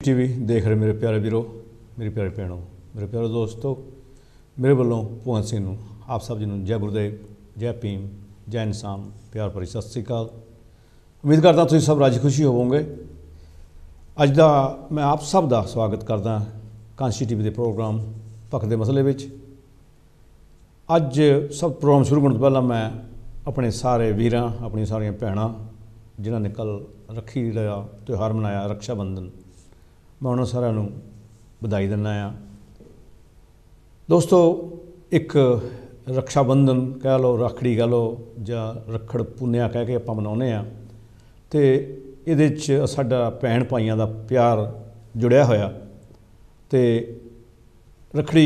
TV देख रहे मेरे प्यारे वीरों, मेरी प्यारे भैनों, मेरे प्यारे दोस्तों, मेरे वालों भगवंत सिंह नूं आप सब जी नूं जय गुरुदेव, जय भीम, जय इंसान, प्यार भरी सत श्री अकाल। उम्मीद करदा तुसीं सब राजी खुशी होवोगे। अज दा मैं आप सब का स्वागत करदा कांशी टीवी के प्रोग्राम भख दे मसले विच। अज सब प्रोग्राम शुरू होने तो पहला मैं अपने सारे वीरां, अपनी सारियां भैणां जिन्हां ने कल रखी का त्यौहार मनाया, रक्षा बंधन, मैं उन्होंने सारे बधाई दिना। दोस्तों, एक रक्षा बंधन कह लो, राखड़ी कह लो, जां रखड़ पुन्नेआ कह के आपां मनाउने आ, तो ये साडा भैन भाइयों का प्यार जुड़िया होया। तो रखड़ी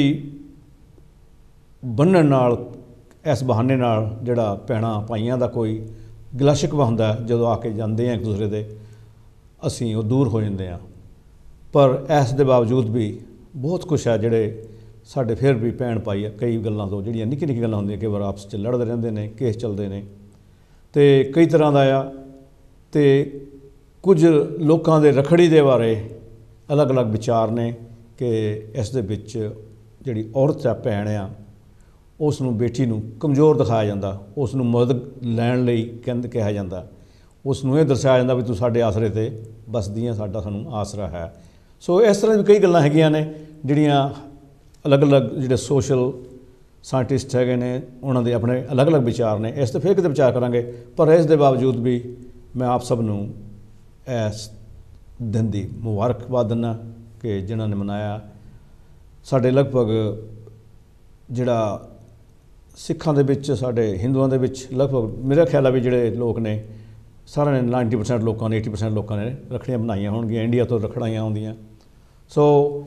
बन्नण नाल इस बहाने नाल जिहड़ा भैणां भाइयों का कोई गिला शिकवा हुंदा जदों आके जांदे हैं एक दूसरे दे, असीं वो दूर हो जांदे आ। पर इस दे बावजूद भी बहुत कुछ है जिहड़े साडे फिर भी भैन भाई कई गल्लां तो जिहड़ियां निक्की निक्की गल्लां हुंदियां कई बार आपस च लड़दे रहिंदे ने, केस चलदे ने, ते कई तरह दा आ। ते कुछ लोकां दे रखड़ी दे बारे अलग अलग विचार ने कि इस दे विच जिहड़ी औरत आ, भैन आ, उसनूं बेटी नूं कमज़ोर दिखाया जाता, उसनूं मदद लैण लई कहा जाता, उसनूं ये दर्शाया जाता भी तू साडे आसरे ते बसदी आ, साडा सानूं आसरा है। सो इस तरह की कई गल्लां हैगियां ने जिहड़ियां अलग अलग जिहड़े सोशल साइंटिस्ट है ने उन्हां दे अपने अलग अलग विचार ने, इस ते फिर किते विचार करांगे। पर इस दे बावजूद भी मैं आप सब नूं इस दिन की मुबारकबाद दिना कि जिन्हां ने मनाया। साडे लगभग जिहड़ा सिखां दे विच, साडे हिंदुआं दे विच लगभग मेरा ख्याल है भी जिहड़े लोग ने सारे ने 90% लोगों ने 80% लोगों ने रखड़ियां बनाईयां होणगीयां, इंडिया तो रखड़ाइयां आउंदियां। सो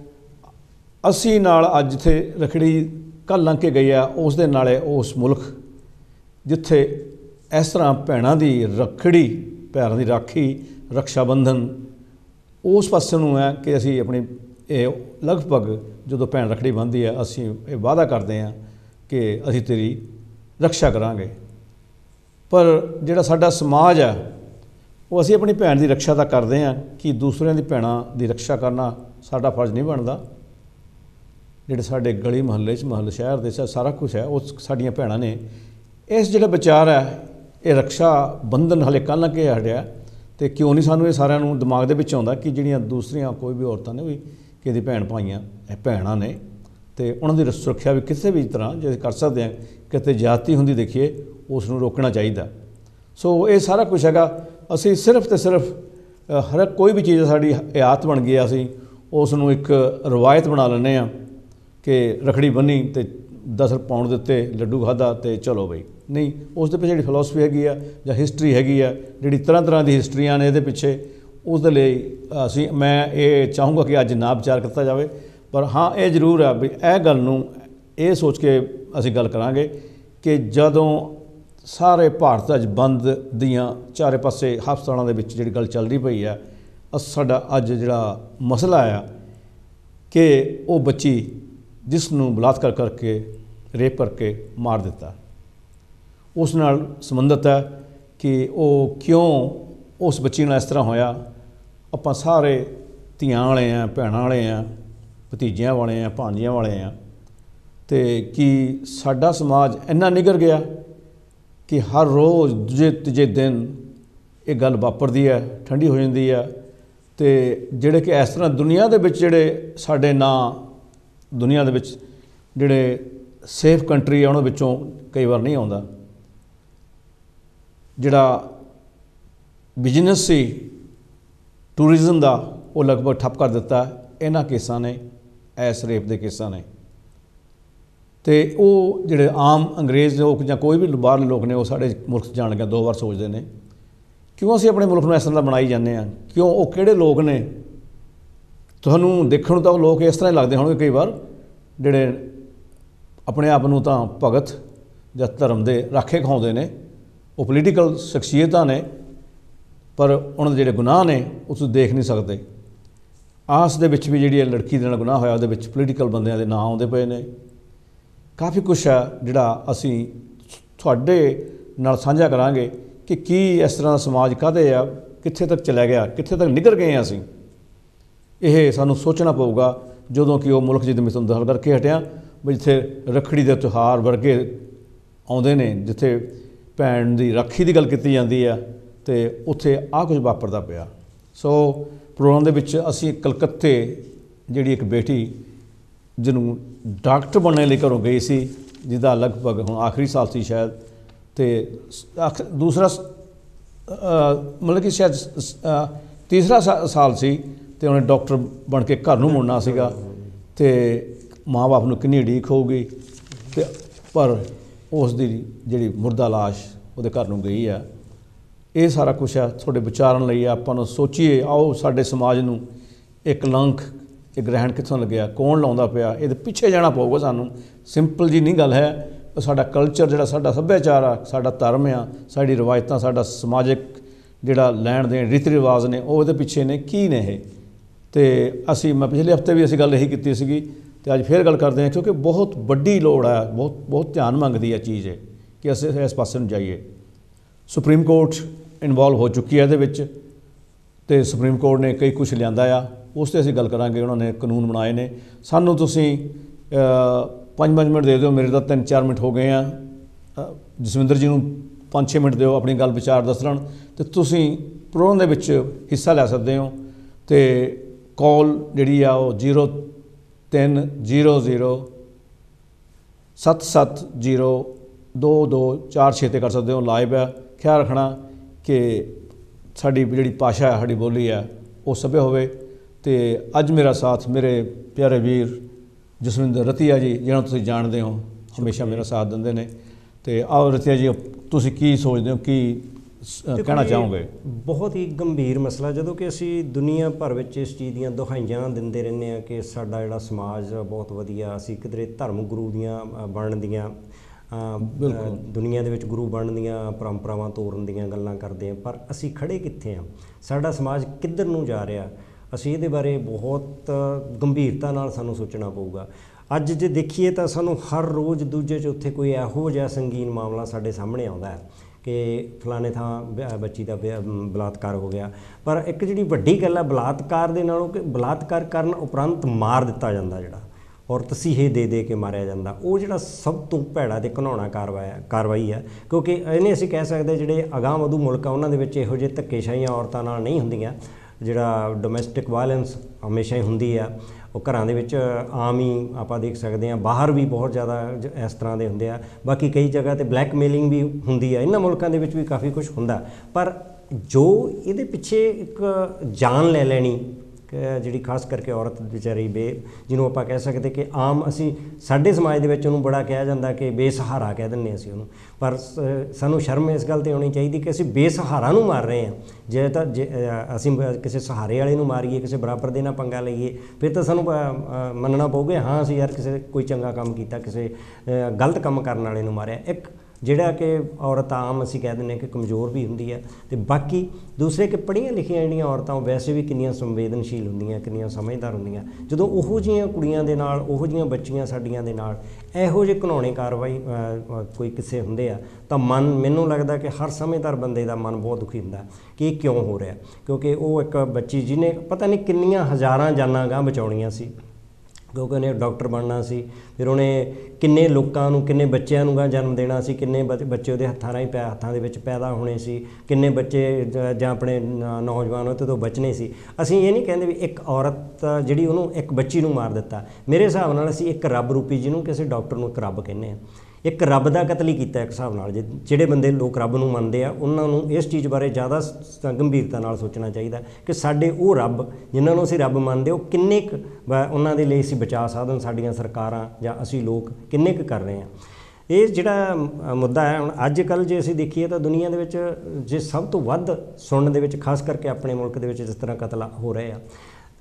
असी नाल अज जिथे रखड़ी कल लंघ के गई है उस दे नाले उस मुल्क जिथे इस तरह भैणां दी रखड़ी, भैणां दी राखी, रक्षा बंधन उस पासे नूं है कि असी अपनी लगभग जो भैन रखड़ी बंधदी है असी ये वादा करते हैं कि असी तेरी रक्षा करांगे। पर जिहड़ा साडा समाज है वो असी अपनी भैन की रक्षा तो करते हैं कि दूसरों की भैणां की रक्षा करना साडा फर्ज नहीं बनता। जिहड़े साडे गली महल्ले महल शहर दे सारा कुछ है वो साडियां भैणां ने। इस जिहड़ा विचार है ये रक्षा बंधन हाले कल के हटिया, तो क्यों नहीं सानूं ये सारिਆਂ ਨੂੰ दिमाग दे विच आउंदा कि जिहड़ियां दूसरियां कोई भी औरतां ने भी किसी भैन भाइयां भैणां ने, तो उन्हां दी सुरक्षा भी किसी भी तरह जे कर सकते हैं, किते जाति हुंदी देखिए उसनूं रोकना चाहिए। सो ये सारा कुछ हैगा। असी सिर्फ तो सिर्फ हर कोई भी चीज़ साड़ी आदत बन गई, असी उसनूं एक रवायत बना लैंदे आ कि रखड़ी बन्नी तो 10 पाउंड दिते, लड्डू खाधा तो चलो बई। नहीं, उस दे पिछे जी फिलोसफी हैगी आ जां हिस्टरी हैगी आ, जिहड़ी तरह तरह की हिस्टरियां ने इहदे पिछे, उस दे लई असी मैं ये चाहूँगा कि अज ना विचार किया जाए। पर हाँ ये जरूर है भी यह गल नूं ये सोच के असी गल करांगे कि जदों सारे भारत अज बंद दियां चारे पासे हस्पतालों के विच जिहड़ी गल चल रही पई है, साडा अज जिहड़ा मसला आ कि वो बच्ची जिसनूं बलात्कार करके रेप करके मार दिता, उस नाल संबंधित है कि वो क्यों उस बच्ची नाल इस तरह होया। आपां सारे धीआं वाले हैं, भैणां वाले हैं, भतीजियां वाले हैं, भांजियां वाले हैं, तो कि साडा समाज इन्ना निगर गया कि हर रोज़ दूजे तीजे दिन ये गल वापरदी है, ठंडी हो जाती है। तो जिहड़े कि इस तरह दुनिया दे विच जिहड़े साडे ना दुनिया दे विच जिहड़े सेफ कंट्री है उन्हां विचों कई बार नहीं आउंदा। जिहड़ा बिजनेस सी टूरिज़म का वो लगभग ठप कर दिता इन्हां केसां ने, इस रेप के केसां ने। तो वो जिहड़े आम अंग्रेज़ लोग जां कोई भी बाहरले लोग ने वो साडे मुल्क जाण लगे 2 बार सोचते हैं क्यों असीं अपने मुल्क नूं इस तरह दा बनाई जाने आ, क्यों वो किहड़े लोग ने। तुहानूं देखण नूं तां लोग इस तरह लगदे होणगे कई बार जिहड़े अपने आप नूं तां भगत जां धर्म दे राखे खाउंदे ने, वो पोलीटिकल शख्सियतां ने, पर उन्हां दे जिहड़े गुनाह ने उस देख नहीं सकते। आस दे विच भी जिहड़ी लड़की दे नाल गुनाह होया उहदे विच पोलीटिकल बंदियां दे नाम आउंदे पए ने। काफ़ी कुछ है जिहड़ा असीं तुहाडे नाल साझा करांगे कि इस तरह का समाज काहदे आ, कित्थे तक चला गया, कित्थे तक निकल गए असीं। ਇਹ ਸਾਨੂੰ ਸੋਚਣਾ ਪਊਗਾ ਜਦੋਂ ਕਿ ਉਹ ਮੁਲਕ ਜਿੱਦ ਮੈਂ ਤੁਹਾਨੂੰ ਗੱਲ ਕਰਕੇ ਹਟਿਆ ਵੀ ਜਿੱਥੇ ਰੱਖੜੀ ਦੇ ਤਿਉਹਾਰ ਵਰਗੇ ਆਉਂਦੇ ਨੇ, ਜਿੱਥੇ ਭੈਣ ਦੀ ਰਾਖੀ ਦੀ ਗੱਲ ਕੀਤੀ ਜਾਂਦੀ ਆ, ਅਤੇ ਉੱਥੇ ਆਹ ਕੁਝ ਵਾਪਰਦਾ ਪਿਆ। ਸੋ ਪ੍ਰੋਗਰਾਮ ਦੇ ਵਿੱਚ ਅਸੀਂ ਕਲਕੱਤੇ ਜਿਹੜੀ ਇੱਕ ਬੇਟੀ ਜਿਹਨੂੰ ਡਾਕਟਰ ਬਣਨ ਲਈ ਘਰੋਂ ਗਈ ਸੀ, ਜਿਹਦਾ ਲਗਭਗ ਹੁਣ ਆਖਰੀ ਸਾਲ ਸੀ ਸ਼ਾਇਦ, ਅਤੇ ਦੂਸਰਾ ਮਤਲਬ ਕਿ ਸ਼ਾਇਦ ਤੀਸਰਾ ਸਾਲ ਸੀ, ਅਤੇ ਉਹਨੇ ਡਾਕਟਰ ਬਣ ਕੇ ਘਰ ਨੂੰ ਮੁੜਨਾ ਸੀਗਾ, ਅਤੇ ਮਾਂ ਬਾਪ ਨੂੰ ਕਿੰਨੀ ਉਡੀਕ ਹੋਊਗੀ, ਅਤੇ ਪਰ ਉਸ ਦੀ ਜਿਹੜੀ ਮੁਰਦਾ ਲਾਸ਼ ਉਹਦੇ ਘਰ ਨੂੰ ਗਈ ਆ। ਇਹ ਸਾਰਾ ਕੁਛ ਆ ਤੁਹਾਡੇ ਵਿਚਾਰਨ ਲਈ, ਆਪਾਂ ਨੂੰ ਸੋਚੀਏ, ਆਓ ਸਾਡੇ ਸਮਾਜ ਨੂੰ ਇੱਕ ਲੰਕ, ਇਹ ਗ੍ਰਹਿਣ ਕਿੱਥੋਂ ਲੱਗਿਆ, ਕੌਣ ਲਾਉਂਦਾ ਪਿਆ, ਇਹਦੇ ਪਿੱਛੇ ਜਾਣਾ ਪਊਗਾ ਸਾਨੂੰ। ਸਿੰਪਲ ਜੀ ਨਹੀਂ ਗੱਲ ਹੈ। ਸਾਡਾ ਕਲਚਰ, ਜਿਹੜਾ ਸਾਡਾ ਸੱਭਿਆਚਾਰ ਆ, ਸਾਡਾ ਧਰਮ ਆ, ਸਾਡੀ ਰਵਾਇਤਾਂ, ਸਾਡਾ ਸਮਾਜਿਕ ਜਿਹੜਾ ਲੈਣ ਦੇਣ ਰੀਤੀ ਰਿਵਾਜ਼ ਨੇ, ਉਹ ਉਹਦੇ ਪਿੱਛੇ ਨੇ ਕੀ ਨੇ ਇਹ। ਅਤੇ ਮੈਂ ਪਿਛਲੇ ਹਫ਼ਤੇ ਵੀ ਅਸੀਂ ਗੱਲ ਇਹੀ ਕੀਤੀ ਸੀਗੀ, ਅਤੇ ਅੱਜ ਫਿਰ ਗੱਲ ਕਰਦੇ ਹਾਂ, ਕਿਉਂਕਿ ਬਹੁਤ ਵੱਡੀ ਲੋੜ ਹੈ, ਬਹੁਤ ਧਿਆਨ ਮੰਗਦੀ ਹੈ ਚੀਜ਼ ਇਹ ਕਿ ਅਸੀਂ ਇਸ ਪਾਸੇ ਨੂੰ ਜਾਈਏ। ਸੁਪਰੀਮ ਕੋਰਟ ਇਨਵੋਲਵ ਹੋ ਚੁੱਕੀ ਹੈ ਇਹਦੇ ਵਿੱਚ, ਅਤੇ ਸੁਪਰੀਮ ਕੋਰਟ ਨੇ ਕਈ ਕੁਛ ਲਿਆਂਦਾ ਆ, ਉਸ 'ਤੇ ਅਸੀਂ ਗੱਲ ਕਰਾਂਗੇ। ਉਹਨਾਂ ਨੇ ਕਾਨੂੰਨ ਬਣਾਏ ਨੇ। ਸਾਨੂੰ ਤੁਸੀਂ 5 ਮਿੰਟ ਦੇ ਦਿਓ, ਮੇਰੇ ਤਾਂ 3-4 ਮਿੰਟ ਹੋ ਗਏ ਆ। ਜਸਵਿੰਦਰ ਜੀ ਨੂੰ 5-6 ਮਿੰਟ ਦਿਓ ਆਪਣੀ ਗੱਲ ਵਿਚਾਰ ਦੱਸਣ, ਅਤੇ ਤੁਸੀਂ ਪ੍ਰੋਗਰਾਮ ਦੇ ਵਿੱਚ ਹਿੱਸਾ ਲੈ ਸਕਦੇ ਹੋ। ਅਤੇ ਕਾਲ ਜਿਹੜੀ ਆ ਉਹ 0300770224 'ਤੇ ਕਰ ਸਕਦੇ ਹੋ। ਲਾਈਵ ਹੈ। ਖਿਆਲ ਰੱਖਣਾ ਕਿ ਸਾਡੀ ਜਿਹੜੀ ਭਾਸ਼ਾ ਹੈ, ਸਾਡੀ ਬੋਲੀ ਹੈ, ਉਹ ਸਭਿਅ ਹੋਵੇ। ਅਤੇ ਅੱਜ ਮੇਰਾ ਸਾਥ ਮੇਰੇ ਪਿਆਰੇ ਵੀਰ ਜਸਵਿੰਦਰ ਰਤੀਆ ਜੀ, ਜਿਹਨਾਂ ਨੂੰ ਤੁਸੀਂ ਜਾਣਦੇ ਹੋ, ਹਮੇਸ਼ਾ ਮੇਰਾ ਸਾਥ ਦਿੰਦੇ ਨੇ। ਅਤੇ ਆਓ ਰਤੀਆ ਜੀ, ਤੁਸੀਂ ਕੀ ਸੋਚਦੇ ਹੋ, ਕੀ ਕਹਿਣਾ ਚਾਹੋਗੇ? ਬਹੁਤ ਹੀ ਗੰਭੀਰ ਮਸਲਾ, ਜਦੋਂ ਕਿ ਅਸੀਂ ਦੁਨੀਆ ਭਰ ਵਿੱਚ ਇਸ ਚੀਜ਼ ਦੀਆਂ ਦੁਹਾਈਆਂ ਦਿੰਦੇ ਰਹਿੰਦੇ ਹਾਂ ਕਿ ਸਾਡਾ ਜਿਹੜਾ ਸਮਾਜ ਬਹੁਤ ਵਧੀਆ, ਅਸੀਂ ਕਿਧਰੇ ਧਰਮ ਗੁਰੂ ਦੀਆਂ ਬਣਨ ਦੀਆਂ, ਦੁਨੀਆ ਦੇ ਵਿੱਚ ਗੁਰੂ ਬਣਨ ਦੀਆਂ ਪਰੰਪਰਾਵਾਂ ਤੋੜਨ ਦੀਆਂ ਗੱਲਾਂ ਕਰਦੇ ਹਾਂ, ਪਰ ਅਸੀਂ ਖੜ੍ਹੇ ਕਿੱਥੇ ਹਾਂ? ਸਾਡਾ ਸਮਾਜ ਕਿੱਧਰ ਨੂੰ ਜਾ ਰਿਹਾ? ਅਸੀਂ ਇਹਦੇ ਬਾਰੇ ਬਹੁਤ ਗੰਭੀਰਤਾ ਨਾਲ ਸਾਨੂੰ ਸੋਚਣਾ ਪਊਗਾ। ਅੱਜ ਜੇ ਦੇਖੀਏ ਤਾਂ ਸਾਨੂੰ ਹਰ ਰੋਜ਼ ਦੂਜੇ ਚੌਥੇ ਕੋਈ ਇਹੋ ਜਿਹਾ ਸੰਗੀਨ ਮਾਮਲਾ ਸਾਡੇ ਸਾਹਮਣੇ ਆਉਂਦਾ ਹੈ ਕਿ ਫਲਾਣੇ ਥਾਂ ਬੱਚੀ ਦਾ ਬਲਾਤਕਾਰ ਹੋ ਗਿਆ। ਪਰ ਇੱਕ ਜਿਹੜੀ ਵੱਡੀ ਗੱਲ ਹੈ ਬਲਾਤਕਾਰ ਦੇ ਨਾਲੋਂ, ਕਿ ਬਲਾਤਕਾਰ ਕਰਨ ਉਪਰੰਤ ਮਾਰ ਦਿੱਤਾ ਜਾਂਦਾ, ਜਿਹੜਾ ਔਰ ਤਸੀਹੇ ਦੇ ਕੇ ਮਾਰਿਆ ਜਾਂਦਾ, ਉਹ ਜਿਹੜਾ ਸਭ ਤੋਂ ਭੈੜਾ ਅਤੇ ਘਿਨਾਉਣਾ ਕਾਰਵਾਈ ਹੈ। ਕਿਉਂਕਿ ਇਹਨੇ ਅਸੀਂ ਕਹਿ ਸਕਦੇ ਜਿਹੜੇ ਅਗਾਂਹ ਵਧੂ ਮੁਲਕ ਆ, ਉਹਨਾਂ ਦੇ ਵਿੱਚ ਇਹੋ ਜਿਹੇ ਧੱਕੇਸ਼ਾਹੀਆਂ ਔਰਤਾਂ ਨਾਲ ਨਹੀਂ ਹੁੰਦੀਆਂ। ਜਿਹੜਾ ਡੋਮੈਸਟਿਕ ਵਾਇਲੈਂਸ ਹਮੇਸ਼ਾ ਹੀ ਹੁੰਦੀ ਆ, ਉਹ ਘਰਾਂ ਦੇ ਵਿੱਚ ਆਮ ਹੀ ਆਪਾਂ ਦੇਖ ਸਕਦੇ ਹਾਂ। ਬਾਹਰ ਵੀ ਬਹੁਤ ਜ਼ਿਆਦਾ ਇਸ ਤਰ੍ਹਾਂ ਦੇ ਹੁੰਦੇ ਆ। ਬਾਕੀ ਕਈ ਜਗ੍ਹਾ 'ਤੇ ਬਲੈਕਮੇਲਿੰਗ ਵੀ ਹੁੰਦੀ ਆ। ਇਹਨਾਂ ਮੁਲਕਾਂ ਦੇ ਵਿੱਚ ਵੀ ਕਾਫੀ ਕੁਛ ਹੁੰਦਾ, ਪਰ ਜੋ ਇਹਦੇ ਪਿੱਛੇ ਇੱਕ ਜਾਨ ਲੈ ਲੈਣੀ, ਜਿਹੜੀ ਖਾਸ ਕਰਕੇ ਔਰਤ ਵਿਚਾਰੀ ਜਿਹਨੂੰ ਆਪਾਂ ਕਹਿ ਸਕਦੇ ਕਿ ਆਮ ਅਸੀਂ ਸਾਡੇ ਸਮਾਜ ਦੇ ਵਿੱਚ ਉਹਨੂੰ ਬੜਾ ਕਿਹਾ ਜਾਂਦਾ ਕਿ ਬੇਸਹਾਰਾ ਕਹਿ ਦਿੰਦੇ ਅਸੀਂ ਉਹਨੂੰ, ਪਰ ਸਾਨੂੰ ਸ਼ਰਮ ਇਸ ਗੱਲ 'ਤੇ ਆਉਣੀ ਚਾਹੀਦੀ ਕਿ ਅਸੀਂ ਬੇਸਹਾਰਾ ਨੂੰ ਮਾਰ ਰਹੇ ਹਾਂ। ਜੇ ਅਸੀਂ ਕਿਸੇ ਸਹਾਰੇ ਵਾਲੇ ਨੂੰ ਮਾਰੀਏ, ਕਿਸੇ ਬਰਾਬਰ ਦੇ ਨਾਲ ਪੰਗਾ ਲਈਏ, ਫਿਰ ਤਾਂ ਸਾਨੂੰ ਮੰਨਣਾ ਪਊਗਾ ਹਾਂ ਅਸੀਂ ਯਾਰ ਕਿਸੇ ਕੋਈ ਚੰਗਾ ਕੰਮ ਕੀਤਾ, ਕਿਸੇ ਗਲਤ ਕੰਮ ਕਰਨ ਵਾਲੇ ਨੂੰ ਮਾਰਿਆ। ਇੱਕ ਜਿਹੜਾ ਕਿ ਔਰਤ ਆਮ ਅਸੀਂ ਕਹਿ ਦਿੰਦੇ ਹਾਂ ਕਿ ਕਮਜ਼ੋਰ ਵੀ ਹੁੰਦੀ ਹੈ, ਅਤੇ ਬਾਕੀ ਦੂਸਰੇ ਕਿ ਪੜ੍ਹੀਆਂ ਲਿਖੀਆਂ ਜਿਹੜੀਆਂ ਔਰਤਾਂ ਉਹ ਵੈਸੇ ਵੀ ਕਿੰਨੀਆਂ ਸੰਵੇਦਨਸ਼ੀਲ ਹੁੰਦੀਆਂ, ਕਿੰਨੀਆਂ ਸਮਝਦਾਰ ਹੁੰਦੀਆਂ। ਜਦੋਂ ਉਹੋ ਜਿਹੀਆਂ ਕੁੜੀਆਂ ਦੇ ਨਾਲ, ਉਹੋ ਜਿਹੀਆਂ ਬੱਚੀਆਂ ਸਾਡੀਆਂ ਦੇ ਨਾਲ ਇਹੋ ਜਿਹੇ ਘਿਨਾਉਣੇ ਕਾਰਵਾਈ ਕੋਈ ਕਿਸੇ ਹੁੰਦੇ ਆ, ਤਾਂ ਮੈਨੂੰ ਲੱਗਦਾ ਕਿ ਹਰ ਸਮਝਦਾਰ ਬੰਦੇ ਦਾ ਮਨ ਬਹੁਤ ਦੁਖੀ ਹੁੰਦਾ ਕਿ ਇਹ ਕਿਉਂ ਹੋ ਰਿਹਾ। ਕਿਉਂਕਿ ਉਹ ਇੱਕ ਬੱਚੀ ਜਿਹਨੇ ਪਤਾ ਨਹੀਂ ਕਿੰਨੀਆਂ ਹਜ਼ਾਰਾਂ ਜਾਨਾਂ ਗਾਂਹ ਬਚਾਉਣੀਆਂ ਸੀ, ਕਿਉਂਕਿ ਉਹਨੇ ਡਾਕਟਰ ਬਣਨਾ ਸੀ, ਫਿਰ ਉਹਨੇ ਕਿੰਨੇ ਲੋਕਾਂ ਨੂੰ, ਕਿੰਨੇ ਬੱਚਿਆਂ ਨੂੰ ਜਨਮ ਦੇਣਾ ਸੀ, ਕਿੰਨੇ ਬੱਚੇ ਉਹਦੇ ਹੱਥਾਂ ਦੇ ਵਿੱਚ ਪੈਦਾ ਹੋਣੇ ਸੀ, ਕਿੰਨੇ ਬੱਚੇ ਜਾਂ ਆਪਣੇ ਨੌਜਵਾਨ ਉਹਦੇ ਤੋਂ ਬਚਣੇ ਸੀ। ਅਸੀਂ ਇਹ ਨਹੀਂ ਕਹਿੰਦੇ ਵੀ ਇੱਕ ਔਰਤ ਜਿਹੜੀ ਉਹਨੂੰ ਇੱਕ ਬੱਚੀ ਨੂੰ ਮਾਰ ਦਿੱਤਾ। ਮੇਰੇ ਹਿਸਾਬ ਨਾਲ ਅਸੀਂ ਇੱਕ ਰੱਬ ਰੂਪੀ, ਜਿਹਨੂੰ ਕਿਸੇ ਡਾਕਟਰ ਨੂੰ ਇੱਕ ਰੱਬ ਕਹਿੰਦੇ ਹਾਂ, ਇੱਕ ਰੱਬ ਦਾ ਕਤਲ ਹੀ ਕੀਤਾ ਇੱਕ ਹਿਸਾਬ ਨਾਲ। ਜਿਹੜੇ ਬੰਦੇ ਲੋਕ ਰੱਬ ਨੂੰ ਮੰਨਦੇ ਆ, ਉਹਨਾਂ ਨੂੰ ਇਸ ਚੀਜ਼ ਬਾਰੇ ਜ਼ਿਆਦਾ ਗੰਭੀਰਤਾ ਨਾਲ ਸੋਚਣਾ ਚਾਹੀਦਾ ਕਿ ਸਾਡੇ ਉਹ ਰੱਬ ਜਿਨ੍ਹਾਂ ਨੂੰ ਅਸੀਂ ਰੱਬ ਮੰਨਦੇ, ਉਹ ਕਿੰਨੇ ਕੁ ਉਹਨਾਂ ਦੇ ਲਈ ਅਸੀਂ ਬਚਾਅ ਸਾਧਨ ਸਾਡੀਆਂ ਸਰਕਾਰਾਂ ਜਾਂ ਅਸੀਂ ਲੋਕ ਕਿੰਨੇ ਕੁ ਕਰ ਰਹੇ ਹਾਂ। ਇਹ ਜਿਹੜਾ ਮੁੱਦਾ ਹੈ ਹੁਣ ਅੱਜ ਕੱਲ੍ਹ ਜੇ ਅਸੀਂ ਦੇਖੀਏ ਤਾਂ ਦੁਨੀਆ ਦੇ ਵਿੱਚ ਜੇ ਸਭ ਤੋਂ ਵੱਧ ਸੁਣਨ ਦੇ ਵਿੱਚ, ਖਾਸ ਕਰਕੇ ਆਪਣੇ ਮੁਲਕ ਦੇ ਵਿੱਚ ਜਿਸ ਤਰ੍ਹਾਂ ਕਤਲ ਹੋ ਰਹੇ ਆ,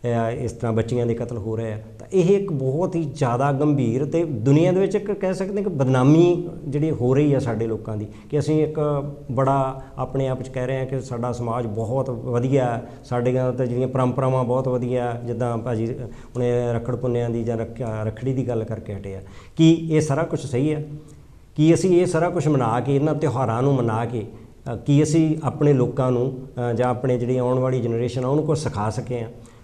ਇਸ ਤਰ੍ਹਾਂ ਬੱਚੀਆਂ ਦੇ ਕਤਲ ਹੋ ਰਹੇ ਆ, ਤਾਂ ਇਹ ਇੱਕ ਬਹੁਤ ਹੀ ਜ਼ਿਆਦਾ ਗੰਭੀਰ ਅਤੇ ਦੁਨੀਆ ਦੇ ਵਿੱਚ ਇੱਕ ਕਹਿ ਸਕਦੇ ਕਿ ਬਦਨਾਮੀ ਜਿਹੜੀ ਹੋ ਰਹੀ ਆ ਸਾਡੇ ਲੋਕਾਂ ਦੀ, ਕਿ ਅਸੀਂ ਇੱਕ ਬੜਾ ਆਪਣੇ ਆਪ 'ਚ ਕਹਿ ਰਹੇ ਹਾਂ ਕਿ ਸਾਡਾ ਸਮਾਜ ਬਹੁਤ ਵਧੀਆ, ਸਾਡੀਆਂ ਤਾਂ ਜਿਹੜੀਆਂ ਪਰੰਪਰਾਵਾਂ ਬਹੁਤ ਵਧੀਆ, ਜਿੱਦਾਂ ਭਾਜੀ ਹੁਣੇ ਰੱਖੜ ਪੁੰਨਿਆਂ ਦੀ ਜਾਂ ਰੱਖੜੀ ਦੀ ਗੱਲ ਕਰਕੇ ਹਟੇ ਆ। ਕੀ ਇਹ ਸਾਰਾ ਕੁਛ ਸਹੀ ਹੈ? ਕੀ ਅਸੀਂ ਇਹ ਸਾਰਾ ਕੁਛ ਮਨਾ ਕੇ, ਇਹਨਾਂ ਤਿਉਹਾਰਾਂ ਨੂੰ ਮਨਾ ਕੇ, ਕੀ ਅਸੀਂ ਆਪਣੇ ਲੋਕਾਂ ਨੂੰ ਜਾਂ ਆਪਣੇ ਜਿਹੜੀ ਆਉਣ ਵਾਲੀ ਜਨਰੇਸ਼ਨ ਆ ਉਹਨੂੰ ਕੁਛ ਸਿਖਾ ਸਕੇ ਹਾਂ?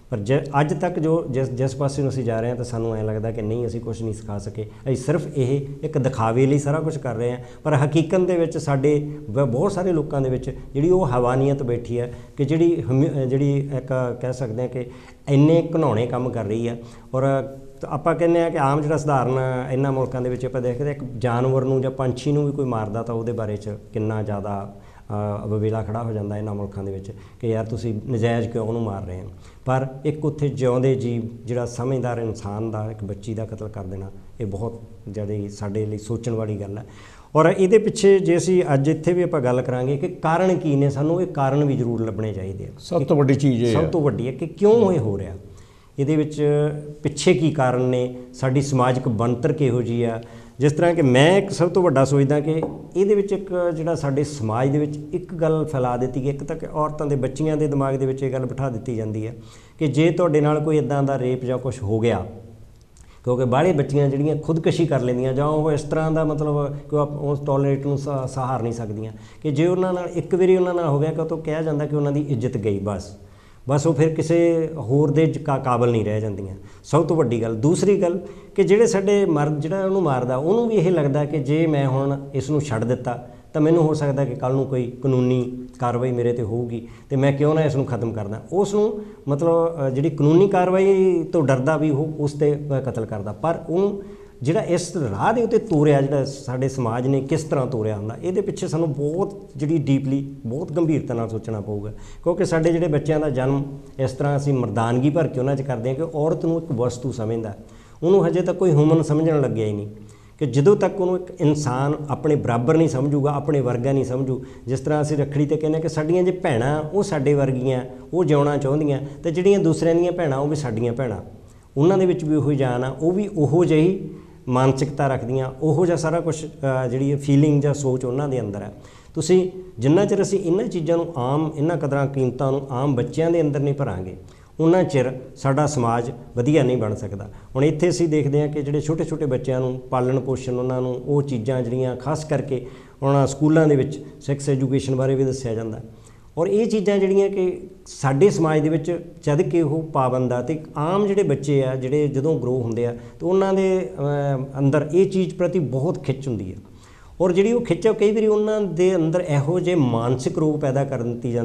ਪਰ ਅੱਜ ਤੱਕ ਜਿਸ ਪਾਸੇ ਨੂੰ ਅਸੀਂ ਜਾ ਰਹੇ ਹਾਂ ਤਾਂ ਸਾਨੂੰ ਐਂ ਲੱਗਦਾ ਕਿ ਨਹੀਂ, ਅਸੀਂ ਕੁਝ ਨਹੀਂ ਸਿਖਾ ਸਕੇ, ਅਸੀਂ ਸਿਰਫ ਇਹ ਇੱਕ ਦਿਖਾਵੇ ਲਈ ਸਾਰਾ ਕੁਝ ਕਰ ਰਹੇ ਹਾਂ। ਪਰ ਹਕੀਕਤ ਦੇ ਵਿੱਚ ਸਾਡੇ ਬਹੁਤ ਸਾਰੇ ਲੋਕਾਂ ਦੇ ਵਿੱਚ ਜਿਹੜੀ ਉਹ ਹਵਾਨੀਅਤ ਬੈਠੀ ਹੈ ਕਿ ਜਿਹੜੀ ਇੱਕ ਕਹਿ ਸਕਦੇ ਹਾਂ ਕਿ ਇੰਨੇ ਘਿਨਾਉਣੇ ਕੰਮ ਕਰ ਰਹੀ ਹੈ। ਔਰ ਆਪਾਂ ਕਹਿੰਦੇ ਹਾਂ ਕਿ ਆਮ ਜਿਹੜਾ ਸਧਾਰਨ ਇਹਨਾਂ ਮੁਲਕਾਂ ਦੇ ਵਿੱਚ ਆਪਾਂ ਦੇਖਦੇ ਇੱਕ ਜਾਨਵਰ ਨੂੰ ਜਾਂ ਪੰਛੀ ਨੂੰ ਵੀ ਕੋਈ ਮਾਰਦਾ ਤਾਂ ਉਹਦੇ ਬਾਰੇ 'ਚ ਕਿੰਨਾ ਜ਼ਿਆਦਾ ਅਵੇਲਾ ਖੜਾ ਹੋ ਜਾਂਦਾ ਇਹਨਾਂ ਮੁਲਕਾਂ ਦੇ ਵਿੱਚ ਕਿ ਯਾਰ ਤੁਸੀਂ ਨਜਾਇਜ਼ ਕਿਉਂ ਉਹਨੂੰ ਮਾਰ ਰਹੇ ਹੋ। ਪਰ ਇੱਕ ਉੱਥੇ ਜਿਉਂਦੇ ਜੀਵ ਜਿਹੜਾ ਸਮਝਦਾਰ ਇਨਸਾਨ ਦਾ ਇੱਕ ਬੱਚੀ ਦਾ ਕਤਲ ਕਰ ਦੇਣਾ, ਇਹ ਬਹੁਤ ਜਿਹੜੀ ਸਾਡੇ ਲਈ ਸੋਚਣ ਵਾਲੀ ਗੱਲ ਹੈ। ਔਰ ਇਹਦੇ ਪਿੱਛੇ ਜੇ ਅਸੀਂ ਅੱਜ ਇੱਥੇ ਵੀ ਆਪਾਂ ਗੱਲ ਕਰਾਂਗੇ ਕਿ ਕਾਰਨ ਕੀ ਨੇ, ਸਾਨੂੰ ਇਹ ਕਾਰਨ ਵੀ ਜ਼ਰੂਰ ਲੱਭਣੇ ਚਾਹੀਦੇ ਆ। ਸਭ ਤੋਂ ਵੱਡੀ ਚੀਜ਼ ਇਹ ਸਭ ਤੋਂ ਵੱਡੀ ਹੈ ਕਿ ਕਿਉਂ ਇਹ ਹੋ ਰਿਹਾ, ਇਹਦੇ ਵਿੱਚ ਪਿੱਛੇ ਕੀ ਕਾਰਨ ਨੇ, ਸਾਡੀ ਸਮਾਜਿਕ ਬਣਤਰ ਕਿਹੋ ਜਿਹੀ ਆ। ਜਿਸ ਤਰ੍ਹਾਂ ਕਿ ਮੈਂ ਇੱਕ ਸਭ ਤੋਂ ਵੱਡਾ ਸੋਚਦਾ ਕਿ ਇਹਦੇ ਵਿੱਚ ਇੱਕ ਜਿਹੜਾ ਸਾਡੇ ਸਮਾਜ ਦੇ ਵਿੱਚ ਇੱਕ ਗੱਲ ਫੈਲਾ ਦਿੱਤੀ ਗਈ, ਇੱਕ ਤਾਂ ਕਿ ਔਰਤਾਂ ਦੇ ਬੱਚੀਆਂ ਦੇ ਦਿਮਾਗ ਦੇ ਵਿੱਚ ਇਹ ਗੱਲ ਬਿਠਾ ਦਿੱਤੀ ਜਾਂਦੀ ਹੈ ਕਿ ਜੇ ਤੁਹਾਡੇ ਨਾਲ ਕੋਈ ਇੱਦਾਂ ਦਾ ਰੇਪ ਜਾਂ ਕੁਛ ਹੋ ਗਿਆ, ਕਿਉਂਕਿ ਬਾਹਲੇ ਬੱਚੀਆਂ ਜਿਹੜੀਆਂ ਖੁਦਕੁਸ਼ੀ ਕਰ ਲੈਂਦੀਆਂ ਜਾਂ ਉਹ ਇਸ ਤਰ੍ਹਾਂ ਦਾ ਮਤਲਬ ਕਿ ਉਸ ਟੋਲਰੇਟ ਨੂੰ ਸਹਾਰ ਨਹੀਂ ਸਕਦੀਆਂ ਕਿ ਜੇ ਉਹਨਾਂ ਨਾਲ ਇੱਕ ਵਾਰੀ ਉਹਨਾਂ ਨਾਲ ਹੋ ਗਿਆ ਕਿ ਉਹ ਤੋਂ ਕਿਹਾ ਜਾਂਦਾ ਕਿ ਉਹਨਾਂ ਦੀ ਇੱਜ਼ਤ ਗਈ, ਬਸ ਉਹ ਫਿਰ ਕਿਸੇ ਹੋਰ ਦੇ ਕਾਬਲ ਨਹੀਂ ਰਹਿ ਜਾਂਦੀਆਂ। ਸਭ ਤੋਂ ਵੱਡੀ ਗੱਲ। ਦੂਸਰੀ ਗੱਲ ਕਿ ਜਿਹੜੇ ਸਾਡੇ ਮਰਦ ਜਿਹੜਾ ਉਹਨੂੰ ਮਾਰਦਾ ਉਹਨੂੰ ਵੀ ਇਹ ਲੱਗਦਾ ਕਿ ਜੇ ਮੈਂ ਹੁਣ ਇਸ ਨੂੰ ਛੱਡ ਦਿੱਤਾ ਤਾਂ ਮੈਨੂੰ ਹੋ ਸਕਦਾ ਕਿ ਕੱਲ੍ਹ ਨੂੰ ਕੋਈ ਕਾਨੂੰਨੀ ਕਾਰਵਾਈ ਮੇਰੇ 'ਤੇ ਹੋਊਗੀ ਅਤੇ ਮੈਂ ਕਿਉਂ ਨਾ ਇਸ ਨੂੰ ਖਤਮ ਕਰਦਾ। ਉਸ ਨੂੰ ਮਤਲਬ ਜਿਹੜੀ ਕਾਨੂੰਨੀ ਕਾਰਵਾਈ ਤੋਂ ਡਰਦਾ ਵੀ ਉਹ ਉਸ 'ਤੇ ਕਤਲ ਕਰਦਾ। ਪਰ ਉਹਨੂੰ ਜਿਹੜਾ ਇਸ ਰਾਹ ਦੇ ਉੱਤੇ ਤੋਰਿਆ, ਜਿਹੜਾ ਸਾਡੇ ਸਮਾਜ ਨੇ ਕਿਸ ਤਰ੍ਹਾਂ ਤੋਰਿਆ ਹੁੰਦਾ, ਇਹਦੇ ਪਿੱਛੇ ਸਾਨੂੰ ਬਹੁਤ ਜਿਹੜੀ ਡੀਪਲੀ ਬਹੁਤ ਗੰਭੀਰਤਾ ਨਾਲ ਸੋਚਣਾ ਪਊਗਾ। ਕਿਉਂਕਿ ਸਾਡੇ ਜਿਹੜੇ ਬੱਚਿਆਂ ਦਾ ਜਨਮ ਇਸ ਤਰ੍ਹਾਂ ਅਸੀਂ ਮਰਦਾਨਗੀ ਭਰ ਕੇ ਉਹਨਾਂ 'ਚ ਕਰਦੇ ਹਾਂ ਕਿ ਔਰਤ ਨੂੰ ਇੱਕ ਵਸਤੂ ਸਮਝਦਾ, ਉਹਨੂੰ ਹਜੇ ਤੱਕ ਕੋਈ ਹਿਊਮਨ ਸਮਝਣ ਲੱਗਿਆ ਹੀ ਨਹੀਂ ਕਿ ਜਦੋਂ ਤੱਕ ਉਹਨੂੰ ਇੱਕ ਇਨਸਾਨ ਆਪਣੇ ਬਰਾਬਰ ਨਹੀਂ ਸਮਝੂਗਾ, ਆਪਣੇ ਵਰਗਾ ਨਹੀਂ ਸਮਝੂ। ਜਿਸ ਤਰ੍ਹਾਂ ਅਸੀਂ ਰੱਖੜੀ 'ਤੇ ਕਹਿੰਦੇ ਕਿ ਸਾਡੀਆਂ ਜੇ ਭੈਣਾਂ ਉਹ ਸਾਡੇ ਵਰਗੀਆਂ, ਉਹ ਜਿਉਣਾ ਚਾਹੁੰਦੀਆਂ, ਅਤੇ ਜਿਹੜੀਆਂ ਦੂਸਰਿਆਂ ਦੀਆਂ ਭੈਣਾਂ ਉਹ ਵੀ ਸਾਡੀਆਂ ਭੈਣਾਂ, ਉਹਨਾਂ ਦੇ ਵਿੱਚ ਵੀ ਉਹੀ ਜਾਨ ਆ, ਉਹ ਵੀ ਉਹੋ ਜਿਹੀ ਮਾਨਸਿਕਤਾ ਰੱਖਦੀਆਂ, ਉਹੋ ਜਿਹਾ ਸਾਰਾ ਕੁਛ ਜਿਹੜੀ ਫੀਲਿੰਗ ਜਾਂ ਸੋਚ ਉਹਨਾਂ ਦੇ ਅੰਦਰ ਹੈ। ਤੁਸੀਂ ਜਿੰਨਾ ਚਿਰ ਅਸੀਂ ਇਹਨਾਂ ਚੀਜ਼ਾਂ ਨੂੰ ਆਮ, ਇਹਨਾਂ ਕਦਰਾਂ ਕੀਮਤਾਂ ਨੂੰ ਆਮ ਬੱਚਿਆਂ ਦੇ ਅੰਦਰ ਨਹੀਂ ਭਰਾਂਗੇ, ਉਹਨਾਂ ਚਿਰ ਸਾਡਾ ਸਮਾਜ ਵਧੀਆ ਨਹੀਂ ਬਣ ਸਕਦਾ। ਹੁਣ ਇੱਥੇ ਅਸੀਂ ਦੇਖਦੇ ਹਾਂ ਕਿ ਜਿਹੜੇ ਛੋਟੇ ਛੋਟੇ ਬੱਚਿਆਂ ਨੂੰ ਪਾਲਣ ਪੋਸ਼ਣ, ਉਹਨਾਂ ਨੂੰ ਉਹ ਚੀਜ਼ਾਂ ਜਿਹੜੀਆਂ ਖਾਸ ਕਰਕੇ ਹੁਣ ਸਕੂਲਾਂ ਦੇ ਵਿੱਚ ਸੈਕਸ ਐਜੂਕੇਸ਼ਨ ਬਾਰੇ ਵੀ ਦੱਸਿਆ ਜਾਂਦਾ। ਔਰ ਇਹ ਚੀਜ਼ਾਂ ਜਿਹੜੀਆਂ ਕਿ ਸਾਡੇ ਸਮਾਜ ਦੇ ਵਿੱਚ ਜਦ ਕਿ ਉਹ ਪਾਬੰਦ ਆ, ਅਤੇ ਆਮ ਜਿਹੜੇ ਬੱਚੇ ਆ ਜਿਹੜੇ ਜਦੋਂ ਗਰੋ ਹੁੰਦੇ ਆ ਤਾਂ ਉਹਨਾਂ ਦੇ ਅੰਦਰ ਇਹ ਚੀਜ਼ ਪ੍ਰਤੀ ਬਹੁਤ ਖਿੱਚ ਹੁੰਦੀ ਹੈ। ਔਰ ਜਿਹੜੀ ਉਹ ਖਿੱਚ ਕਈ ਵਾਰੀ ਉਹਨਾਂ ਦੇ ਅੰਦਰ ਇਹੋ ਜਿਹੇ ਮਾਨਸਿਕ ਰੋਗ ਪੈਦਾ ਕਰ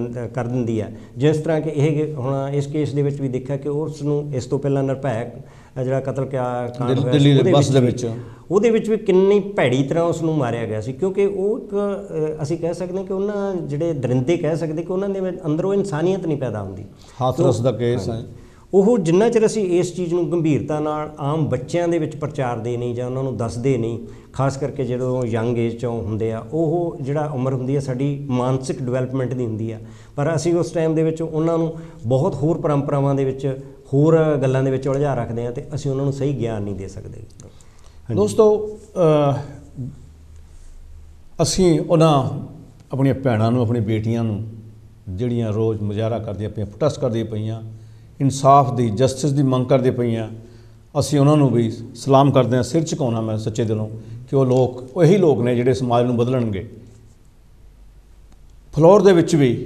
ਦਿੰਦੀ ਹੈ। ਜਿਸ ਤਰ੍ਹਾਂ ਕਿ ਇਹ ਹੁਣ ਇਸ ਕੇਸ ਦੇ ਵਿੱਚ ਵੀ ਦੇਖਿਆ ਕਿ ਉਸ ਨੂੰ ਇਸ ਤੋਂ ਪਹਿਲਾਂ ਨਿਰਭੈਕ ਜਿਹੜਾ ਕਤਲ ਕਾਂਡ ਹੋਇਆ ਦਿੱਲੀ ਦੇ ਬੱਸ ਦੇ ਵਿੱਚ, ਉਹਦੇ ਵਿੱਚ ਵੀ ਕਿੰਨੀ ਭੈੜੀ ਤਰ੍ਹਾਂ ਉਸ ਨੂੰ ਮਾਰਿਆ ਗਿਆ ਸੀ। ਕਿਉਂਕਿ ਉਹ ਇੱਕ ਅਸੀਂ ਕਹਿ ਸਕਦੇ ਹਾਂ ਕਿ ਉਹਨਾਂ ਜਿਹੜੇ ਦਰਿੰਦੇ ਕਹਿ ਸਕਦੇ ਕਿ ਉਹਨਾਂ ਦੇ ਅੰਦਰੋਂ ਇਨਸਾਨੀਅਤ ਨਹੀਂ ਪੈਦਾ ਹੁੰਦੀ। ਹਾਥਰਸ ਦਾ ਕੇਸ ਹੈ ਉਹ। ਜਿੰਨਾ ਚਿਰ ਅਸੀਂ ਇਸ ਚੀਜ਼ ਨੂੰ ਗੰਭੀਰਤਾ ਨਾਲ ਆਮ ਬੱਚਿਆਂ ਦੇ ਵਿੱਚ ਪ੍ਰਚਾਰਦੇ ਨਹੀਂ ਜਾਂ ਉਹਨਾਂ ਨੂੰ ਦੱਸਦੇ ਨਹੀਂ, ਖਾਸ ਕਰਕੇ ਜਦੋਂ ਯੰਗ ਏਜ 'ਚੋਂ ਹੁੰਦੇ ਆ, ਉਹ ਜਿਹੜਾ ਉਮਰ ਹੁੰਦੀ ਹੈ ਸਾਡੀ ਮਾਨਸਿਕ ਡਿਵੈਲਪਮੈਂਟ ਦੀ ਹੁੰਦੀ ਆ, ਪਰ ਅਸੀਂ ਉਸ ਟਾਈਮ ਦੇ ਵਿੱਚ ਉਹਨਾਂ ਨੂੰ ਬਹੁਤ ਹੋਰ ਪਰੰਪਰਾਵਾਂ ਦੇ ਵਿੱਚ, ਹੋਰ ਗੱਲਾਂ ਦੇ ਵਿੱਚ ਉਲਝਾ ਰੱਖਦੇ ਹਾਂ ਅਤੇ ਅਸੀਂ ਉਹਨਾਂ ਨੂੰ ਸਹੀ ਗਿਆਨ ਨਹੀਂ ਦੇ ਸਕਦੇ। ਦੋਸਤੋ, ਅਸੀਂ ਉਹਨਾਂ ਆਪਣੀਆਂ ਭੈਣਾਂ ਨੂੰ, ਆਪਣੀਆਂ ਬੇਟੀਆਂ ਨੂੰ ਜਿਹੜੀਆਂ ਰੋਜ਼ ਮੁਜ਼ਾਹਰਾ ਕਰਦੀਆਂ ਪਈਆਂ, ਪ੍ਰੋਟੈਸਟ ਕਰਦੀਆਂ ਪਈਆਂ, ਇਨਸਾਫ ਦੀ, ਜਸਟਿਸ ਦੀ ਮੰਗ ਕਰਦੀਆਂ ਪਈਆਂ, ਅਸੀਂ ਉਹਨਾਂ ਨੂੰ ਵੀ ਸਲਾਮ ਕਰਦੇ ਹਾਂ, ਸਿਰ ਝੁਕਾਉਣਾ ਮੈਂ ਸੱਚੇ ਦਿਲੋਂ ਕਿ ਉਹ ਲੋਕ ਉਹੀ ਲੋਕ ਨੇ ਜਿਹੜੇ ਸਮਾਜ ਨੂੰ ਬਦਲਣਗੇ। ਫਲੋਰ ਦੇ ਵਿੱਚ ਵੀ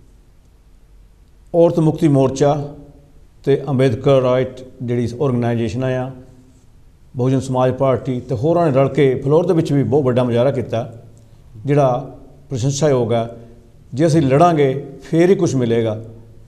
ਔਰਤ ਮੁਕਤੀ ਮੋਰਚਾ ਅਤੇ ਅੰਬੇਦਕਰ ਰਾਈਟ ਜਿਹੜੀ ਔਰਗਨਾਈਜੇਸ਼ਨਾਂ ਆ, ਬਹੁਜਨ ਸਮਾਜ ਪਾਰਟੀ ਅਤੇ ਹੋਰਾਂ ਨੇ ਰਲ ਕੇ ਫਲੋਰ ਦੇ ਵਿੱਚ ਵੀ ਬਹੁਤ ਵੱਡਾ ਮੁਜ਼ਾਹਰਾ ਕੀਤਾ, ਜਿਹੜਾ ਪ੍ਰਸ਼ੰਸਾਯੋਗ ਹੈ। ਜੇ ਅਸੀਂ ਲੜਾਂਗੇ ਫਿਰ ਹੀ ਕੁਛ ਮਿਲੇਗਾ।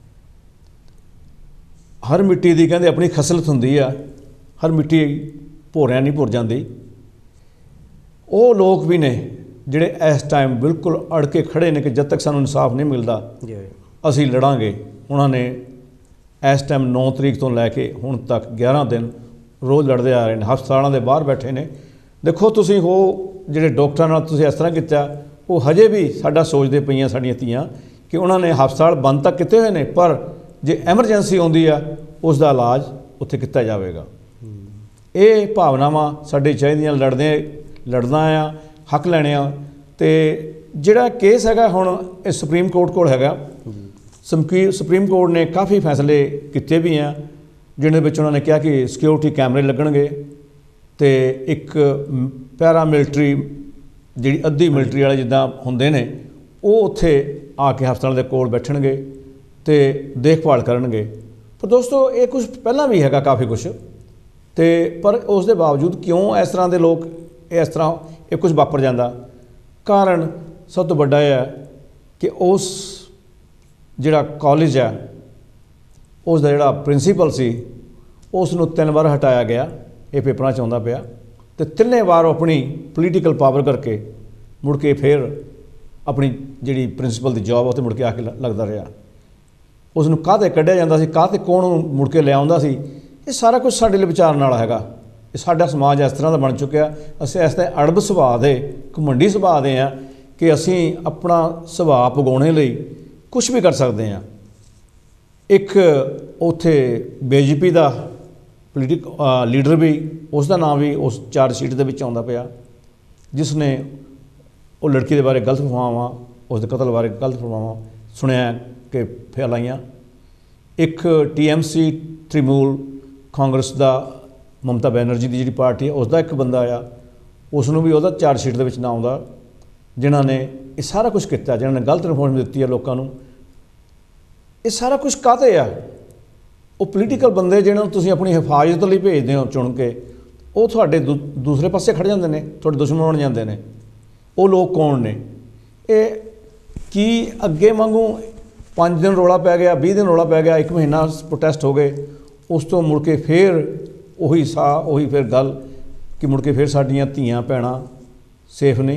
ਹਰ ਮਿੱਟੀ ਦੀ ਕਹਿੰਦੇ ਆਪਣੀ ਖਸਲਤ ਹੁੰਦੀ ਆ, ਹਰ ਮਿੱਟੀ ਭੋਰਿਆਂ ਨਹੀਂ ਭੁਰ ਜਾਂਦੀ। ਉਹ ਲੋਕ ਵੀ ਨੇ ਜਿਹੜੇ ਇਸ ਟਾਈਮ ਬਿਲਕੁਲ ਅੜ ਕੇ ਖੜ੍ਹੇ ਨੇ ਕਿ ਜਦ ਤੱਕ ਸਾਨੂੰ ਇਨਸਾਫ ਨਹੀਂ ਮਿਲਦਾ ਅਸੀਂ ਲੜਾਂਗੇ। ਉਹਨਾਂ ਨੇ ਇਸ ਟਾਈਮ 9 ਤਰੀਕ ਤੋਂ ਲੈ ਕੇ ਹੁਣ ਤੱਕ 11 ਦਿਨ ਰੋਜ਼ ਲੜਦੇ ਆ ਰਹੇ ਨੇ, ਹਸਪਤਾਲਾਂ ਦੇ ਬਾਹਰ ਬੈਠੇ ਨੇ। ਦੇਖੋ ਤੁਸੀਂ ਉਹ ਜਿਹੜੇ ਡਾਕਟਰਾਂ ਨਾਲ ਤੁਸੀਂ ਇਸ ਤਰ੍ਹਾਂ ਕੀਤਾ, ਉਹ ਹਜੇ ਵੀ ਸਾਡਾ ਸੋਚਦੇ ਪਈਆਂ ਸਾਡੀਆਂ ਧੀਆਂ ਕਿ ਉਹਨਾਂ ਨੇ ਹਸਪਤਾਲ ਬੰਦ ਤੱਕ ਕੀਤੇ ਹੋਏ ਨੇ, ਪਰ ਜੇ ਐਮਰਜੈਂਸੀ ਆਉਂਦੀ ਆ ਉਸ ਦਾ ਇਲਾਜ ਉੱਥੇ ਕੀਤਾ ਜਾਵੇਗਾ। ਇਹ ਭਾਵਨਾਵਾਂ ਸਾਡੇ ਚਾਹੀਦੀਆਂ, ਲੜਨਾ ਆ, ਹੱਕ ਲੈਣੇ ਆ। ਅਤੇ ਜਿਹੜਾ ਕੇਸ ਹੈਗਾ ਹੁਣ ਇਹ ਸੁਪਰੀਮ ਕੋਰਟ ਕੋਲ ਹੈਗਾ। ਸੁਪਰੀਮ ਕੋਰਟ ਨੇ ਕਾਫੀ ਫੈਸਲੇ ਕੀਤੇ ਵੀ ਆ, ਜਿਹਦੇ ਵਿੱਚ ਉਹਨਾਂ ਨੇ ਕਿਹਾ ਕਿ ਸਿਕਿਉਰਿਟੀ ਕੈਮਰੇ ਲੱਗਣਗੇ ਅਤੇ ਇੱਕ ਪੈਰਾਮਿਲਟਰੀ ਜਿਹੜੀ ਅੱਧੀ ਮਿਲਟਰੀ ਵਾਲੇ ਜਿੱਦਾਂ ਹੁੰਦੇ ਨੇ ਉਹ ਉੱਥੇ ਆ ਕੇ ਹਸਪਤਾਲ ਦੇ ਕੋਲ ਬੈਠਣਗੇ ਅਤੇ ਦੇਖਭਾਲ ਕਰਨਗੇ। ਪਰ ਦੋਸਤੋ ਇਹ ਕੁਝ ਪਹਿਲਾਂ ਵੀ ਹੈਗਾ ਕਾਫੀ ਕੁਝ, ਤੇ ਪਰ ਉਸ ਦੇ ਬਾਵਜੂਦ ਕਿਉਂ ਇਸ ਤਰ੍ਹਾਂ ਦੇ ਲੋਕ ਇਸ ਤਰ੍ਹਾਂ ਇਹ ਕੁਝ ਵਾਪਰ ਜਾਂਦਾ? ਕਾਰਨ ਸਭ ਤੋਂ ਵੱਡਾ ਇਹ ਹੈ ਕਿ ਉਸ ਜਿਹੜਾ ਕਾਲਜ ਹੈ ਉਸ ਦਾ ਜਿਹੜਾ ਪ੍ਰਿੰਸੀਪਲ ਸੀ ਉਸ ਨੂੰ 3 ਵਾਰ ਹਟਾਇਆ ਗਿਆ, ਇਹ ਪੇਪਰਾਂ 'ਚ ਆਉਂਦਾ ਪਿਆ, ਤੇ 3 ਵਾਰ ਆਪਣੀ ਪੋਲੀਟੀਕਲ ਪਾਵਰ ਕਰਕੇ ਮੁੜ ਕੇ ਫਿਰ ਆਪਣੀ ਜਿਹੜੀ ਪ੍ਰਿੰਸੀਪਲ ਦੀ ਜੌਬ ਉੱਥੇ ਮੁੜ ਕੇ ਆ ਕੇ ਲੱਗਦਾ ਰਿਹਾ। ਉਸ ਨੂੰ ਕਾਹਤੇ ਕੱਢਿਆ ਜਾਂਦਾ ਸੀ, ਕਾਹਤੇ ਕੌਣ ਮੁੜ ਕੇ ਲੈ ਆਉਂਦਾ ਸੀ, ਇਹ ਸਾਰਾ ਕੁਝ ਸਾਡੇ ਲਈ ਵਿਚਾਰਨ ਵਾਲਾ ਹੈਗਾ। ਇਹ ਸਾਡਾ ਸਮਾਜ ਇਸ ਤਰ੍ਹਾਂ ਦਾ ਬਣ ਚੁੱਕਿਆ, ਅਸੀਂ ਇਸ ਤਰ੍ਹਾਂ ਅੜਬ ਸੁਭਾਅ ਦੇ, ਘਮੰਡੀ ਸੁਭਾਅ ਦੇ ਹਾਂ ਕਿ ਅਸੀਂ ਆਪਣਾ ਸੁਭਾਅ ਪਗਾਉਣੇ ਲਈ ਕੁਝ ਵੀ ਕਰ ਸਕਦੇ ਹਾਂ। ਇੱਕ ਉੱਥੇ ਬੀਜੇਪੀ ਦਾ ਲੀਡਰ ਵੀ, ਉਸ ਦਾ ਨਾਮ ਵੀ ਉਸ ਚਾਰਜ ਸ਼ੀਟ ਦੇ ਵਿੱਚ ਆਉਂਦਾ ਪਿਆ, ਜਿਸ ਨੇ ਉਹ ਲੜਕੀ ਦੇ ਬਾਰੇ ਗਲਤ ਅਫਵਾਹਾਂ, ਉਸ ਦੇ ਕਤਲ ਬਾਰੇ ਗਲਤ ਅਫਵਾਹਾਂ ਸੁਣਿਆ ਕਿ ਫੈਲਾਈਆਂ। ਇੱਕ TMC ਤ੍ਰਿਣਮੂਲ ਕਾਂਗਰਸ ਦਾ ਮਮਤਾ ਬੈਨਰਜੀ ਦੀ ਜਿਹੜੀ ਪਾਰਟੀ ਹੈ ਉਸ ਦਾ ਇੱਕ ਬੰਦਾ ਆ, ਉਸ ਨੂੰ ਵੀ ਉਹਦਾ ਚਾਰਜ ਸ਼ੀਟ ਦੇ ਵਿੱਚ ਨਾ ਆਉਂਦਾ, ਜਿਨ੍ਹਾਂ ਨੇ ਇਹ ਸਾਰਾ ਕੁਝ ਕੀਤਾ, ਜਿਨ੍ਹਾਂ ਨੇ ਗਲਤ ਇਨਫੋਰਮੇਸ਼ਨ ਦਿੱਤੀ ਹੈ ਲੋਕਾਂ ਨੂੰ। ਇਹ ਸਾਰਾ ਕੁਝ ਕਾਹਤੇ ਆ? ਉਹ ਪੋਲੀਟੀਕਲ ਬੰਦੇ ਜਿਹਨਾਂ ਨੂੰ ਤੁਸੀਂ ਆਪਣੀ ਹਿਫਾਜ਼ਤ ਲਈ ਭੇਜਦੇ ਹੋ ਚੁਣ ਕੇ, ਉਹ ਤੁਹਾਡੇ ਦੂਸਰੇ ਪਾਸੇ ਖੜ੍ਹ ਜਾਂਦੇ ਨੇ, ਤੁਹਾਡੇ ਦੁਸ਼ਮਣ ਬਣ ਜਾਂਦੇ ਨੇ। ਉਹ ਲੋਕ ਕੌਣ ਨੇ? ਇਹ ਕੀ ਅੱਗੇ ਵਾਂਗੂ 5 ਦਿਨ ਰੌਲਾ ਪੈ ਗਿਆ, 20 ਦਿਨ ਰੌਲਾ ਪੈ ਗਿਆ, 1 ਮਹੀਨਾ ਪ੍ਰੋਟੈਸਟ ਹੋ ਗਏ, ਉਸ ਤੋਂ ਮੁੜ ਕੇ ਫਿਰ ਉਹੀ ਫਿਰ ਗੱਲ ਕਿ ਮੁੜ ਕੇ ਫਿਰ ਸਾਡੀਆਂ ਧੀਆਂ ਭੈਣਾਂ ਸੇਫ ਨਹੀਂ।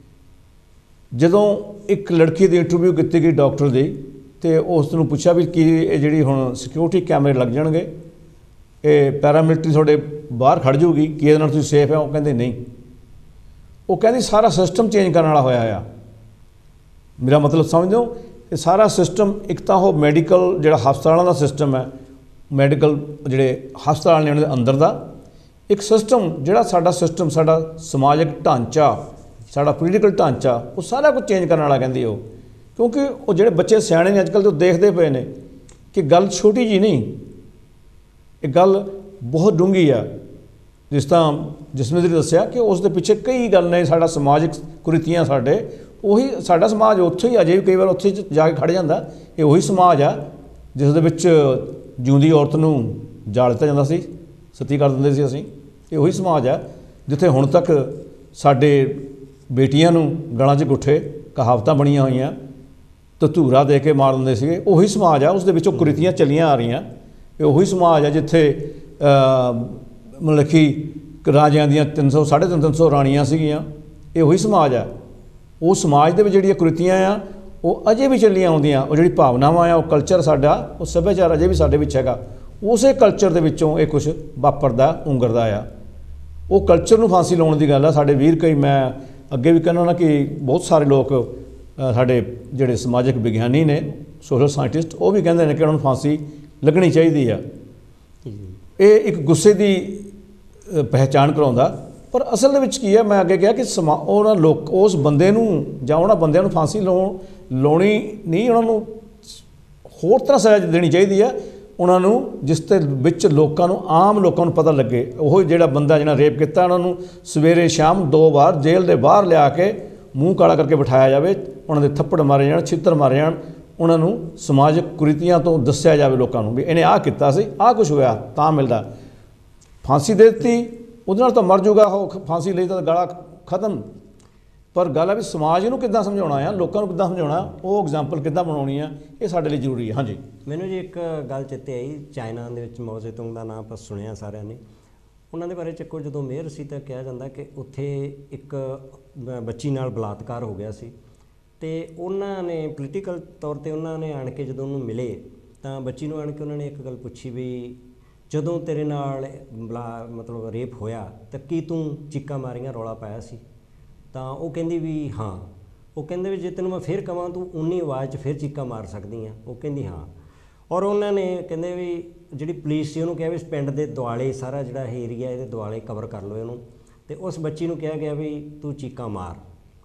ਜਦੋਂ ਇੱਕ ਲੜਕੀ ਦੀ ਇੰਟਰਵਿਊ ਕੀਤੀ ਗਈ ਡਾਕਟਰ ਦੀ, ਤੇ ਉਸ ਨੂੰ ਪੁੱਛਿਆ ਵੀ ਕੀ ਇਹ ਜਿਹੜੀ ਹੁਣ ਸਿਕਿਉਰਿਟੀ ਕੈਮਰੇ ਲੱਗ ਜਾਣਗੇ, ਇਹ ਪੈਰਾਮਿਲਟਰੀ ਤੁਹਾਡੇ ਬਾਹਰ ਖੜ੍ਹ ਜਾਊਗੀ, ਕੀ ਇਹਦੇ ਨਾਲ ਤੁਸੀਂ ਸੇਫ ਹੈ? ਉਹ ਕਹਿੰਦੇ ਨਹੀਂ। ਉਹ ਕਹਿੰਦੀ ਸਾਰਾ ਸਿਸਟਮ ਚੇਂਜ ਕਰਨ ਵਾਲਾ ਹੋਇਆ ਆ। ਮੇਰਾ ਮਤਲਬ ਸਮਝਦੇ ਹੋ? ਇਹ ਸਾਰਾ ਸਿਸਟਮ, ਇੱਕ ਤਾਂ ਉਹ ਮੈਡੀਕਲ ਜਿਹੜਾ ਹਸਪਤਾਲਾਂ ਦਾ ਸਿਸਟਮ ਹੈ, ਮੈਡੀਕਲ ਜਿਹੜੇ ਹਸਪਤਾਲ ਨੇ ਉਹਨਾਂ ਦੇ ਅੰਦਰ ਦਾ ਇੱਕ ਸਿਸਟਮ, ਜਿਹੜਾ ਸਾਡਾ ਸਿਸਟਮ, ਸਾਡਾ ਸਮਾਜਿਕ ਢਾਂਚਾ, ਸਾਡਾ ਪੋਲੀਟੀਕਲ ਢਾਂਚਾ, ਉਹ ਸਾਰਾ ਕੁਝ ਚੇਂਜ ਕਰਨ ਵਾਲਾ ਕਹਿੰਦੀ ਉਹ। ਕਿਉਂਕਿ ਉਹ ਜਿਹੜੇ ਬੱਚੇ ਸਿਆਣੇ ਨੇ ਅੱਜ ਕੱਲ੍ਹ ਤੋਂ ਦੇਖਦੇ ਪਏ ਨੇ ਕਿ ਗੱਲ ਛੋਟੀ ਜੀ ਨਹੀਂ, ਇਹ ਗੱਲ ਬਹੁਤ ਡੂੰਘੀ ਆ। ਜਿਸ ਤਰ੍ਹਾਂ ਜਿਸਨੇ ਦੱਸਿਆ ਕਿ ਉਸ ਦੇ ਪਿੱਛੇ ਕਈ ਗੱਲ ਨੇ, ਸਾਡਾ ਸਮਾਜਿਕ ਕੁਰੀਤੀਆਂ, ਸਾਡੇ ਉਹੀ ਸਾਡਾ ਸਮਾਜ ਉੱਥੇ ਹੀ ਅਜੇ ਵੀ ਕਈ ਵਾਰ ਉੱਥੇ ਜਾ ਕੇ ਖੜ੍ਹ ਜਾਂਦਾ। ਇਹ ਉਹੀ ਸਮਾਜ ਆ ਜਿਸ ਦੇ ਵਿੱਚ ਜਿਉਂਦੀ ਔਰਤ ਨੂੰ ਜਾਲ ਦਿੱਤਾ ਜਾਂਦਾ ਸੀ, ਸਤੀ ਕਰ ਦਿੰਦੇ ਸੀ ਅਸੀਂ। ਇਹ ਉਹੀ ਸਮਾਜ ਆ ਜਿੱਥੇ ਹੁਣ ਤੱਕ ਸਾਡੇ ਬੇਟੀਆਂ ਨੂੰ ਗਲਾਂ 'ਚ ਗੁੱਠੇ ਕਹਾਵਤਾਂ ਬਣੀਆਂ ਹੋਈਆਂ, ਧਤੂਰਾ ਦੇ ਕੇ ਮਾਰ ਦਿੰਦੇ ਸੀਗੇ। ਉਹੀ ਸਮਾਜ ਆ, ਉਸ ਦੇ ਵਿੱਚੋਂ ਕੁਰੀਤੀਆਂ ਚੱਲੀਆਂ ਆ ਰਹੀਆਂ। ਇਹ ਉਹੀ ਸਮਾਜ ਆ ਜਿੱਥੇ ਮਤਲਬ ਕਿ ਰਾਜਿਆਂ ਦੀਆਂ 300 350 ਰਾਣੀਆਂ ਸੀਗੀਆਂ। ਇਹ ਉਹੀ ਸਮਾਜ ਆ। ਉਹ ਸਮਾਜ ਦੇ ਵਿੱਚ ਜਿਹੜੀਆਂ ਕੁਰੀਤੀਆਂ ਆ ਉਹ ਅਜੇ ਵੀ ਚੱਲੀਆਂ ਆਉਂਦੀਆਂ। ਉਹ ਜਿਹੜੀ ਭਾਵਨਾਵਾਂ ਆ, ਉਹ ਕਲਚਰ ਸਾਡਾ, ਉਹ ਸੱਭਿਆਚਾਰ ਅਜੇ ਵੀ ਸਾਡੇ ਵਿੱਚ ਹੈਗਾ। ਉਸੇ ਕਲਚਰ ਦੇ ਵਿੱਚੋਂ ਇਹ ਕੁਛ ਵਾਪਰਦਾ, ਉਂਗਰਦਾ ਆ। ਉਹ ਕਲਚਰ ਨੂੰ ਫਾਂਸੀ ਲਾਉਣ ਦੀ ਗੱਲ ਆ। ਸਾਡੇ ਵੀਰ ਕਈ, ਮੈਂ ਅੱਗੇ ਵੀ ਕਹਿੰਦਾ ਨਾ ਕਿ ਬਹੁਤ ਸਾਰੇ ਲੋਕ ਸਾਡੇ ਜਿਹੜੇ ਸਮਾਜਿਕ ਵਿਗਿਆਨੀ ਨੇ, ਸੋਸ਼ਲ ਸਾਇੰਟਿਸਟ, ਉਹ ਵੀ ਕਹਿੰਦੇ ਨੇ ਕਿ ਉਹਨਾਂ ਨੂੰ ਫਾਂਸੀ ਲੱਗਣੀ ਚਾਹੀਦੀ ਆ। ਇਹ ਇੱਕ ਗੁੱਸੇ ਦੀ ਪਹਿਚਾਣ ਕਰਾਉਂਦਾ, ਪਰ ਅਸਲ ਦੇ ਵਿੱਚ ਕੀ ਹੈ, ਮੈਂ ਅੱਗੇ ਕਿਹਾ ਕਿ ਉਹਨਾਂ ਲੋਕ, ਉਸ ਬੰਦੇ ਨੂੰ ਜਾਂ ਉਹਨਾਂ ਬੰਦਿਆਂ ਨੂੰ ਫਾਂਸੀ ਲਾਉਣੀ ਨਹੀਂ, ਉਹਨਾਂ ਨੂੰ ਹੋਰ ਤਰ੍ਹਾਂ ਸਜ਼ਾ ਦੇਣੀ ਚਾਹੀਦੀ ਆ। ਉਹਨਾਂ ਨੂੰ ਜਿਸ ਦੇ ਵਿੱਚ ਲੋਕਾਂ ਨੂੰ, ਆਮ ਲੋਕਾਂ ਨੂੰ ਪਤਾ ਲੱਗੇ। ਉਹ ਜਿਹੜਾ ਬੰਦਾ ਜਿਹਨਾਂ ਰੇਪ ਕੀਤਾ, ਉਹਨਾਂ ਨੂੰ ਸਵੇਰੇ ਸ਼ਾਮ 2 ਵਾਰ ਜੇਲ੍ਹ ਦੇ ਬਾਹਰ ਲਿਆ ਕੇ ਮੂੰਹ ਕਾਲਾ ਕਰਕੇ ਬਿਠਾਇਆ ਜਾਵੇ, ਉਹਨਾਂ ਦੇ ਥੱਪੜ ਮਾਰੇ ਜਾਣ, ਛਿੱਤਰ ਮਾਰੇ ਜਾਣ, ਉਹਨਾਂ ਨੂੰ ਸਮਾਜਿਕ ਕੁਰੀਤੀਆਂ ਤੋਂ ਦੱਸਿਆ ਜਾਵੇ ਲੋਕਾਂ ਨੂੰ ਵੀ ਇਹਨੇ ਆਹ ਕੀਤਾ ਸੀ, ਆਹ ਕੁਛ ਹੋਇਆ, ਤਾਂ ਮਿਲਦਾ। ਫਾਂਸੀ ਦੇ ਦਿੱਤੀ, ਉਹਦੇ ਨਾਲ ਤਾਂ ਮਰ ਜੂਗਾ ਉਹ, ਫਾਂਸੀ ਲਈ ਤਾਂ ਗਲਾ ਖਤਮ। ਪਰ ਗੱਲ ਹੈ ਵੀ ਸਮਾਜ ਨੂੰ ਕਿੱਦਾਂ ਸਮਝਾਉਣਾ ਆ, ਲੋਕਾਂ ਨੂੰ ਕਿੱਦਾਂ ਸਮਝਾਉਣਾ, ਉਹ ਐਗਜ਼ਾਮਪਲ ਕਿੱਦਾਂ ਬਣਾਉਣੀ ਆ, ਇਹ ਸਾਡੇ ਲਈ ਜ਼ਰੂਰੀ ਹੈ। ਹਾਂਜੀ, ਮੈਨੂੰ ਜੀ ਇੱਕ ਗੱਲ ਚੇਤੇ ਆਈ। ਚਾਈਨਾ ਦੇ ਵਿੱਚ ਮਾਓ ਜ਼ੇਤੁੰਗ ਦਾ ਨਾਮ ਆਪਾਂ ਸੁਣਿਆ ਸਾਰਿਆਂ ਨੇ। ਉਹਨਾਂ ਦੇ ਬਾਰੇ ਚੱਕੋ, ਜਦੋਂ ਮੇਅਰ ਸੀ ਤਾਂ ਕਿਹਾ ਜਾਂਦਾ ਕਿ ਉੱਥੇ ਇੱਕ ਬੱਚੀ ਨਾਲ ਬਲਾਤਕਾਰ ਹੋ ਗਿਆ ਸੀ, ਅਤੇ ਉਹਨਾਂ ਨੇ ਪੋਲੀਟੀਕਲ ਤੌਰ 'ਤੇ ਉਹਨਾਂ ਨੇ ਆਣ ਕੇ ਜਦੋਂ ਉਹਨੂੰ ਮਿਲੇ ਤਾਂ ਬੱਚੀ ਨੂੰ ਆਣ ਕੇ ਉਹਨਾਂ ਨੇ ਇੱਕ ਗੱਲ ਪੁੱਛੀ ਵੀ ਜਦੋਂ ਤੇਰੇ ਨਾਲ ਮਤਲਬ ਰੇਪ ਹੋਇਆ ਤਾਂ ਕੀ ਤੂੰ ਚੀਕਾਂ ਮਾਰੀਆਂ, ਰੌਲਾ ਪਾਇਆ ਸੀ? ਤਾਂ ਉਹ ਕਹਿੰਦੀ ਵੀ ਹਾਂ। ਉਹ ਕਹਿੰਦੇ ਵੀ ਜੇ ਤੈਨੂੰ ਮੈਂ ਫਿਰ ਕਹਾਂ ਤੂੰ ਉਨੀ ਆਵਾਜ਼ 'ਚ ਫਿਰ ਚੀਕਾਂ ਮਾਰ ਸਕਦੀ ਹਾਂ? ਉਹ ਕਹਿੰਦੀ ਹਾਂ। ਔਰ ਉਹਨਾਂ ਨੇ ਕਹਿੰਦੇ ਵੀ ਜਿਹੜੀ ਪੁਲਿਸ ਸੀ ਉਹਨੂੰ ਕਿਹਾ ਵੀ ਇਸ ਪਿੰਡ ਦੇ ਦੁਆਲੇ, ਸਾਰਾ ਜਿਹੜਾ ਇਹ ਏਰੀਆ ਇਹਦੇ ਦੁਆਲੇ ਕਵਰ ਕਰ ਲਓ ਇਹਨੂੰ, ਅਤੇ ਉਸ ਬੱਚੀ ਨੂੰ ਕਿਹਾ ਗਿਆ ਵੀ ਤੂੰ ਚੀਕਾਂ ਮਾਰ।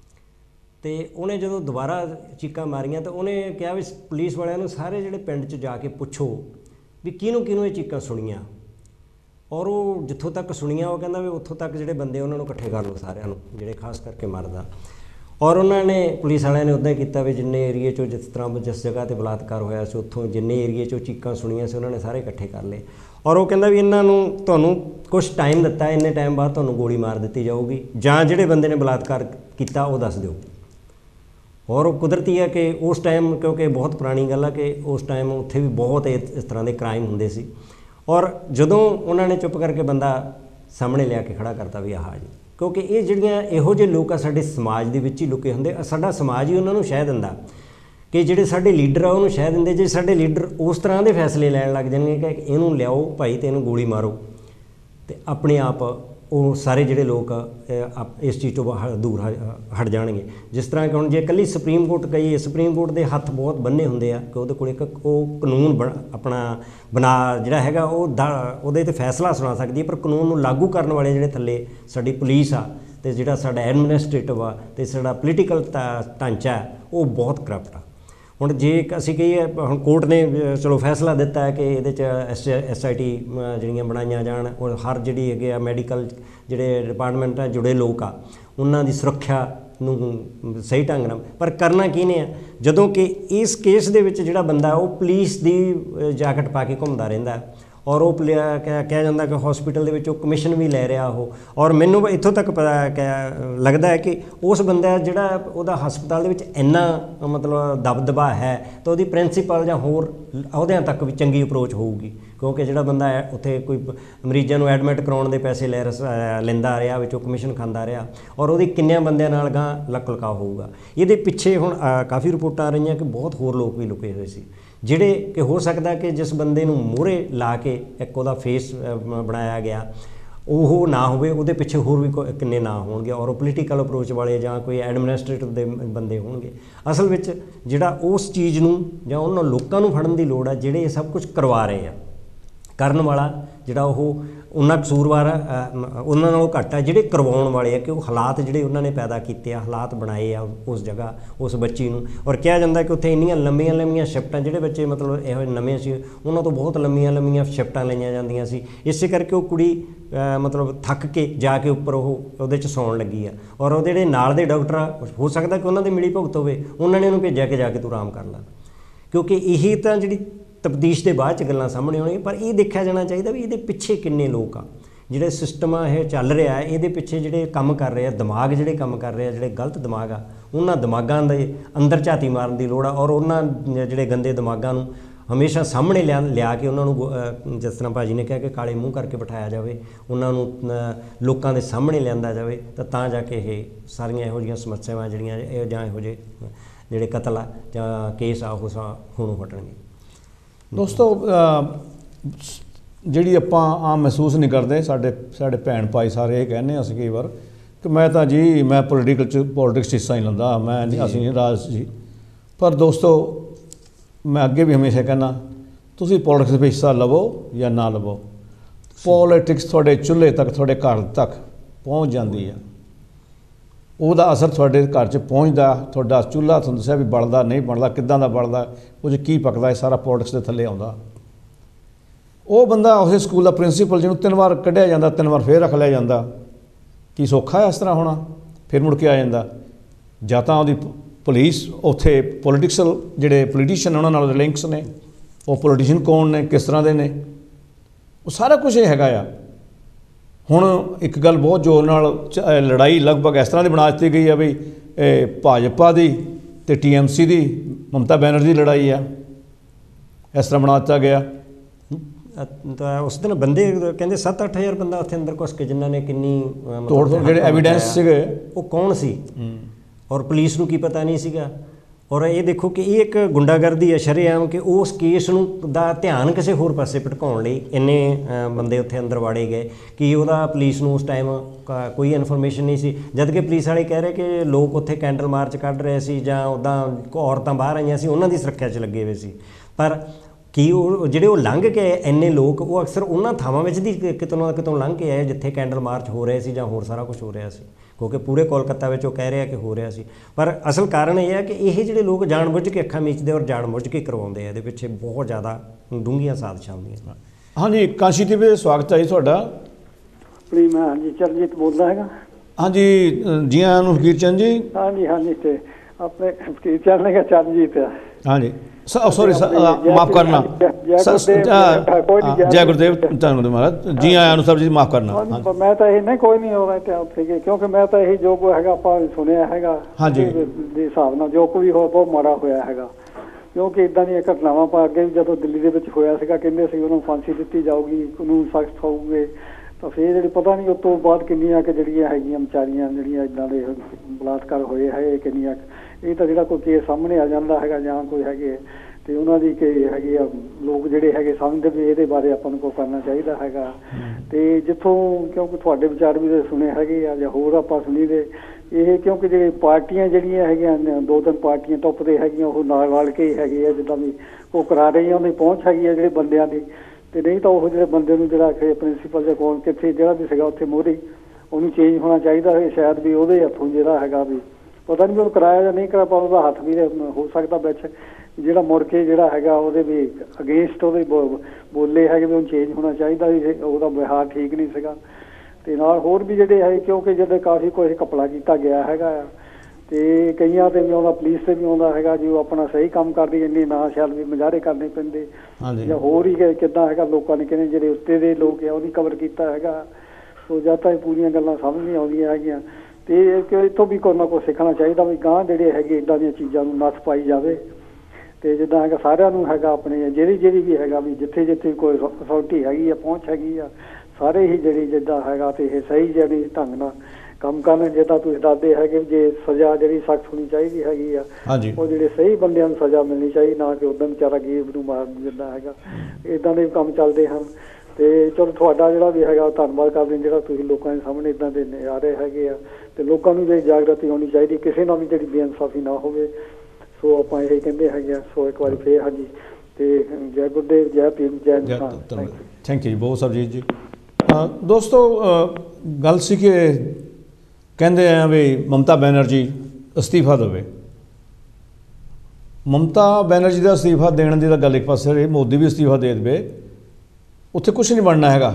ਅਤੇ ਉਹਨੇ ਜਦੋਂ ਦੁਬਾਰਾ ਚੀਕਾਂ ਮਾਰੀਆਂ ਤਾਂ ਉਹਨੇ ਕਿਹਾ ਵੀ ਪੁਲਿਸ ਵਾਲਿਆਂ ਨੂੰ ਸਾਰੇ ਜਿਹੜੇ ਪਿੰਡ 'ਚ ਜਾ ਕੇ ਪੁੱਛੋ ਵੀ ਕਿਹਨੂੰ ਕਿਹਨੂੰ ਇਹ ਚੀਕਾਂ ਸੁਣੀਆਂ। ਔਰ ਉਹ ਜਿੱਥੋਂ ਤੱਕ ਸੁਣੀਆਂ, ਉਹ ਕਹਿੰਦਾ ਵੀ ਉੱਥੋਂ ਤੱਕ ਜਿਹੜੇ ਬੰਦੇ ਉਹਨਾਂ ਨੂੰ ਇਕੱਠੇ ਕਰ ਲਓ ਸਾਰਿਆਂ ਨੂੰ, ਜਿਹੜੇ ਖਾਸ ਕਰਕੇ ਮਰਦਾ। ਔਰ ਉਹਨਾਂ ਨੇ ਪੁਲਿਸ ਵਾਲਿਆਂ ਨੇ ਉੱਦਾਂ ਹੀ ਕੀਤਾ ਵੀ ਜਿੰਨੇ ਏਰੀਏ 'ਚੋਂ ਜਿਸ ਤਰ੍ਹਾਂ ਜਿਸ ਜਗ੍ਹਾ 'ਤੇ ਬਲਾਤਕਾਰ ਹੋਇਆ ਸੀ ਉੱਥੋਂ ਜਿੰਨੇ ਏਰੀਏ 'ਚੋਂ ਚੀਕਾਂ ਸੁਣੀਆਂ ਸੀ ਉਹਨਾਂ ਨੇ ਸਾਰੇ ਇਕੱਠੇ ਕਰ ਲਏ। ਔਰ ਉਹ ਕਹਿੰਦਾ ਵੀ ਇਹਨਾਂ ਨੂੰ ਤੁਹਾਨੂੰ ਕੁਛ ਟਾਈਮ ਦਿੱਤਾ, ਇੰਨੇ ਟਾਈਮ ਬਾਅਦ ਤੁਹਾਨੂੰ ਗੋਲੀ ਮਾਰ ਦਿੱਤੀ ਜਾਊਗੀ ਜਾਂ ਜਿਹੜੇ ਬੰਦੇ ਨੇ ਬਲਾਤਕਾਰ ਕੀਤਾ ਉਹ ਦੱਸ ਦਿਓ। ਔਰ ਉਹ ਕੁਦਰਤੀ ਹੈ ਕਿ ਉਸ ਟਾਈਮ, ਕਿਉਂਕਿ ਬਹੁਤ ਪੁਰਾਣੀ ਗੱਲ ਹੈ ਕਿ ਉਸ ਟਾਈਮ ਉੱਥੇ ਵੀ ਬਹੁਤ ਇਸ ਤਰ੍ਹਾਂ ਦੇ ਕ੍ਰਾਈਮ ਹੁੰਦੇ ਸੀ। ਔਰ ਜਦੋਂ ਉਹਨਾਂ ਨੇ ਚੁੱਪ ਕਰਕੇ ਬੰਦਾ ਸਾਹਮਣੇ ਲਿਆ ਕੇ ਖੜਾ ਕਰਤਾ ਵੀ ਆਹ ਜੀ, ਕਿਉਂਕਿ ਇਹ ਜਿਹੜੀਆਂ ਇਹੋ ਜਿਹੇ ਲੋਕ ਆ ਸਾਡੇ ਸਮਾਜ ਦੇ ਵਿੱਚ ਹੀ ਲੁਕੇ ਹੁੰਦੇ, ਸਾਡਾ ਸਮਾਜ ਹੀ ਉਹਨਾਂ ਨੂੰ ਸ਼ਹਿ ਦਿੰਦਾ ਕਿ ਜਿਹੜੇ ਸਾਡੇ ਲੀਡਰ ਆ ਉਹਨੂੰ ਸ਼ਹਿ ਦਿੰਦੇ। ਜੇ ਸਾਡੇ ਲੀਡਰ ਉਸ ਤਰ੍ਹਾਂ ਦੇ ਫੈਸਲੇ ਲੈਣ ਲੱਗ ਜਾਣਗੇ ਕਿ ਇਹਨੂੰ ਲਿਆਓ ਭਾਈ ਤੇ ਇਹਨੂੰ ਗੋਲੀ ਮਾਰੋ, ਤੇ ਆਪਣੇ ਆਪ ਉਹ ਸਾਰੇ ਜਿਹੜੇ ਲੋਕ ਇਸ ਚੀਜ਼ ਤੋਂ ਦੂਰ ਹਟ ਜਾਣਗੇ। ਜਿਸ ਤਰ੍ਹਾਂ ਕਿ ਹੁਣ ਜੇ ਇਕੱਲੀ ਸੁਪਰੀਮ ਕੋਰਟ ਕਹੀਏ, ਸੁਪਰੀਮ ਕੋਰਟ ਦੇ ਹੱਥ ਬਹੁਤ ਬੰਨੇ ਹੁੰਦੇ ਆ ਕਿ ਉਹਦੇ ਕੋਲ ਇੱਕ ਉਹ ਕਾਨੂੰਨ ਆਪਣਾ ਬਣਾ ਜਿਹੜਾ ਹੈਗਾ ਉਹਦੇ 'ਤੇ ਫੈਸਲਾ ਸੁਣਾ ਸਕਦੀ ਹੈ, ਪਰ ਕਾਨੂੰਨ ਨੂੰ ਲਾਗੂ ਕਰਨ ਵਾਲੇ ਜਿਹੜੇ ਥੱਲੇ ਸਾਡੀ ਪੁਲਿਸ ਆ ਅਤੇ ਜਿਹੜਾ ਸਾਡਾ ਐਡਮਿਨਿਸਟ੍ਰੇਟਿਵ ਆ ਅਤੇ ਸਾਡਾ ਪੋਲੀਟੀਕਲ ਢਾਂਚਾ ਉਹ ਬਹੁਤ ਕਰਪਟ ਆ। ਹੁਣ ਜੇ ਅਸੀਂ ਕਹੀਏ, ਹੁਣ ਕੋਰਟ ਨੇ ਚਲੋ ਫੈਸਲਾ ਦਿੱਤਾ ਹੈ ਕਿ ਇਹਦੇ 'ਚ SIT ਜਿਹੜੀਆਂ ਬਣਾਈਆਂ ਜਾਣ, ਔਰ ਹਰ ਜਿਹੜੀ ਹੈਗੇ ਆ ਮੈਡੀਕਲ ਜਿਹੜੇ ਡਿਪਾਰਟਮੈਂਟ ਨਾਲ ਜੁੜੇ ਲੋਕ ਆ ਉਹਨਾਂ ਦੀ ਸੁਰੱਖਿਆ ਨੂੰ ਸਹੀ ਢੰਗ ਨਾਲ, ਪਰ ਕਰਨਾ ਕਿਹਨੇ ਆ ਜਦੋਂ ਕਿ ਇਸ ਕੇਸ ਦੇ ਵਿੱਚ ਜਿਹੜਾ ਬੰਦਾ ਉਹ ਪੁਲਿਸ ਦੀ ਜੈਕਟ ਪਾ ਕੇ ਘੁੰਮਦਾ ਰਹਿੰਦਾ ਔਰ ਉਹ ਕਿਹਾ ਜਾਂਦਾ ਕਿ ਹਸਪੀਟਲ ਦੇ ਵਿੱਚ ਉਹ ਕਮਿਸ਼ਨ ਵੀ ਲੈ ਰਿਹਾ ਉਹ। ਔਰ ਮੈਨੂੰ ਇੱਥੋਂ ਤੱਕ ਪਤਾ ਲੱਗਦਾ ਹੈ ਕਿ ਉਸ ਬੰਦਾ ਜਿਹੜਾ ਉਹਦਾ ਹਸਪਤਾਲ ਦੇ ਵਿੱਚ ਇੰਨਾ ਮਤਲਬ ਦਬਦਬਾ ਹੈ ਤਾਂ ਉਹਦੀ ਪ੍ਰਿੰਸੀਪਲ ਜਾਂ ਹੋਰ ਅਹੁਦਿਆਂ ਤੱਕ ਵੀ ਚੰਗੀ ਅਪਰੋਚ ਹੋਊਗੀ, ਕਿਉਂਕਿ ਜਿਹੜਾ ਬੰਦਾ ਉੱਥੇ ਕੋਈ ਮਰੀਜ਼ਾਂ ਨੂੰ ਐਡਮਿਟ ਕਰਾਉਣ ਦੇ ਪੈਸੇ ਲੈਂਦਾ ਰਿਹਾ, ਵਿੱਚੋਂ ਕਮਿਸ਼ਨ ਖਾਂਦਾ ਰਿਹਾ, ਔਰ ਉਹਦੀ ਕਿੰਨਿਆਂ ਬੰਦਿਆਂ ਨਾਲ ਗਾਂ ਲੁਕਾਅ ਹੋਊਗਾ। ਇਹਦੇ ਪਿੱਛੇ ਹੁਣ ਕਾਫੀ ਰਿਪੋਰਟਾਂ ਆ ਰਹੀਆਂ ਕਿ ਬਹੁਤ ਹੋਰ ਲੋਕ ਵੀ ਲੁਕੇ ਹੋਏ ਸੀ, ਜਿਹੜੇ ਕਿ ਹੋ ਸਕਦਾ ਕਿ ਜਿਸ ਬੰਦੇ ਨੂੰ ਮੂਹਰੇ ਲਾ ਕੇ ਇੱਕ ਉਹਦਾ ਫੇਸ ਬਣਾਇਆ ਗਿਆ ਉਹ ਨਾ ਹੋਵੇ, ਉਹਦੇ ਪਿੱਛੇ ਹੋਰ ਵੀ ਕਿੰਨੇ ਨਾ ਹੋਣਗੇ, ਔਰ ਉਹ ਪੋਲੀਟੀਕਲ ਅਪਰੋਚ ਵਾਲੇ ਜਾਂ ਕੋਈ ਐਡਮਿਨਿਸਟ੍ਰੇਟਿਵ ਦੇ ਬੰਦੇ ਹੋਣਗੇ। ਅਸਲ ਵਿੱਚ ਜਿਹੜਾ ਉਸ ਚੀਜ਼ ਨੂੰ ਜਾਂ ਉਹਨਾਂ ਲੋਕਾਂ ਨੂੰ ਫੜਨ ਦੀ ਲੋੜ ਆ ਜਿਹੜੇ ਇਹ ਸਭ ਕੁਝ ਕਰਵਾ ਰਹੇ ਆ, ਕਰਨ ਵਾਲਾ ਜਿਹੜਾ ਉਹ ਉਹਨਾਂ ਕਸੂਰਵਾਰ ਉਹਨਾਂ ਨਾਲੋਂ ਘੱਟ ਆ ਜਿਹੜੇ ਕਰਵਾਉਣ ਵਾਲੇ ਆ, ਕਿ ਉਹ ਹਾਲਾਤ ਜਿਹੜੇ ਉਹਨਾਂ ਨੇ ਪੈਦਾ ਕੀਤੇ ਆ, ਹਾਲਾਤ ਬਣਾਏ ਆ ਉਸ ਜਗ੍ਹਾ ਉਸ ਬੱਚੀ ਨੂੰ। ਔਰ ਕਿਹਾ ਜਾਂਦਾ ਕਿ ਉੱਥੇ ਇੰਨੀਆਂ ਲੰਮੀਆਂ ਸ਼ਿਫਟਾਂ, ਜਿਹੜੇ ਬੱਚੇ ਮਤਲਬ ਇਹੋ ਨਵੇਂ ਸੀ ਉਹਨਾਂ ਤੋਂ ਬਹੁਤ ਲੰਮੀਆਂ ਸ਼ਿਫਟਾਂ ਲਈਆਂ ਜਾਂਦੀਆਂ ਸੀ, ਇਸੇ ਕਰਕੇ ਉਹ ਕੁੜੀ ਮਤਲਬ ਥੱਕ ਕੇ ਜਾ ਕੇ ਉੱਪਰ ਉਹਦੇ 'ਚ ਸੌਣ ਲੱਗੀ ਆ। ਔਰ ਉਹਦੇ ਜਿਹੜੇ ਨਾਲ ਦੇ ਡਾਕਟਰ ਆ, ਹੋ ਸਕਦਾ ਕਿ ਉਹਨਾਂ ਦੀ ਮਿਲੀ ਭੁਗਤ ਹੋਵੇ, ਉਹਨਾਂ ਨੇ ਉਹਨੂੰ ਭੇਜਿਆ ਕਿ ਜਾ ਕੇ ਤੂੰ ਆਰਾਮ ਕਰ ਲੈ, ਕਿਉਂਕਿ ਇਹੀ ਤਾਂ ਜਿਹੜੀ ਤਫਤੀਸ਼ ਦੇ ਬਾਅਦ 'ਚ ਗੱਲਾਂ ਸਾਹਮਣੇ ਆਉਣਗੀਆਂ। ਪਰ ਇਹ ਦੇਖਿਆ ਜਾਣਾ ਚਾਹੀਦਾ ਵੀ ਇਹਦੇ ਪਿੱਛੇ ਕਿੰਨੇ ਲੋਕ ਆ, ਜਿਹੜੇ ਸਿਸਟਮ ਆ ਇਹ ਚੱਲ ਰਿਹਾ, ਇਹਦੇ ਪਿੱਛੇ ਜਿਹੜੇ ਕੰਮ ਕਰ ਰਹੇ ਆ, ਦਿਮਾਗ ਜਿਹੜੇ ਕੰਮ ਕਰ ਰਹੇ ਆ, ਜਿਹੜੇ ਗਲਤ ਦਿਮਾਗ ਆ, ਉਹਨਾਂ ਦਿਮਾਗਾਂ ਦੇ ਅੰਦਰ ਝਾਤੀ ਮਾਰਨ ਦੀ ਲੋੜ ਆ। ਔਰ ਉਹਨਾਂ ਜਿਹੜੇ ਗੰਦੇ ਦਿਮਾਗਾਂ ਨੂੰ ਹਮੇਸ਼ਾ ਸਾਹਮਣੇ ਲਿਆ ਕੇ ਉਹਨਾਂ ਨੂੰ, ਜਿਸ ਤਰ੍ਹਾਂ ਭਾਜੀ ਨੇ ਕਿਹਾ ਕਿ ਕਾਲੇ ਮੂੰਹ ਕਰਕੇ ਬਿਠਾਇਆ ਜਾਵੇ, ਉਹਨਾਂ ਨੂੰ ਲੋਕਾਂ ਦੇ ਸਾਹਮਣੇ ਲਿਆਂਦਾ ਜਾਵੇ, ਤਾਂ ਜਾ ਕੇ ਇਹ ਸਾਰੀਆਂ ਇਹੋ ਜਿਹੀਆਂ ਸਮੱਸਿਆਵਾਂ ਜਿਹੜੀਆਂ ਜਾਂ ਇਹੋ ਜਿਹੇ ਜਿਹੜੇ ਕਤਲ ਆ ਜਾਂ ਕੇਸ ਆ ਉਹ ਹੋਣੋਂ ਹਟਣਗੇ। ਦੋਸਤੋ, ਜਿਹੜੀ ਆਪਾਂ ਆਮ ਮਹਿਸੂਸ ਨਹੀਂ ਕਰਦੇ, ਸਾਡੇ ਭੈਣ ਭਾਈ ਸਾਰੇ ਇਹ ਕਹਿੰਦੇ ਅਸੀਂ ਕਈ ਵਾਰ ਕਿ ਮੈਂ ਪੋਲੀਟਿਕਸ 'ਚ ਹਿੱਸਾ ਨਹੀਂ ਲੈਂਦਾ, ਅਸੀਂ ਨਹੀਂ ਰਾਜ ਜੀ। ਪਰ ਦੋਸਤੋ, ਮੈਂ ਅੱਗੇ ਵੀ ਹਮੇਸ਼ਾ ਕਹਿੰਦਾ, ਤੁਸੀਂ ਪੋਲੀਟਿਕਸ ਵਿੱਚ ਹਿੱਸਾ ਲਵੋ ਜਾਂ ਨਾ ਲਵੋ, ਪੋਲੀਟਿਕਸ ਤੁਹਾਡੇ ਚੁੱਲ੍ਹੇ ਤੱਕ, ਤੁਹਾਡੇ ਘਰ ਤੱਕ ਪਹੁੰਚ ਜਾਂਦੀ ਆ, ਉਹਦਾ ਅਸਰ ਤੁਹਾਡੇ ਘਰ 'ਚ ਪਹੁੰਚਦਾ। ਤੁਹਾਡਾ ਚੁੱਲ੍ਹਾ ਤੁਹਾਨੂੰ ਦੱਸਿਆ ਵੀ ਬਣਦਾ ਨਹੀਂ ਬਣਦਾ, ਕਿੱਦਾਂ ਦਾ ਬਣਦਾ, ਉਹ 'ਚ ਕੀ ਪੱਕਦਾ, ਇਹ ਸਾਰਾ ਪੋਲੀਟਿਕਸ ਦੇ ਥੱਲੇ ਆਉਂਦਾ। ਉਹ ਬੰਦਾ ਉਸੇ ਸਕੂਲ ਦਾ ਪ੍ਰਿੰਸੀਪਲ ਜਿਹਨੂੰ 3 ਵਾਰ ਕੱਢਿਆ ਜਾਂਦਾ, 3 ਵਾਰ ਫੇਰ ਰੱਖ ਲਿਆ ਜਾਂਦਾ, ਕੀ ਸੌਖਾ ਹੈ ਇਸ ਤਰ੍ਹਾਂ ਹੋਣਾ? ਫਿਰ ਮੁੜ ਕੇ ਆ ਜਾਂਦਾ। ਜਾਂ ਤਾਂ ਉਹਦੀ ਪੁਲਿਸ ਉੱਥੇ ਪੋਲੀਟਿਕਲ ਜਿਹੜੇ ਪੋਲੀਟੀਸ਼ੀਅਨ ਉਹਨਾਂ ਨਾਲ ਲਿੰਕਸ ਨੇ, ਉਹ ਪੋਲੀਟੀਸ਼ੀਅਨ ਕੌਣ ਨੇ, ਕਿਸ ਤਰ੍ਹਾਂ ਦੇ ਨੇ, ਉਹ ਸਾਰਾ ਕੁਝ ਇਹ ਹੈਗਾ ਆ। ਹੁਣ ਇੱਕ ਗੱਲ ਬਹੁਤ ਜ਼ੋਰ ਨਾਲ ਲੜਾਈ ਲਗਭਗ ਇਸ ਤਰ੍ਹਾਂ ਦੀ ਬਣਾ ਦਿੱਤੀ ਗਈ ਆ ਵੀ ਭਾਜਪਾ ਦੀ ਅਤੇ TMC ਦੀ, ਮਮਤਾ ਬੈਨਰਜੀ ਦੀ ਲੜਾਈ ਆ, ਇਸ ਤਰ੍ਹਾਂ ਬਣਾ ਦਿੱਤਾ ਗਿਆ। ਤਾਂ ਉਸ ਦਿਨ ਬੰਦੇ ਕਹਿੰਦੇ 7-8 ਹਜ਼ਾਰ ਬੰਦਾ ਉੱਥੇ ਅੰਦਰ ਘੁਸ ਕੇ ਜਿਨ੍ਹਾਂ ਨੇ ਕਿੰਨੀ ਤੋੜ ਜਿਹੜੇ ਐਵੀਡੈਂਸ ਸੀਗੇ ਉਹ ਕੌਣ ਸੀ, ਔਰ ਪੁਲਿਸ ਨੂੰ ਕੀ ਪਤਾ ਨਹੀਂ ਸੀਗਾ। ਔਰ ਇਹ ਦੇਖੋ ਕਿ ਇਹ ਇੱਕ ਗੁੰਡਾਗਰਦੀ ਹੈ ਸ਼ਰੇਆਮ, ਕਿ ਉਸ ਕੇਸ ਨੂੰ ਦਾ ਧਿਆਨ ਕਿਸੇ ਹੋਰ ਪਾਸੇ ਭਟਕਾਉਣ ਲਈ ਇੰਨੇ ਬੰਦੇ ਉੱਥੇ ਅੰਦਰ ਵਾੜੇ ਗਏ ਕਿ ਉਹਦਾ ਪੁਲਿਸ ਨੂੰ ਉਸ ਟਾਈਮ ਕੋਈ ਇਨਫੋਰਮੇਸ਼ਨ ਨਹੀਂ ਸੀ। ਜਦ ਕਿ ਪੁਲਿਸ ਵਾਲੇ ਕਹਿ ਰਹੇ ਕਿ ਲੋਕ ਉੱਥੇ ਕੈਂਡਲ ਮਾਰਚ ਕੱਢ ਰਹੇ ਸੀ ਜਾਂ ਉੱਦਾਂ ਔਰਤਾਂ ਬਾਹਰ ਆਈਆਂ ਸੀ, ਉਹਨਾਂ ਦੀ ਸੁਰੱਖਿਆ 'ਚ ਲੱਗੇ ਹੋਏ ਸੀ। ਪਰ ਕੀ ਉਹ ਜਿਹੜੇ ਉਹ ਲੰਘ ਕੇ ਇੰਨੇ ਲੋਕ, ਉਹ ਅਕਸਰ ਉਹਨਾਂ ਥਾਵਾਂ ਵਿੱਚ ਦੀ ਕਿਤੋਂ ਨਾ ਕਿਤੋਂ ਲੰਘ ਕੇ ਆਏ ਜਿੱਥੇ ਕੈਂਡਲ ਮਾਰਚ ਹੋ ਰਹੇ ਸੀ ਜਾਂ ਹੋਰ ਸਾਰਾ ਕੁਝ ਹੋ ਰਿਹਾ ਸੀ, ਕਿਉਂਕਿ ਪੂਰੇ ਕੋਲਕਾਤਾ ਵਿੱਚ ਉਹ ਕਹਿ ਰਿਹਾ ਕਿ ਹੋ ਰਿਹਾ ਸੀ। ਪਰ ਅਸਲ ਕਾਰਨ ਇਹ ਹੈ ਕਿ ਇਹ ਜਿਹੜੇ ਲੋਕ ਜਾਣਬੁੱਝ ਕੇ ਅੱਖਾਂ ਮੀਚਦੇ ਔਰ ਜਾਣਬੁੱਝ ਕੇ ਕਰਵਾਉਂਦੇ ਆ, ਇਹਦੇ ਪਿੱਛੇ ਬਹੁਤ ਜ਼ਿਆਦਾ ਡੂੰਘੀਆਂ ਸਾਜ਼ਿਸ਼ਾਂ ਹੁੰਦੀਆਂ। ਹਾਂਜੀ, ਕਾਂਸ਼ੀ TV 'ਤੇ ਸਵਾਗਤ ਹੈ ਜੀ ਤੁਹਾਡਾ। ਮੈਂ ਹਾਂਜੀ ਚਰਨਜੀਤ ਬੋਲਦਾ ਹੈਗਾ। हाँ जी, जी आया ਨੂੰ ਫਕੀਰ ਚੰਦ ਜੀ। हाँ जी हाँ जी, ते अपने फकीर चंद ने क्या चरणजीत है। हाँ जी, सॉरी माफ़ करना, जय गुरुदेव, धन्यवाद महाराज जी आया ਨੂੰ ਸਭ ਜੀ माफ़ करना। मैं तो यही नहीं, कोई नहीं हो रहा है, क्योंकि मैं तो यही जो कोई हैगा ਆਪਾਂ ਸੁਣਿਆ ਹੈਗਾ। हाँ जी, ਦੇ ਹਿਸਾਬ ਨਾਲ ਜੋ ਕੋਈ ਹੋ ਬਹੁਤ ਮਾੜਾ ਹੋਇਆ ਹੈਗਾ, ਕਿਉਂਕਿ ਇਦਾਂ ਦੀਆਂ ਘਟਨਾਵਾਂ ਆਪਾਂ ਅੱਗੇ ਵੀ ਜਦੋਂ ਦਿੱਲੀ ਦੇ ਵਿੱਚ ਹੋਇਆ ਸੀਗਾ ਕਹਿੰਦੇ ਸੀ ਉਹਨੂੰ ਫਾਂਸੀ ਦਿੱਤੀ ਜਾਊਗੀ, ਕਾਨੂੰਨ ਸਖਤ ਹੋਊਗੇ, ਤਾਂ ਫਿਰ ਜਿਹੜੀ ਪਤਾ ਨਹੀਂ ਉਸ ਤੋਂ ਬਾਅਦ ਕਿੰਨੀਆਂ ਕਿ ਜਿਹੜੀਆਂ ਹੈਗੀਆਂ ਵਿਚਾਰੀਆਂ ਜਿਹੜੀਆਂ ਇਦਾਂ ਦੇ ਬਲਾਤਕਾਰ ਹੋਏ ਹੈ ਕਿੰਨੀਆਂ। ਇਹ ਤਾਂ ਜਿਹੜਾ ਕੋਈ ਕੇਸ ਸਾਹਮਣੇ ਆ ਜਾਂਦਾ ਹੈਗਾ ਜਾਂ ਕੋਈ ਹੈਗੇ ਤੇ ਉਹਨਾਂ ਦੀ ਕਿ ਹੈਗੇ ਆ ਲੋਕ ਜਿਹੜੇ ਹੈਗੇ ਸਮਝਦੇ ਵੀ ਇਹਦੇ ਬਾਰੇ ਆਪਾਂ ਨੂੰ ਕੋਈ ਕਰਨਾ ਚਾਹੀਦਾ ਹੈਗਾ। ਤੇ ਜਿੱਥੋਂ ਕਿਉਂਕਿ ਤੁਹਾਡੇ ਵਿਚਾਰ ਵੀ ਸੁਣੇ ਹੈਗੇ ਆ ਜਾਂ ਹੋਰ ਆਪਾਂ ਸੁਣੀ ਦੇ ਇਹ, ਕਿਉਂਕਿ ਜਿਹੜੇ ਪਾਰਟੀਆਂ ਜਿਹੜੀਆਂ ਹੈਗੀਆਂ 2-3 ਪਾਰਟੀਆਂ ਟੌਪ ਦੇ ਹੈਗੀਆਂ ਉਹ ਨਾਲ ਰਲ ਕੇ ਹੈਗੇ ਆ, ਜਿੱਦਾਂ ਵੀ ਉਹ ਕਰਾ ਰਹੀਆਂ ਉਹਦੀ ਪਹੁੰਚ ਹੈਗੀ ਆ ਜਿਹੜੇ ਬੰਦਿਆਂ ਦੀ, ਤੇ ਨਹੀਂ ਤਾਂ ਉਹ ਜਿਹੜੇ ਬੰਦੇ ਨੂੰ ਜਿਹੜਾ ਕਿ ਪ੍ਰਿੰਸੀਪਲ ਦੇ ਕੋਲ ਕਿੱਥੇ ਜਿਹੜਾ ਵੀ ਸੀਗਾ ਉੱਥੇ ਮੋਹਰੀ ਉਹਨੂੰ ਚੇਂਜ ਹੋਣਾ ਚਾਹੀਦਾ ਹੈ, ਸ਼ਾਇਦ ਵੀ ਉਹਦੇ ਹੱਥੋਂ ਜਿਹੜਾ ਹੈਗਾ ਵੀ ਪਤਾ ਨਹੀਂ ਉਹਨੂੰ ਕਰਾਇਆ ਜਾਂ ਨਹੀਂ ਕਰਾ, ਪਰ ਉਹਦਾ ਹੱਥ ਵੀ ਹੋ ਸਕਦਾ ਵਿੱਚ ਜਿਹੜਾ ਮੁੜ ਕੇ ਜਿਹੜਾ ਹੈਗਾ ਉਹਦੇ ਵੀ ਅਗੇਂਸਟ ਉਹਦੇ ਬੋਲੇ ਹੈਗੇ ਵੀ ਉਹਨੂੰ ਚੇਂਜ ਹੋਣਾ ਚਾਹੀਦਾ ਵੀ, ਉਹਦਾ ਵਿਹਾਰ ਠੀਕ ਨਹੀਂ ਸੀਗਾ। ਤੇ ਨਾਲ ਹੋਰ ਵੀ ਜਿਹੜੇ ਹੈ ਕਿਉਂਕਿ ਜਦੋਂ ਕਾਫੀ ਕੁਝ ਘਪਲਾ ਕੀਤਾ ਗਿਆ ਹੈਗਾ ਆ, ਤੇ ਕਈਆਂ ਤੇ ਵੀ ਆਉਂਦਾ, ਪੁਲਿਸ ਤੇ ਵੀ ਆਉਂਦਾ ਹੈਗਾ ਜੀ ਉਹ ਆਪਣਾ ਸਹੀ ਕੰਮ ਕਰਦੀ, ਇੰਨੇ ਨਾ ਸ਼ਾਇਦ ਵੀ ਮੁਜ਼ਾਹਰੇ ਕਰਨੇ ਪੈਂਦੇ ਜਾਂ ਹੋਰ ਹੀ ਕਿੱਦਾਂ ਹੈਗਾ ਲੋਕਾਂ ਨੇ ਕਹਿੰਦੇ ਜਿਹੜੇ ਉੱਤੇ ਦੇ ਲੋਕ ਆ ਉਹਦੀ ਕਵਰ ਕੀਤਾ ਹੈਗਾ। ਸੋ ਜਾਂ ਤਾਂ ਇਹ ਪੂਰੀਆਂ ਗੱਲਾਂ ਸਮਝ ਨਹੀਂ ਆਉਂਦੀਆਂ ਹੈਗੀਆਂ, ਤੇ ਇੱਥੋਂ ਵੀ ਕੋਈ ਨਾ ਕੋਈ ਸਿੱਖਣਾ ਚਾਹੀਦਾ ਵੀ ਗਾਂਹ ਜਿਹੜੇ ਹੈਗੇ ਇੱਦਾਂ ਦੀਆਂ ਚੀਜ਼ਾਂ ਨੂੰ ਨੱਥ ਪਾਈ ਜਾਵੇ। ਤੇ ਜਿੱਦਾਂ ਹੈਗਾ ਸਾਰਿਆਂ ਨੂੰ ਹੈਗਾ ਆਪਣੇ ਜਿਹੜੀ ਵੀ ਹੈਗਾ ਵੀ ਜਿੱਥੇ ਕੋਈ ਅਥਾਰਟੀ ਹੈਗੀ ਆ, ਪਹੁੰਚ ਹੈਗੀ ਆ, ਸਾਰੇ ਹੀ ਜਿਹੜੀ ਜਿੱਦਾਂ ਹੈਗਾ ਤੇ ਇਹ ਸਹੀ ਜਿਹੜੀ ਢੰਗ ਨਾਲ ਕੰਮ ਕਰਨ। ਜਿੱਦਾਂ ਤੁਸੀਂ ਦੱਸਦੇ ਹੈਗੇ ਜੇ ਸਜ਼ਾ ਜਿਹੜੀ ਸਖਤ ਹੋਣੀ ਚਾਹੀਦੀ ਹੈਗੀ ਆ, ਉਹ ਜਿਹੜੇ ਸਹੀ ਬੰਦਿਆਂ ਨੂੰ ਸਜ਼ਾ ਮਿਲਣੀ ਚਾਹੀਦੀ, ਨਾ ਕਿ ਉਦੋਂ ਵਿਚਾਰਾ ਗਰੀਬ ਨੂੰ ਮਾਰ ਦਿੰਦਾ ਹੈਗਾ। ਇੱਦਾਂ ਦੇ ਕੰਮ ਚੱਲਦੇ ਹਨ। ਤੇ ਚਲੋ ਤੁਹਾਡਾ ਜਿਹੜਾ ਵੀ ਹੈਗਾ ਧੰਨਵਾਦ ਕਰਦੇ ਜਿਹੜਾ ਤੁਸੀਂ ਲੋਕਾਂ ਦੇ ਸਾਹਮਣੇ ਇੱਦਾਂ ਦੇ ਨਜ਼ਾਰੇ ਹੈਗੇ ਆ, ਤੇ ਲੋਕਾਂ ਨੂੰ ਜਿਹੜੀ ਜਾਗਰਤੀ ਹੋਣੀ ਚਾਹੀਦੀ, ਕਿਸੇ ਨਾਲ ਵੀ ਜਿਹੜੀ ਬੇਇਨਸਾਫੀ ਨਾ ਹੋਵੇ। ਸੋ ਆਪਾਂ ਇਹ ਕਹਿੰਦੇ ਹੈਗੇ ਆ। ਸੋ ਇੱਕ ਵਾਰੀ ਫੇਰ ਹਾਂਜੀ, ਤੇ ਜੈ ਗੁਰਦੇਵ, ਜੈ ਭੀਮ, ਜੈ ਨਿਸ਼ਾਨ। ਥੈਂਕ ਯੂ ਜੀ, ਬਹੁਤ ਸਰਜੀਤ ਜੀ। ਦੋਸਤੋ ਗੱਲ ਸੀ ਕਿ ਕਹਿੰਦੇ ਆ ਵੀ ਮਮਤਾ ਬੈਨਰਜੀ ਅਸਤੀਫਾ ਦੇਵੇ। ਮਮਤਾ ਬੈਨਰਜੀ ਦਾ ਅਸਤੀਫਾ ਦੇਣ ਦੀ ਤਾਂ ਗੱਲ ਇੱਕ ਪਾਸੇ ਰਹੀ, ਮੋਦੀ ਵੀ ਅਸਤੀਫਾ ਦੇ ਦੇਵੇ, ਉੱਥੇ ਕੁਛ ਨਹੀਂ ਬਣਨਾ ਹੈਗਾ।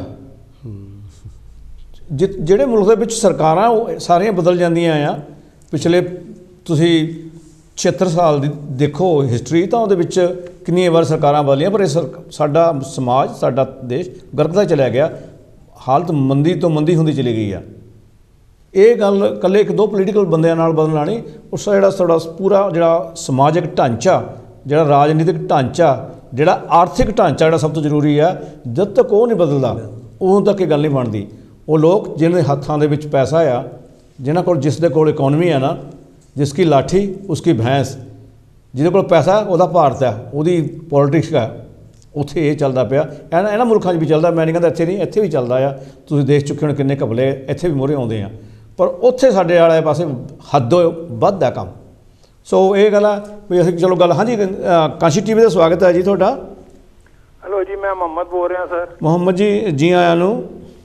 ਜਿਹੜੇ ਮੁਲਕ ਦੇ ਵਿੱਚ ਸਰਕਾਰਾਂ ਉਹ ਸਾਰੀਆਂ ਬਦਲ ਜਾਂਦੀਆਂ ਆ, ਪਿਛਲੇ ਤੁਸੀਂ 76 ਸਾਲ ਦੀ ਦੇਖੋ ਹਿਸਟਰੀ, ਤਾਂ ਉਹਦੇ ਵਿੱਚ ਕਿੰਨੀਆਂ ਵਾਰ ਸਰਕਾਰਾਂ ਬਦਲੀਆਂ, ਪਰ ਇਹ ਸਾਡਾ ਸਮਾਜ, ਸਾਡਾ ਦੇਸ਼ ਗਰਕਦਾ ਚਲਿਆ ਗਿਆ, ਹਾਲਤ ਮੰਦੀ ਤੋਂ ਮੰਦੀ ਹੁੰਦੀ ਚਲੀ ਗਈ ਆ। ਇਹ ਗੱਲ ਇਕੱਲੇ 1-2 ਪੋਲੀਟੀਕਲ ਬੰਦਿਆਂ ਨਾਲ ਬਦਲਣਾ ਨਹੀਂ, ਉਸ ਜਿਹੜਾ ਸਾਡਾ ਪੂਰਾ ਜਿਹੜਾ ਸਮਾਜਿਕ ਢਾਂਚਾ, ਜਿਹੜਾ ਰਾਜਨੀਤਿਕ ਢਾਂਚਾ, ਜਿਹੜਾ ਆਰਥਿਕ ਢਾਂਚਾ ਜਿਹੜਾ ਸਭ ਤੋਂ ਜ਼ਰੂਰੀ ਆ, ਜਦ ਤੱਕ ਉਹ ਨਹੀਂ ਬਦਲਦਾ ਉਦੋਂ ਤੱਕ ਇਹ ਗੱਲ ਨਹੀਂ ਬਣਦੀ। ਉਹ ਲੋਕ ਜਿਹਨਾਂ ਦੇ ਹੱਥਾਂ ਦੇ ਵਿੱਚ ਪੈਸਾ ਆ, ਜਿਨ੍ਹਾਂ ਕੋਲ ਜਿਸ ਦੇ ਕੋਲ ਇਕੋਨਮੀ ਆ ਨਾ, ਜਿਸकी ਲਾਠੀ ਉਸकी ਭੈਂਸ, ਜਿਹਦੇ ਕੋਲ ਪੈਸਾ ਉਹਦਾ ਭਾਰਤ ਹੈ, ਉਹਦੀ ਪੋਲੀਟਿਕਸ ਹੈ। ਉੱਥੇ ਇਹ ਚੱਲਦਾ ਪਿਆ, ਇਹਨਾਂ ਮੁਲਕਾਂ 'ਚ ਵੀ ਚੱਲਦਾ। ਮੈਂ ਨਹੀਂ ਕਹਿੰਦਾ ਇੱਥੇ ਨਹੀਂ, ਇੱਥੇ ਵੀ ਚੱਲਦਾ ਆ। ਤੁਸੀਂ ਦੇਖ ਚੁੱਕੇ ਹੋ ਕਿੰਨੇ ਘਪਲੇ ਇੱਥੇ ਵੀ ਮੂਹਰੇ ਆਉਂਦੇ ਆ, ਪਰ ਉੱਥੇ ਸਾਡੇ ਵਾਲੇ ਪਾਸੇ ਹੱਦੋਂ ਵੱਧ ਹੈ ਕੰਮ। ਸੋ ਇਹ ਗੱਲ ਆ ਵੀ ਅਸੀਂ ਚਲੋ ਗੱਲ। ਹਾਂਜੀ, ਕਾਸ਼ੀ ਟੀਵੀ ਦਾ ਸਵਾਗਤ ਹੈ ਜੀ ਤੁਹਾਡਾ। ਹੈਲੋ ਜੀ, ਮੈਂ ਮੁਹੰਮਦ ਬੋਲ ਰਿਹਾ ਸਰ। ਮੁਹੰਮਦ ਜੀ, ਜੀ ਆਇਆਂ ਨੂੰ।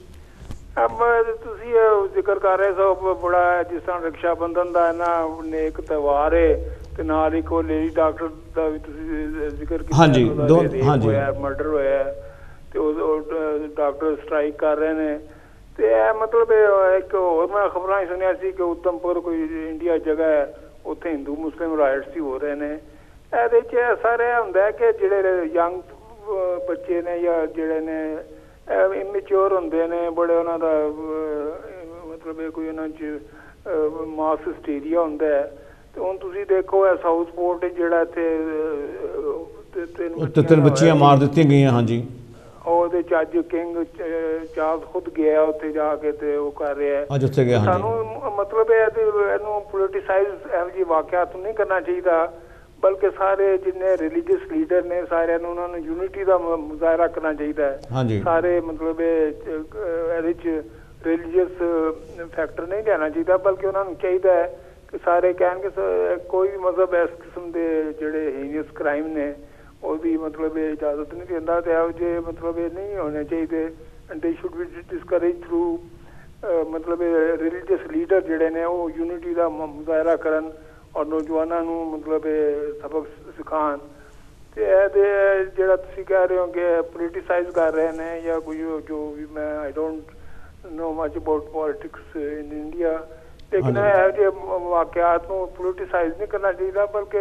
ਤੁਸੀਂ ਜ਼ਿਕਰ ਕਰ ਰਹੇ ਸੋ ਬੜਾ, ਜਿਸ ਤਰ੍ਹਾਂ ਰਕਸ਼ਾ ਬੰਧਨ ਦਾ ਨਾ ਨੇਕ ਤਿਉਹਾਰ ਹੈ, ਤੇ ਨਾਲ ਇੱਕ ਉਹ ਲੇਡੀ ਡਾਕਟਰ ਦਾ ਵੀ ਤੁਸੀਂ ਜ਼ਿਕਰ ਕੀਤਾ। ਹਾਂਜੀ, ਹਾਂਜੀ, ਮਰਡਰ ਹੋਇਆ ਤੇ ਉਹ ਡਾਕਟਰ ਸਟ੍ਰਾਈਕ ਕਰ ਰਹੇ ਨੇ। ਤੇ ਇਹ ਮਤਲਬ ਇੱਕ ਹੋਰ ਮੈਂ ਖਬਰਾਂ ਹੀ ਸੁਣਿਆ ਸੀ ਕਿ ਉਤਮਪੁਰ ਕੋਈ ਇੰਡੀਆ ਜਗ੍ਹਾ ਹੈ, ਉੱਥੇ ਹਿੰਦੂ ਮੁਸਲਿਮ ਰਾਈਟਸ ਹੀ ਹੋ ਰਹੇ ਨੇ। ਇਹਦੇ 'ਚ ਸਾਰੇ ਹੁੰਦਾ ਕਿ ਜਿਹੜੇ ਯੰਗ ਬੱਚੇ ਨੇ ਜਾਂ ਜਿਹੜੇ ਨੇ ਇਮੈਚਿਓਰ ਹੁੰਦੇ ਨੇ ਬੜੇ, ਉਹਨਾਂ ਦਾ ਮਤਲਬ ਕੋਈ ਉਹਨਾਂ 'ਚ ਮਾਸ ਹਿਸਟੀਰੀਆ ਹੁੰਦਾ ਹੈ। ਤੇ ਹੁਣ ਤੁਸੀਂ ਦੇਖੋ ਇਹ ਸਾਊਥ ਪੋਰਟ ਜਿਹੜਾ ਇੱਥੇ ਤਿੰਨ ਬੱਚੀਆਂ ਮਾਰ ਦਿੱਤੀਆਂ ਗਈਆਂ। ਹਾਂਜੀ, ਉਹਦੇ 'ਚ ਅੱਜ ਕਿੰਗ ਚਾਰਲਸ ਖੁਦ ਗਿਆ ਉੱਥੇ ਜਾ ਕੇ ਤੇ ਉਹ ਕਰ ਰਿਹਾ ਅੱਜ ਉੱਥੇ ਗਿਆ। ਸਾਨੂੰ ਮਤਲਬ ਇਹਨੂੰ ਪੋਲੀਟੀਸਾਈਜ਼ ਇਹੋ ਜਿਹੇ ਵਾਕਿਆਤ ਨਹੀਂ ਕਰਨਾ ਚਾਹੀਦਾ, ਬਲਕਿ ਸਾਰੇ ਜਿੰਨੇ ਰਿਲੀਜੀਅਸ ਲੀਡਰ ਨੇ ਸਾਰਿਆਂ ਨੂੰ ਉਹਨਾਂ ਨੂੰ ਯੂਨਿਟੀ ਦਾ ਮੁਜ਼ਾਹਰਾ ਕਰਨਾ ਚਾਹੀਦਾ ਹੈ। ਸਾਰੇ ਮਤਲਬ ਇਹਦੇ 'ਚ ਰਿਲੀਜੀਅਸ ਫੈਕਟਰ ਨਹੀਂ ਲੈਣਾ ਚਾਹੀਦਾ, ਬਲਕਿ ਉਹਨਾਂ ਨੂੰ ਚਾਹੀਦਾ ਹੈ ਕਿ ਸਾਰੇ ਕਹਿਣ ਕਿ ਕੋਈ ਵੀ ਮਤਲਬ ਇਸ ਕਿਸਮ ਦੇ ਜਿਹੜੇ ਹੀਨੀਅਸ ਕ੍ਰਾਈਮ ਨੇ ਉਹਦੀ ਮਤਲਬ ਇਜਾਜ਼ਤ ਨਹੀਂ ਦਿੰਦਾ, ਤੇ ਇਹੋ ਜਿਹੇ ਮਤਲਬ ਇਹ ਨਹੀਂ ਹੋਣੇ ਚਾਹੀਦੇ। And they should be discourage through ਮਤਲਬ ਰਿਲੀਜੀਅਸ ਲੀਡਰ ਜਿਹੜੇ ਨੇ ਉਹ ਯੂਨਿਟੀ ਦਾ ਮੁਜ਼ਾਹਰਾ ਕਰਨ ਔਰ ਨੌਜਵਾਨਾਂ ਨੂੰ ਮਤਲਬ ਸਬਕ ਸਿਖਾਉਣ। ਤੇ ਇਹਦੇ ਜਿਹੜਾ ਤੁਸੀਂ ਕਹਿ ਰਹੇ ਹੋ ਕਿ ਪੋਲੀਟੀਸਾਈਜ਼ ਕਰ ਰਹੇ ਨੇ ਜਾਂ ਕੋਈ ਜੋ ਵੀ, ਮੈਂ I don't know much about politics in India. लेकिन ਇਹੋ ਜਿਹੇ ਵਾਕਿਆਤ ਨੂੰ ਪੋਲੀਟੀਸਾਈਜ਼ ਨਹੀਂ ਕਰਨਾ ਚਾਹੀਦਾ, ਬਲਕਿ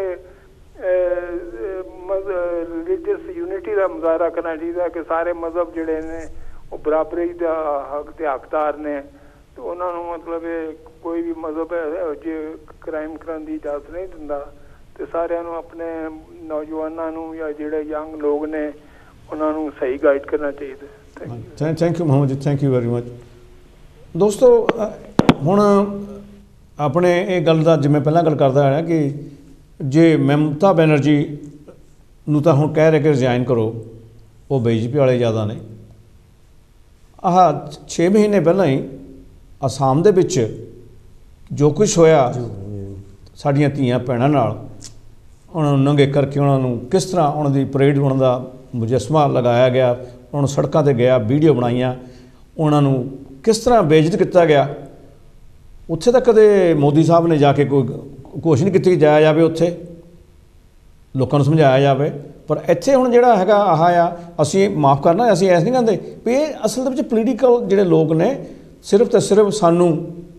ਰਿਲੀਜੀਅਸ ਯੂਨਿਟੀ ਦਾ ਮੁਜ਼ਾਹਰਾ ਕਰਨਾ ਚਾਹੀਦਾ ਕਿ ਸਾਰੇ ਮਜ਼ਹਬ ਜਿਹੜੇ ਨੇ ਉਹ ਬਰਾਬਰੀ ਦਾ ਹੱਕ ਤੇ ਹੱਕਦਾਰ ਨੇ, ਤੇ ਉਹਨਾਂ ਨੂੰ ਮਤਲਬ ਕੋਈ ਵੀ ਮਜ਼ਹਬ ਜੇ ਕ੍ਰਾਈਮ ਕਰਨ ਦੀ ਇਜਾਜ਼ਤ ਨਹੀਂ ਦਿੰਦਾ, ਤੇ ਸਾਰਿਆਂ ਨੂੰ ਆਪਣੇ ਨੌਜਵਾਨਾਂ ਨੂੰ ਜਾਂ ਜਿਹੜੇ ਯੰਗ ਲੋਕ ਨੇ ਉਹਨਾਂ ਨੂੰ ਸਹੀ ਗਾਈਡ ਕਰਨਾ ਚਾਹੀਦਾ। ਥੈਂਕ ਯੂ ਮੁਹੰਮਦ ਜੀ, ਥੈਂਕ ਯੂ ਵੈਰੀ ਮਚ। ਦੋਸਤੋ ਹੁਣ ਆਪਣੇ ਇਹ ਗੱਲ ਦਾ ਜਿਵੇਂ ਪਹਿਲਾਂ ਗੱਲ ਕਰਦਾ ਆਇਆ ਕਿ ਜੇ ਮਮਤਾ ਬੈਨਰਜੀ ਨੂੰ ਤਾਂ ਹੁਣ ਕਹਿ ਰਹੇ ਕਿ ਰਿਜ਼ਾਈਨ ਕਰੋ, ਉਹ BJP ਵਾਲੇ ਜ਼ਿਆਦਾ ਨੇ। ਆਹ 6 ਮਹੀਨੇ ਪਹਿਲਾਂ ਹੀ ਅਸਾਮ ਦੇ ਵਿੱਚ ਜੋ ਕੁਛ ਹੋਇਆ ਸਾਡੀਆਂ ਧੀਆਂ ਭੈਣਾਂ ਨਾਲ, ਉਹਨਾਂ ਨੂੰ ਨੰਗੇ ਕਰਕੇ ਉਹਨਾਂ ਨੂੰ ਕਿਸ ਤਰ੍ਹਾਂ ਉਹਨਾਂ ਦੀ ਪਰੇਡ ਹੋਣ ਦਾ ਮੁਜੱਸਮਾ ਲਗਾਇਆ ਗਿਆ, ਉਹਨਾਂ ਨੂੰ ਸੜਕਾਂ 'ਤੇ ਗਿਆ, ਵੀਡੀਓ ਬਣਾਈਆਂ, ਉਹਨਾਂ ਨੂੰ ਕਿਸ ਤਰ੍ਹਾਂ ਬੇਇੱਜ਼ਤ ਕੀਤਾ ਗਿਆ। ਉੱਥੇ ਤਾਂ ਕਦੇ ਮੋਦੀ ਸਾਹਿਬ ਨੇ ਜਾ ਕੇ ਕੋਈ ਕੋਸ਼ਿਸ਼ ਨਹੀਂ ਕੀਤੀ ਜਾਇਆ ਜਾਵੇ, ਉੱਥੇ ਲੋਕਾਂ ਨੂੰ ਸਮਝਾਇਆ ਜਾਵੇ। ਪਰ ਇੱਥੇ ਹੁਣ ਜਿਹੜਾ ਹੈਗਾ ਆਹ ਆ, ਅਸੀਂ ਮਾफ़ ਕਰਨਾ, ਅਸੀਂ ਐਸ ਨਹੀਂ ਕਹਿੰਦੇ ਵੀ ਇਹ ਅਸਲ ਦੇ ਵਿੱਚ ਪੋਲੀਟੀਕਲ ਜਿਹੜੇ ਲੋਕ ਨੇ ਸਿਰਫ ਤੇ ਸਿਰਫ ਸਾਨੂੰ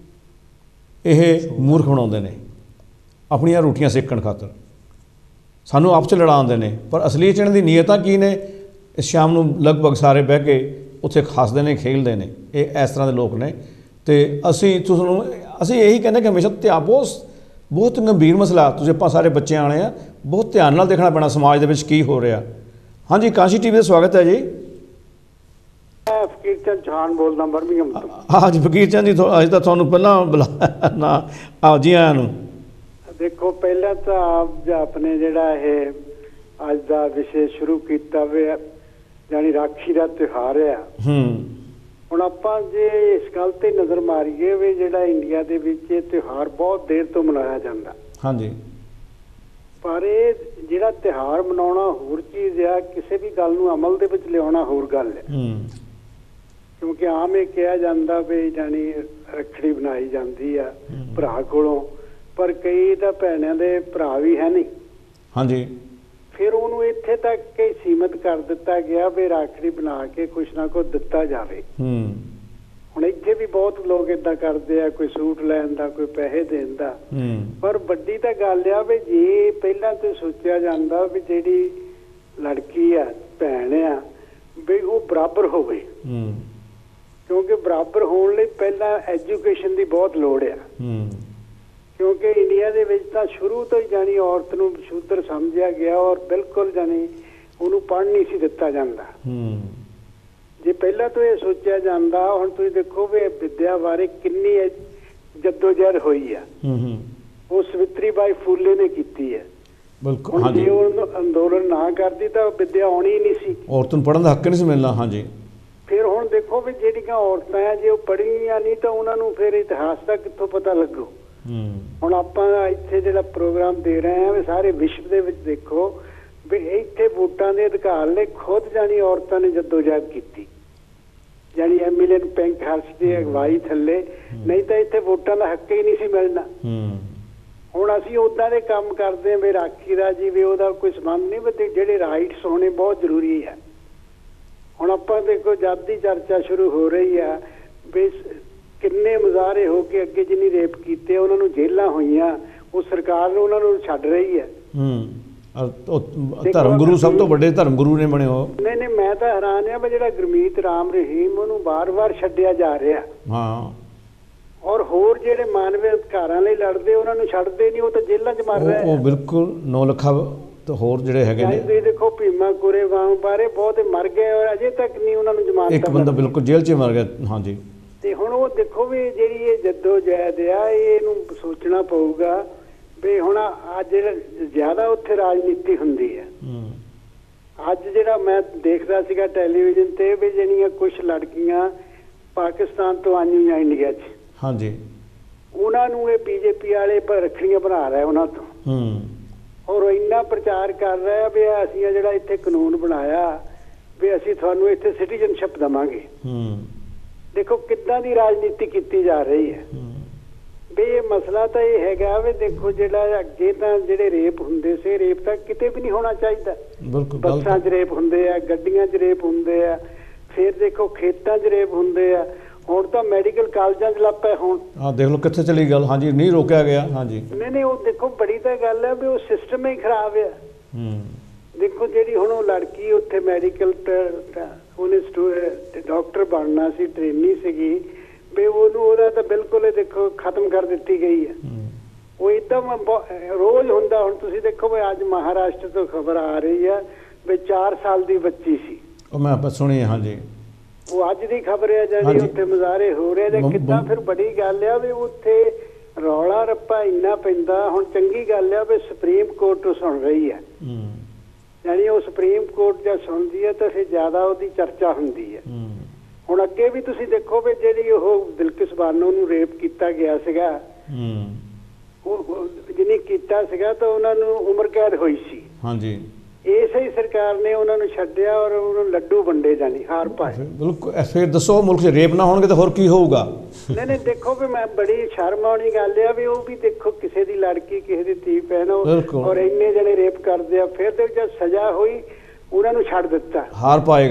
ਇਹ ਮੂਰਖ ਬਣਾਉਂਦੇ ਨੇ ਆਪਣੀਆਂ ਰੋਟੀਆਂ ਸੇਕਣ ਖਾਤਰ, ਸਾਨੂੰ ਆਪਸ 'ਚ ਲੜਾਉਂਦੇ ਨੇ। ਪਰ ਅਸਲੀ ਇਹਨਾਂ ਦੀ ਨੀਅਤਾਂ ਕੀ ਨੇ, ਸ਼ਾਮ ਨੂੰ ਲਗਭਗ ਸਾਰੇ ਬਹਿ ਕੇ ਉੱਥੇ ਹੱਸਦੇ ਨੇ, ਖੇਡਦੇ ਨੇ। ਇਹ ਇਸ ਤਰ੍ਹਾਂ ਦੇ ਲੋਕ ਨੇ। ਤੇ ਅਸੀਂ ਇਹੀ ਕਹਿੰਦੇ ਕਿ ਹਮੇਸ਼ਾ ਬਹੁਤ ਗੰਭੀਰ ਮਸਲਾ, ਤੁਸੀਂ ਆਪਾਂ ਸਾਰੇ ਬੱਚੇ ਆਣੇ ਆ, ਬਹੁਤ ਧਿਆਨ ਨਾਲ ਦੇਖਣਾ ਪੈਣਾ ਸਮਾਜ ਦੇ ਵਿੱਚ ਕੀ ਹੋ ਰਿਹਾ। ਹਾਂਜੀ, ਕਾਂਸ਼ੀ TV ਦਾ ਸਵਾਗਤ ਹੈ ਜੀ। ਫਕੀਰ ਚੰਦ ਚੌਹਾਨ ਬੋਲਦਾ ਬਰਮਿੰਘਮ ਤੋਂ। ਹਾਂਜੀ ਫਕੀਰ ਚੰਦ ਜੀ, ਅੱਜ ਤਾਂ ਤੁਹਾਨੂੰ ਪਹਿਲਾਂ ਬੁਲਾਇਆ ਨਾ, ਆਓ ਜੀ ਆਇਆਂ ਨੂੰ। ਦੇਖੋ ਪਹਿਲਾਂ ਤਾਂ ਆਪ ਆਪਣੇ ਜਿਹੜਾ ਇਹ ਅੱਜ ਦਾ ਵਿਸ਼ੇ ਸ਼ੁਰੂ ਕੀਤਾ ਵੇ, ਜਾਨੀ ਰਾਖੀ ਦਾ ਤਿਉਹਾਰ ਆ। ਹੁਣ ਆਪਾਂ ਜੇ ਇਸ ਗੱਲ ਤੇ ਨਜ਼ਰ ਮਾਰੀਏ ਵੀ ਜਿਹੜਾ ਇੰਡੀਆ ਦੇ ਵਿੱਚ ਇਹ ਤਿਉਹਾਰ ਬਹੁਤ ਦੇਰ ਤੋਂ ਮਨਾਇਆ ਜਾਂਦਾ। ਹਾਂਜੀ। ਪਰ ਇਹ ਜਿਹੜਾ ਤਿਉਹਾਰ ਮਨਾਉਣਾ ਹੋਰ ਚੀਜ਼ ਆ, ਕਿਸੇ ਵੀ ਗੱਲ ਨੂੰ ਅਮਲ ਦੇ ਵਿੱਚ ਲਿਆਉਣਾ ਹੋਰ ਗੱਲ ਹੈ। ਕਿਉਂਕਿ ਆਮ ਇਹ ਕਿਹਾ ਜਾਂਦਾ ਵੀ ਜਾਨੀ ਰੱਖੜੀ ਬਣਾਈ ਜਾਂਦੀ ਆ ਭਰਾ ਕੋਲੋਂ, ਪਰ ਕਈ ਤਾਂ ਭੈਣਾਂ ਦੇ ਭਰਾ ਵੀ ਹੈ ਨਹੀਂ। ਹਾਂਜੀ। ਫਿਰ ਉਹਨੂੰ ਇੱਥੇ ਤੱਕ ਹੀ ਸੀਮਤ ਕਰ ਦਿੱਤਾ ਗਿਆ ਵੀ ਰਾਖੜੀ ਬਣਾ ਕੇ ਕੁਛ ਨਾ ਕੁਛ ਦਿੱਤਾ ਜਾਵੇ। ਹੁਣ ਇੱਥੇ ਵੀ ਬਹੁਤ ਲੋਕ ਏਦਾਂ ਕਰਦੇ ਆ, ਕੋਈ ਸੂਟ ਲੈਣ ਦਾ, ਕੋਈ ਪੈਸੇ ਦੇਣ ਦਾ। ਪਰ ਵੱਡੀ ਤਾਂ ਗੱਲ ਆ ਵੀ ਜੇ ਪਹਿਲਾਂ ਤੇ ਸੋਚਿਆ ਜਾਂਦਾ ਵੀ ਜਿਹੜੀ ਲੜਕੀ ਆ, ਭੈਣ ਆ, ਵੀ ਉਹ ਬਰਾਬਰ ਹੋਵੇ। ਕਿਉਂਕਿ ਬਰਾਬਰ ਹੋਣ ਲਈ ਪਹਿਲਾਂ ਐਜੂਕੇਸ਼ਨ ਦੀ ਬਹੁਤ ਲੋੜ ਆ। ਕਿਉਂਕਿ ਇੰਡੀਆ ਦੇ ਵਿੱਚ ਤਾਂ ਸ਼ੁਰੂ ਤੋਂ ਹੀ ਜਾਨੀ ਔਰਤ ਨੂੰ ਸ਼ੂਦਰ ਸਮਝਿਆ ਗਿਆ ਔਰ ਬਿਲਕੁਲ ਜਾਨੀ ਉਹਨੂੰ ਪੜ੍ਹਨ ਨਹੀਂ ਸੀ ਦਿੱਤਾ ਜਾਂਦਾ। ਜੇ ਪਹਿਲਾਂ ਤੋਂ ਇਹ ਸੋਚਿਆ ਜਾਂਦਾ, ਹੁਣ ਤੁਸੀਂ ਦੇਖੋ ਵੀ ਵਿੱਦਿਆ ਬਾਰੇ ਕਿੰਨੀ ਜੱਦੋਜਹਿਦ ਹੋਈ ਆ, ਉਹ ਸਵਿਤਰੀ ਬਾਈ ਫੂਲੇ ਨੇ ਕੀਤੀ ਹੈ। ਬਿਲਕੁਲ। ਜੇ ਉਹ ਅੰਦੋਲਨ ਨਾ ਕਰਦੀ ਤਾਂ ਵਿੱਦਿਆ ਆਉਣੀ ਹੀ ਨਹੀਂ ਸੀ, ਔਰਤ ਨੂੰ ਪੜ੍ਹਨ ਦਾ ਹੱਕ ਨਹੀਂ ਸੀ ਮਿਲਣਾ। ਹਾਂਜੀ। ਫਿਰ ਹੁਣ ਦੇਖੋ ਵੀ ਜਿਹੜੀਆਂ ਔਰਤਾਂ ਆ, ਜੇ ਉਹ ਪੜ੍ਹੀਆਂ ਨਹੀਂ ਤਾਂ ਉਹਨਾਂ ਨੂੰ ਫਿਰ ਇਤਿਹਾਸ ਦਾ ਕਿੱਥੋਂ ਪਤਾ ਲੱਗੂ। ਹੁਣ ਆਪਾਂ ਇੱਥੇ ਜਿਹੜਾ ਪ੍ਰੋਗਰਾਮ ਦੇ ਰਹੇ ਹਾਂ ਵੀ ਸਾਰੇ ਵਿਸ਼ਵ ਦੇ ਵਿੱਚ ਦੇਖੋ ਵੀ ਇੱਥੇ ਵੋਟਾਂ ਦੇ ਅਧਿਕਾਰ ਲਈ ਖੁਦ ਜਾਨੀ ਔਰਤਾਂ ਨੇ ਜੱਦੋਜਹਿਦ ਕੀਤੀ, ਜਾਨੀ ਐਮਿਲੀਅਨ ਪੈਂਕਹਰਸਟ ਦੀ ਅਗਵਾਈ ਥੱਲੇ, ਨਹੀਂ ਤਾਂ ਇੱਥੇ ਵੋਟਾਂ ਦਾ ਹੱਕ ਹੀ ਨਹੀਂ ਸੀ ਮਿਲਣਾ। ਹੁਣ ਅਸੀਂ ਉੱਦਾਂ ਦੇ ਕੰਮ ਕਰਦੇ ਹਾਂ ਵੀ ਰਾਖੀ ਦਾ ਜੀ ਵੀ ਉਹਦਾ ਕੋਈ ਸੰਬੰਧ ਨਹੀਂ, ਵੀ ਜਿਹੜੇ ਰਾਈਟਸ ਹੋਣੇ ਬਹੁਤ ਜ਼ਰੂਰੀ ਹੈ। ਹੁਣ ਆਪਾਂ ਦੇਖੋ ਜਦ ਦੀ ਚਰਚਾ ਸ਼ੁਰੂ ਹੋ ਰਹੀ ਆ ਵੀ ਕਿੰਨੇ ਮੁਜ਼ਾਹਰੇ ਹੋ ਕੇ ਅੱਗੇ ਜਿੰਨੀ ਰੇਪ ਕੀਤੇ ਉਹਨਾਂ ਨੂੰ ਜੇਲਾਂ ਹੋਈਆਂ, ਉਹ ਸਰਕਾਰ ਨੂੰ ਉਹਨਾਂ ਨੂੰ ਛੱਡ ਰਹੀ ਹੈ। ਧਰਮ ਗੁਰੂ ਸਭ ਤੋਂ ਵੱਡੇ ਧਰਮ ਗੁਰੂ ਨੇ ਬਣੇ ਹੋ। ਨਹੀਂ ਮੈਂ ਤਾਂ ਹੈਰਾਨ ਆ ਵੀ ਜਿਹੜਾ ਗੁਰਮੀਤ ਰਾਮ ਰਹੀਮ ਉਹਨੂੰ ਵਾਰ-ਵਾਰ ਛੱਡਿਆ ਜਾ ਰਿਹਾ। ਔਰ ਹੋਰ ਜਿਹੜੇ ਮਾਨਵੀ ਅਧਿਕਾਰਾਂ ਲਈ ਲੜਦੇ ਉਹਨਾਂ ਨੂੰ ਛੱਡਦੇ ਨਹੀਂ, ਉਹ ਤਾਂ ਜੇਲ੍ਹਾਂ 'ਚ ਮਰ ਰਹੇ। ਉਹ ਬਿਲਕੁਲ 9 ਲੱਖਾਂ ਤੇ ਹੋਰ ਜਿਹੜੇ ਹੈਗੇ ਨੇ, ਤੁਸੀਂ ਦੇਖੋ ਭੀਮਾ ਕੋਰੇਗਾਮ ਬਾਰੇ ਬਹੁਤ ਮਰ ਗਏ ਔਰ ਅਜੇ ਤੱਕ ਨਹੀਂ ਉਹਨਾਂ ਨੂੰ ਜ਼ਮਾਨਤ। ਇੱਕ ਬੰਦਾ ਬਿਲਕੁਲ ਜੇਲ੍ਹ 'ਚ ਮਰ ਗਿਆ। ਹਾਂਜੀ। ਤੇ ਹੁਣ ਉਹ ਦੇਖੋ ਵੀ ਜਿਹੜੀ ਇਹ ਜੱਦੋਜਹਿਦ ਆ, ਇਹਨੂੰ ਸੋਚਣਾ ਪਊਗਾ ਵੀ ਹੁਣ ਅੱਜ ਜ਼ਿਆਦਾ ਉੱਥੇ ਰਾਜਨੀਤੀ ਹੁੰਦੀ ਹੈ। ਅੱਜ ਜਿਹੜਾ ਮੈਂ ਦੇਖਦਾ ਸੀਗਾ ਟੈਲੀਵਿਜ਼ਨ ਤੇ ਵੀ ਜਿਹੜੀਆਂ ਕੁਝ ਲੜਕੀਆਂ ਪਾਕਿਸਤਾਨ ਤੋਂ ਆਈਆਂ ਇੰਡੀਆ 'ਚ, ਹਾਂਜੀ, ਉਹਨਾਂ ਨੂੰ ਇਹ BJP ਵਾਲੇ ਰੱਖੜੀਆਂ ਬਣਾ ਰਹੇ ਉਹਨਾਂ ਤੋਂ। ਔਰ ਇੰਨਾ ਪ੍ਰਚਾਰ ਕਰ ਰਿਹਾ ਵੀ ਅਸੀਂ ਜਿਹੜਾ ਇੱਥੇ ਕਾਨੂੰਨ ਬਣਾਇਆ ਵੀ ਅਸੀਂ ਤੁਹਾਨੂੰ ਇੱਥੇ ਸਿਟੀਜ਼ਨਸ਼ਿਪ ਦੇਵਾਂਗੇ। ਦੇਖੋ ਕਿੱਦਾਂ ਦੀ ਰਾਜਨੀਤੀ ਕੀਤੀ ਜਾ ਰਹੀ ਹੈ। ਵੀ ਇਹ ਮਸਲਾ ਤਾਂ ਇਹ ਹੈਗਾ ਵੀ ਦੇਖੋ ਜਿਹੜਾ ਅੱਗੇ ਤਾਂ ਜਿਹੜੇ ਰੇਪ ਹੁੰਦੇ ਸੀ, ਰੇਪ ਤਾਂ ਕਿਤੇ ਵੀ ਨਹੀਂ ਹੋਣਾ ਚਾਹੀਦਾ। ਬੱਸਾਂ 'ਚ ਰੇਪ ਹੁੰਦੇ ਆ, ਗੱਡੀਆਂ 'ਚ ਰੇਪ ਹੁੰਦੇ ਆ, ਫਿਰ ਦੇਖੋ ਖੇਤਾਂ 'ਚ ਰੇਪ ਹੁੰਦੇ ਆ। ਹੁਣ ਤਾਂ ਮੈਡੀਕਲ ਕਾਲਜਾਂ 'ਚ ਲੱਗ ਪਏ ਹੁਣ। ਹਾਂ ਦੇਖ ਲਓ ਕਿੱਥੇ ਚਲੀ ਗੱਲ। ਹਾਂਜੀ ਨਹੀਂ ਰੋਕਿਆ ਗਿਆ। ਹਾਂਜੀ ਨਹੀਂ ਉਹ ਦੇਖੋ ਬੜੀ ਤਾਂ ਗੱਲ ਹੈ ਵੀ ਉਹ ਸਿਸਟਮ ਹੀ ਖਰਾਬ ਆ। ਦੇਖੋ ਜਿਹੜੀ ਹੁਣ ਉਹ ਲੜਕੀ ਉੱਥੇ ਮੈਡੀਕਲ ਉਹਨੇ ਡਾਕਟਰ ਬਣਨਾ ਸੀ, ਟ੍ਰੇਨੀ ਸੀਗੀ ਵੀ ਉਹਨੂੰ ਉਹਦਾ ਤਾਂ ਬਿਲਕੁਲ ਦੇਖੋ ਖਤਮ ਕਰ ਦਿੱਤੀ ਗਈ ਹੈ। ਉਹ ਇੱਕਦਮ ਰੋਜ਼ ਹੁੰਦਾ। ਹੁਣ ਤੁਸੀਂ ਦੇਖੋ ਵੀ ਅੱਜ ਮਹਾਰਾਸ਼ਟਰ ਤੋਂ ਖਬਰ ਆ ਰਹੀ ਹੈ ਵੀ 4 ਸਾਲ ਦੀ ਬੱਚੀ ਸੀ, ਉਹ ਮੈਂ ਸੁਣੀ। ਹਾਂਜੀ ਉਹ ਅੱਜ ਦੀ ਖਬਰ ਹੈ ਜਿਹੜੀ ਉੱਥੇ ਮੁਜ਼ਾਹਰੇ ਹੋ ਰਹੇ ਨੇ ਕਿੱਦਾਂ। ਫਿਰ ਬੜੀ ਗੱਲ ਆ ਵੀ ਉੱਥੇ ਰੌਲਾ ਰੱਪਾ ਇੰਨਾ ਪੈਂਦਾ। ਹੁਣ ਚੰਗੀ ਗੱਲ ਆ ਵੀ ਸੁਪਰੀਮ ਕੋਰਟ ਸੁਣ ਰਹੀ ਹੈ, ਯਾਨੀ ਉਹ ਸੁਪਰੀਮ ਕੋਰਟ ਜਦ ਸੁਣਦੀ ਹੈ ਤਾਂ ਫਿਰ ਜ਼ਿਆਦਾ ਉਹਦੀ ਚਰਚਾ ਹੁੰਦੀ ਹੈ। ਹੁਣ ਅੱਗੇ ਵੀ ਤੁਸੀਂ ਦੇਖੋ ਵੀ ਜਿਹੜੀ ਉਹ ਬਿਲਕਿਸ ਬਾਨੋ ਨੂੰ ਰੇਪ ਕੀਤਾ ਗਿਆ ਸੀਗਾ, ਉਹ ਜਿਹਨੇ ਕੀਤਾ ਸੀਗਾ ਤਾਂ ਉਹਨਾਂ ਨੂੰ ਉਮਰ ਕੈਦ ਹੋਈ ਸੀ। ਹਾਂਜੀ ਇਸੇ ਹੀ ਸਰਕਾਰ ਨੇ ਉਹਨਾਂ ਨੂੰ ਛੱਡਿਆ ਔਰ ਉਹਨਾਂ ਨੂੰ ਲੱਡੂ ਵੰਡੇ ਜਾਣੀ ਹਾਰ ਪਾਏ। ਬਿਲਕੁਲ। ਫਿਰ ਦੱਸੋ ਮੁਲਕ 'ਚ ਰੇਪ ਨਾ ਹੋਣਗੇ ਤਾਂ ਹੋਰ ਕੀ ਹੋਊਗਾ? ਨਹੀਂ ਦੇਖੋ ਵੀ ਮੈਂ ਬੜੀ ਸ਼ਰਮ ਆਉਣੀ ਗੱਲ ਆ ਵੀ ਉਹ ਵੀ ਦੇਖੋ ਕਿਸੇ ਦੀ ਲੜਕੀ ਕਿਸੇ ਦੀ ਧੀ ਭੈਣ ਔਰ ਇੰਨੇ ਜਣੇ ਰੇਪ ਕਰਦੇ ਆ। ਫਿਰ ਤੇ ਜਦ ਸਜ਼ਾ ਹੋਈ ਉਹਨਾਂ ਨੂੰ ਛੱਡ ਦਿੱਤਾ, ਹਾਰ ਪਾਏ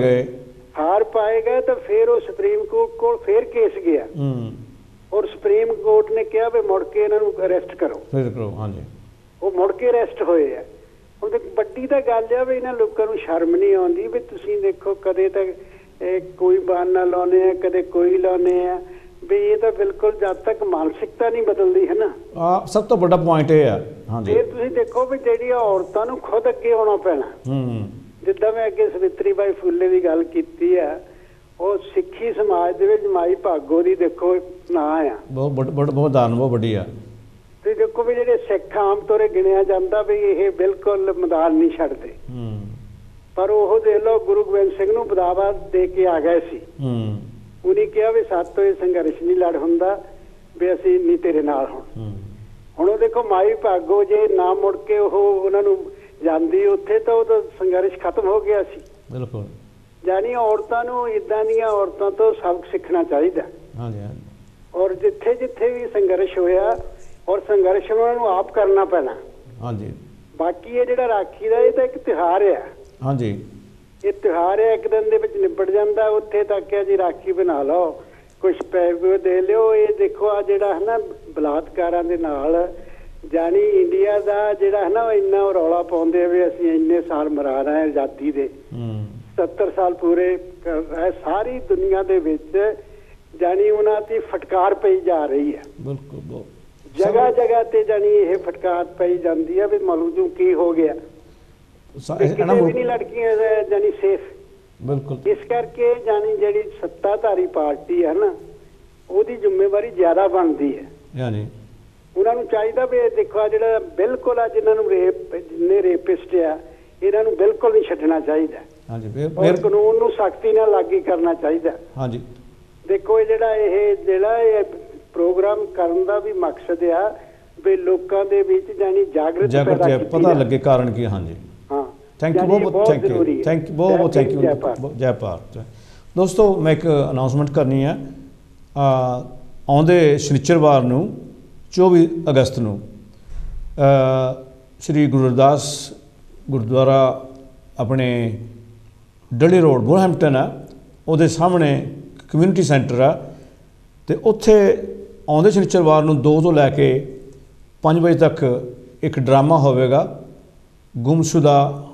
ਗਏ ਤਾਂ ਫਿਰ ਉਹ ਸੁਪਰੀਮ ਕੋਰਟ ਕੋਲ ਫਿਰ ਕੇਸ ਗਿਆ ਔਰ ਸੁਪਰੀਮ ਕੋਰਟ ਨੇ ਕਿਹਾ ਵੀ ਮੁੜ ਕੇ ਇਹਨਾਂ ਨੂੰ ਅਰੈਸਟ ਕਰੋ। ਹਾਂਜੀ ਉਹ ਮੁੜ ਕੇ ਅਰੈਸਟ ਹੋਏ ਆ। ਹੁਣ ਵੱਡੀ ਤਾਂ ਗੱਲ ਆ ਵੀ ਇਹਨਾਂ ਲੋਕਾਂ ਨੂੰ ਸ਼ਰਮ ਨਹੀਂ ਆਉਂਦੀ ਵੀ ਤੁਸੀਂ ਦੇਖੋ ਕਦੇ ਤਾਂ ਕੋਈ ਬਹਾਨਾ ਲਾਉਂਦੇ ਆ, ਕਦੇ ਕੋਈ ਲਾਉਂਦੇ ਆ ਵੀ ਇਹ ਤਾਂ ਬਿਲਕੁਲ ਜਦ ਤੱਕ ਮਾਨਸਿਕਤਾ ਨਹੀਂ ਬਦਲਦੀ ਹੈ ਨਾ। ਸਭ ਤੋਂ ਵੱਡਾ ਪੁਆਇੰਟ ਇਹ ਆ। ਹਾਂਜੀ ਫਿਰ ਤੁਸੀਂ ਦੇਖੋ ਵੀ ਜਿਹੜੀਆਂ ਔਰਤਾਂ ਨੂੰ ਖੁਦ ਅੱਗੇ ਆਉਣਾ ਪੈਣਾ। ਜਿੱਦਾਂ ਮੈਂ ਅੱਗੇ ਸਵਿਤਰੀ ਬਾਈ ਫੁੱਲੇ ਦੀ ਗੱਲ ਕੀਤੀ ਆ, ਉਹ ਸਿੱਖੀ ਸਮਾਜ ਦੇ ਵਿੱਚ ਮਾਈ ਭਾਗੋ ਦੀ ਦੇਖੋ ਨਾਂ ਆ, ਬਹੁਤ ਦਾਨ ਬਹੁਤ ਵੱਡੀ ਆ। ਤੇ ਦੇਖੋ ਵੀ ਜਿਹੜੇ ਸਿੱਖ ਆਮ ਤੌਰ ਗਿਣਿਆ ਜਾਂਦਾ ਵੀ ਇਹ ਬਿਲਕੁਲ ਮੈਦਾਨ ਨਹੀਂ ਛੱਡਦੇ, ਪਰ ਉਹ ਦੇਖ ਲਓ ਗੁਰੂ ਗੋਬਿੰਦ ਸਿੰਘ ਨੂੰ ਬਦਾਵਾ ਦੇ ਕੇ ਆ ਗਏ ਸੀ। ਉਹਨੇ ਕਿਹਾ ਵੀ ਸਾਤੋਂ ਇਹ ਸੰਘਰਸ਼ ਨਹੀਂ ਲੜ ਹੁੰਦਾ ਵੀ ਅਸੀਂ ਨਹੀਂ ਤੇਰੇ ਨਾਲ ਹੁਣ ਉਹ ਦੇਖੋ ਮਾਈ ਭਾਗੋ ਜੇ ਨਾ ਮੁੜ ਕੇ ਉਹ ਉਹਨਾਂ ਨੂੰ ਜਾਂਦੀ ਉੱਥੇ ਤਾਂ ਉਹਦਾ ਸੰਘਰਸ਼ ਖਤਮ ਹੋ ਗਿਆ ਸੀ। ਬਿਲਕੁਲ। ਯਾਨੀ ਔਰਤਾਂ ਨੂੰ ਇੱਦਾਂ ਦੀਆਂ ਔਰਤਾਂ ਤੋਂ ਸਬਕ ਸਿੱਖਣਾ ਚਾਹੀਦਾ। ਔਰ ਜਿੱਥੇ ਜਿੱਥੇ ਵੀ ਸੰਘਰਸ਼ ਹੋਇਆ ਔਰ ਸੰਘਰਸ਼ ਉਹਨਾਂ ਨੂੰ ਆਪ ਕਰਨਾ ਪੈਣਾ। ਬਾਕੀ ਇਹ ਜਿਹੜਾ ਰਾਖੀ ਦਾ ਇਹ ਤਾਂ ਇੱਕ ਤਿਉਹਾਰ ਆ। ਇਹ ਤਿਉਹਾਰ ਹੈ, ਇੱਕ ਦਿਨ ਦੇ ਵਿੱਚ ਨਿਬੜ ਜਾਂਦਾ। ਉੱਥੇ ਤੱਕ ਹੈ ਜੀ ਰਾਖੀ ਬਣਾ ਲਓ, ਕੁਛ ਪੈਸੇ ਦੇ ਲਿਓ। ਇਹ ਦੇਖੋ ਆ ਜਿਹੜਾ ਹੈ ਨਾ ਬਲਾਤਕਾਰਾਂ ਦੇ ਨਾਲ ਜਾਨੀ ਇੰਡੀਆ ਦਾ ਜਿਹੜਾ ਹੈ ਨਾ ਇੰਨਾ ਰੌਲਾ ਪਾਉਂਦੇ ਵੀ ਅਸੀਂ ਇੰਨੇ ਸਾਲ ਮਰਾ ਰਹੇ ਹਾਂ ਆਜ਼ਾਦੀ ਦੇ, 70 ਸਾਲ ਪੂਰੇ ਕਰ ਰਹੇ। ਸਾਰੀ ਦੁਨੀਆ ਦੇ ਵਿੱਚ ਜਾਨੀ ਉਹਨਾਂ ਦੀ ਫਟਕਾਰ ਪਈ ਜਾ ਰਹੀ ਹੈ। ਬਿਲਕੁਲ। ਜਗ੍ਹਾ ਜਗ੍ਹਾ ਤੇ ਜਾਨੀ ਇਹ ਫਟਕਾਰ ਪਈ ਜਾਂਦੀ ਹੈ ਵੀ ਮਾਲੂਮ ਜੋ ਕੀ ਹੋ ਗਿਆ। ਕਿਤੇ ਵੀ ਨਹੀਂ ਲੜਕੀਆਂ ਜਾਨੀ ਸੇਫ। ਬਿਲਕੁਲ। ਇਸ ਕਰਕੇ ਜਾਨੀ ਜਿਹੜੀ ਸੱਤਾਧਾਰੀ ਪਾਰਟੀ ਹੈ ਨਾ ਉਹਦੀ ਜ਼ਿੰਮੇਵਾਰੀ ਜ਼ਿਆਦਾ ਬਣਦੀ ਹੈ। ਉਹਨਾਂ ਨੂੰ ਚਾਹੀਦਾ ਵੀ ਇਹ ਦੇਖੋ ਆ ਜਿਹੜਾ ਬਿਲਕੁਲ ਆ ਜਿਨ੍ਹਾਂ ਨੂੰ ਜਿੰਨੇ ਰੇਪਿਸਟ ਆ ਇਹਨਾਂ ਨੂੰ ਬਿਲਕੁਲ ਨਹੀਂ ਛੱਡਣਾ ਚਾਹੀਦਾ। ਔਰ ਕਾਨੂੰਨ ਨੂੰ ਸਖਤੀ ਨਾਲ ਲਾਗੂ ਕਰਨਾ ਚਾਹੀਦਾ। ਦੇਖੋ ਇਹ ਜਿਹੜਾ ਇਹ ਪ੍ਰੋਗਰਾਮ ਕਰਨ ਦਾ ਵੀ ਮਕਸਦ ਆ ਵੀ ਲੋਕਾਂ ਦੇ ਵਿੱਚ ਜਾਨੀ ਜਾਗਰੂਕਤਾ ਪਤਾ ਲੱਗੇ ਕਾਰਨ ਕੀ। ਥੈਂਕ ਯੂ ਬਹੁਤ ਥੈਂਕ ਯੂ ਜੈ ਭਾਰਤ। ਦੋਸਤੋ ਮੈਂ ਇੱਕ ਅਨਾਉਂਸਮੈਂਟ ਕਰਨੀ ਹੈ। ਆਉਂਦੇ ਸ਼ਨੀਚਰਵਾਰ ਨੂੰ 24 ਅਗਸਤ ਨੂੰ ਸ਼੍ਰੀ ਗੁਰੂ ਰਵਿਦਾਸ ਗੁਰਦੁਆਰਾ ਆਪਣੇ ਡਲੀ ਰੋਡ ਬੁਲਹੈਂਪਟਨ ਆ, ਉਹਦੇ ਸਾਹਮਣੇ ਕਮਿਊਨਿਟੀ ਸੈਂਟਰ ਆ, ਅਤੇ ਉੱਥੇ ਆਉਂਦੇ ਸ਼ਨੀਚਰਵਾਰ ਨੂੰ 2 ਤੋਂ ਲੈ ਕੇ 5 ਵਜੇ ਤੱਕ ਇੱਕ ਡਰਾਮਾ ਹੋਵੇਗਾ, ਗੁੰਮਸ਼ੁਦਾ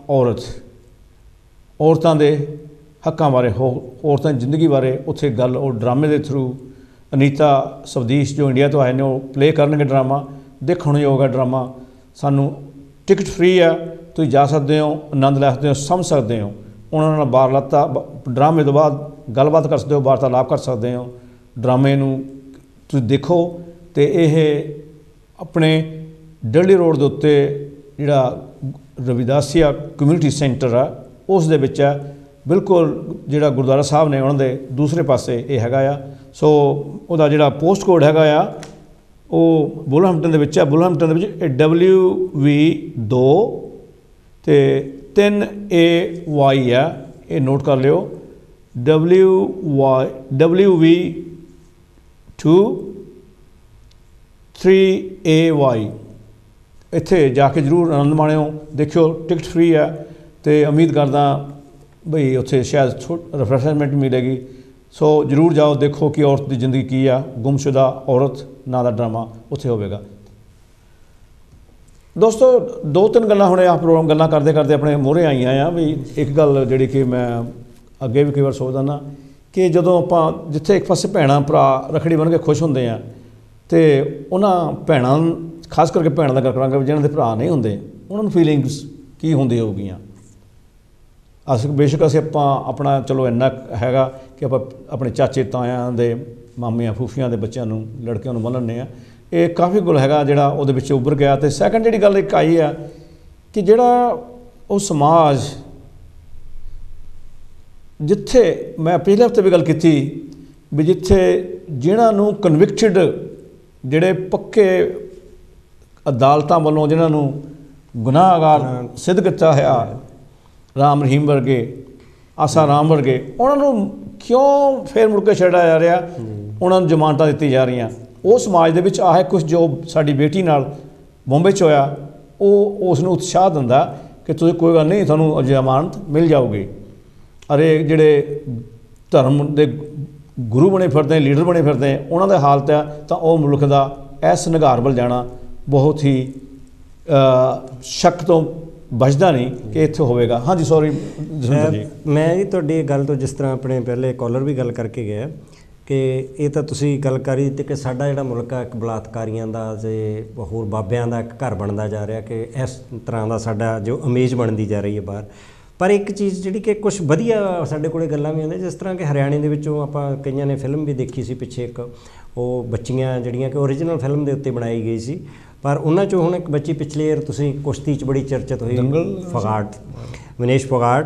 ਔਰਤਾਂ ਦੇ ਹੱਕਾਂ ਬਾਰੇ, ਔਰਤਾਂ ਦੀ ਜ਼ਿੰਦਗੀ ਬਾਰੇ ਉੱਥੇ ਗੱਲ ਉਹ ਡਰਾਮੇ ਦੇ ਥਰੂ ਅਨੀਤਾ ਸਵਦੀਸ਼ ਜੋ ਇੰਡੀਆ ਤੋਂ ਆਏ ਨੇ ਉਹ ਪਲੇ ਕਰਨਗੇ ਡਰਾਮਾ। ਦੇਖਣਯੋਗ ਹੈ ਡਰਾਮਾ। ਸਾਨੂੰ ਟਿਕਟ ਫ੍ਰੀ ਆ, ਤੁਸੀਂ ਜਾ ਸਕਦੇ ਹੋ, ਆਨੰਦ ਲੈ ਸਕਦੇ ਹੋ, ਸਮਝ ਸਕਦੇ ਹੋ। ਉਹਨਾਂ ਨਾਲ ਵਾਰਤਾਲਾਪ ਡਰਾਮੇ ਤੋਂ ਬਾਅਦ ਗੱਲਬਾਤ ਕਰ ਸਕਦੇ ਹੋ, ਵਾਰਤਾਲਾਪ ਕਰ ਸਕਦੇ ਹੋ। ਡਰਾਮੇ ਨੂੰ ਤੁਸੀਂ ਦੇਖੋ। ਅਤੇ ਇਹ ਆਪਣੇ ਡਰਲੀ ਰੋਡ ਦੇ ਉੱਤੇ ਜਿਹੜਾ ਰਵਿਦਾਸੀਆ ਕਮਿਊਨਿਟੀ ਸੈਂਟਰ ਆ ਉਸ ਦੇ ਵਿੱਚ ਆ, ਬਿਲਕੁਲ ਜਿਹੜਾ ਗੁਰਦੁਆਰਾ ਸਾਹਿਬ ਨੇ ਉਹਨਾਂ ਦੇ ਦੂਸਰੇ ਪਾਸੇ ਇਹ ਹੈਗਾ ਆ। ਸੋ ਉਹਦਾ ਜਿਹੜਾ ਪੋਸਟ ਕੋਡ ਹੈਗਾ ਆ ਉਹ ਬੁਲਹੈਂਪਟਨ ਦੇ ਵਿੱਚ ਆ। ਬੁਲਹੈਂਪਟਨ ਦੇ ਵਿੱਚ WV2 ਅਤੇ 3AY ਆ, ਇਹ ਨੋਟ ਕਰ ਲਿਓ। WV2 3AY। ਇੱਥੇ ਜਾ ਕੇ ਜ਼ਰੂਰ ਆਨੰਦ ਮਾਣਿਓ, ਦੇਖਿਓ। ਟਿਕਟ ਫ੍ਰੀ ਆ ਅਤੇ ਉਮੀਦ ਕਰਦਾ ਬਈ ਉੱਥੇ ਸ਼ਾਇਦ ਰਿਫਰੈਸ਼ਮੈਂਟ ਮਿਲੇਗੀ। ਸੋ ਜ਼ਰੂਰ ਜਾਓ, ਦੇਖੋ ਕਿ ਔਰਤ ਦੀ ਜ਼ਿੰਦਗੀ ਕੀ ਆ। ਗੁੰਮਸ਼ੁਦਾ ਔਰਤ ਨਾਂ ਦਾ ਡਰਾਮਾ ਉੱਥੇ ਹੋਵੇਗਾ। ਦੋਸਤੋ 2-3 ਗੱਲਾਂ ਹੁਣ ਆਹ ਪ੍ਰੋਗਰਾਮ ਗੱਲਾਂ ਕਰਦੇ ਕਰਦੇ ਆਪਣੇ ਮੂਹਰੇ ਆਈਆਂ ਆ ਵੀ ਇੱਕ ਗੱਲ ਜਿਹੜੀ ਕਿ ਮੈਂ ਅੱਗੇ ਵੀ ਕਈ ਵਾਰ ਸੋਚਦਾ ਨਾ ਕਿ ਜਦੋਂ ਆਪਾਂ ਜਿੱਥੇ ਇੱਕ ਪਾਸੇ ਭੈਣਾਂ ਭਰਾ ਰੱਖੜੀ ਬੰਨ੍ਹ ਕੇ ਖੁਸ਼ ਹੁੰਦੇ ਆ ਅਤੇ ਉਹਨਾਂ ਭੈਣਾਂ ਖਾਸ ਕਰਕੇ ਭੈਣਾਂ ਦਾ ਗੱਲ ਕਰਾਂਗੇ ਜਿਹਨਾਂ ਦੇ ਭਰਾ ਨਹੀਂ ਹੁੰਦੇ ਉਹਨਾਂ ਨੂੰ ਫੀਲਿੰਗਸ ਕੀ ਹੁੰਦੀ ਹੋਊਗੀਆਂ। ਅਸੀਂ ਬੇਸ਼ੱਕ ਆਪਾਂ ਆਪਣਾ ਚਲੋ ਇੰਨਾ ਹੈਗਾ ਕਿ ਆਪਾਂ ਆਪਣੇ ਚਾਚੇ ਤਾਇਆਂ ਦੇ ਮਾਮਿਆਂ ਫੂਫੀਆਂ ਦੇ ਬੱਚਿਆਂ ਨੂੰ ਲੜਕਿਆਂ ਨੂੰ ਬੰਨ੍ਹਦੇ ਆ, ਇਹ ਕਾਫੀ ਗੁਲ ਹੈਗਾ ਜਿਹੜਾ ਉਹਦੇ ਵਿੱਚ ਉੱਭਰ ਗਿਆ। ਅਤੇ ਸੈਕਿੰਡ ਜਿਹੜੀ ਗੱਲ ਇੱਕ ਆਈ ਆ ਕਿ ਜਿਹੜਾ ਉਹ ਸਮਾਜ ਜਿੱਥੇ ਮੈਂ ਪਿਛਲੇ ਹਫ਼ਤੇ ਵੀ ਗੱਲ ਕੀਤੀ ਵੀ ਜਿੱਥੇ ਜਿਹਨਾਂ ਨੂੰ ਕਨਵਿਕਟਡ ਜਿਹੜੇ ਪੱਕੇ ਅਦਾਲਤਾਂ ਵੱਲੋਂ ਜਿਹਨਾਂ ਨੂੰ ਗੁਨਾਹਗਾਰ ਸਿੱਧ ਕੀਤਾ ਹੋਇਆ, ਰਾਮ ਰਹੀਮ ਵਰਗੇ, ਆਸਾ ਰਾਮ ਵਰਗੇ, ਉਹਨਾਂ ਨੂੰ ਕਿਉਂ ਫਿਰ ਮੁੜ ਕੇ ਛੱਡਿਆ ਜਾ ਰਿਹਾ, ਉਹਨਾਂ ਨੂੰ ਜ਼ਮਾਨਤਾਂ ਦਿੱਤੀ ਜਾ ਰਹੀਆਂ। ਉਹ ਸਮਾਜ ਦੇ ਵਿੱਚ ਆਹ ਕੁਛ ਜੋ ਸਾਡੀ ਬੇਟੀ ਨਾਲ ਬੰਬੇ 'ਚ ਹੋਇਆ ਉਹ ਉਸ ਨੂੰ ਉਤਸ਼ਾਹ ਦਿੰਦਾ ਕਿ ਤੁਸੀਂ ਕੋਈ ਗੱਲ ਨਹੀਂ, ਤੁਹਾਨੂੰ ਜ਼ਮਾਨਤ ਮਿਲ ਜਾਊਗੀ। ਅਰੇ ਜਿਹੜੇ ਧਰਮ ਦੇ ਗੁਰੂ ਬਣੇ ਫਿਰਦੇ, ਲੀਡਰ ਬਣੇ ਫਿਰਦੇ, ਉਹਨਾਂ ਦਾ ਹਾਲਤ ਆ ਤਾਂ ਉਹ ਮੁਲਕ ਦਾ ਇਸ ਨਿਘਾਰ ਵੱਲ ਜਾਣਾ ਬਹੁਤ ਹੀ ਸ਼ੱਕ ਤੋਂ ਬਚਦਾ ਨਹੀਂ ਕਿ ਇੱਥੇ ਹੋਵੇਗਾ। ਹਾਂਜੀ ਸੌਰੀ ਜਸਵਿੰਦਰ ਜੀ, ਮੈਂ ਜੀ ਤੁਹਾਡੀ ਗੱਲ ਤੋਂ ਜਿਸ ਤਰ੍ਹਾਂ ਆਪਣੇ ਪਹਿਲੇ ਕਾਲਰ ਵੀ ਗੱਲ ਕਰਕੇ ਗਿਆ ਕਿ ਇਹ ਤਾਂ ਤੁਸੀਂ ਗੱਲ ਕਰੀ ਦਿੱਤੀ ਕਿ ਸਾਡਾ ਜਿਹੜਾ ਮੁਲਕ ਆ ਇੱਕ ਬਲਾਤਕਾਰੀਆਂ ਦਾ ਅਤੇ ਹੋਰ ਬਾਬਿਆਂ ਦਾ ਇੱਕ ਘਰ ਬਣਦਾ ਜਾ ਰਿਹਾ ਕਿ ਇਸ ਤਰ੍ਹਾਂ ਦਾ ਸਾਡਾ ਜੋ ਇਮੇਜ ਬਣਦੀ ਜਾ ਰਹੀ ਹੈ ਬਾਹਰ। ਪਰ ਇੱਕ ਚੀਜ਼ ਜਿਹੜੀ ਕਿ ਕੁਛ ਵਧੀਆ ਸਾਡੇ ਕੋਲ ਗੱਲਾਂ ਵੀ ਆਉਂਦੀਆਂ, ਜਿਸ ਤਰ੍ਹਾਂ ਕਿ ਹਰਿਆਣੇ ਦੇ ਵਿੱਚੋਂ ਆਪਾਂ ਕਈਆਂ ਨੇ ਫਿਲਮ ਵੀ ਦੇਖੀ ਸੀ ਪਿੱਛੇ ਇੱਕ, ਉਹ ਬੱਚੀਆਂ ਜਿਹੜੀਆਂ ਕਿ ਓਰੀਜਨਲ ਫਿਲਮ ਦੇ ਉੱਤੇ ਬਣਾਈ ਗਈ ਸੀ, ਪਰ ਉਹਨਾਂ 'ਚੋਂ ਹੁਣ ਇੱਕ ਬੱਚੀ ਪਿਛਲੇ ਈਅਰ ਤੁਸੀਂ ਕੁਸ਼ਤੀ 'ਚ ਬੜੀ ਚਰਚਿਤ ਹੋਈ, ਫਗਾਟ, ਵਿਨੇਸ਼ ਫਗਾਟ।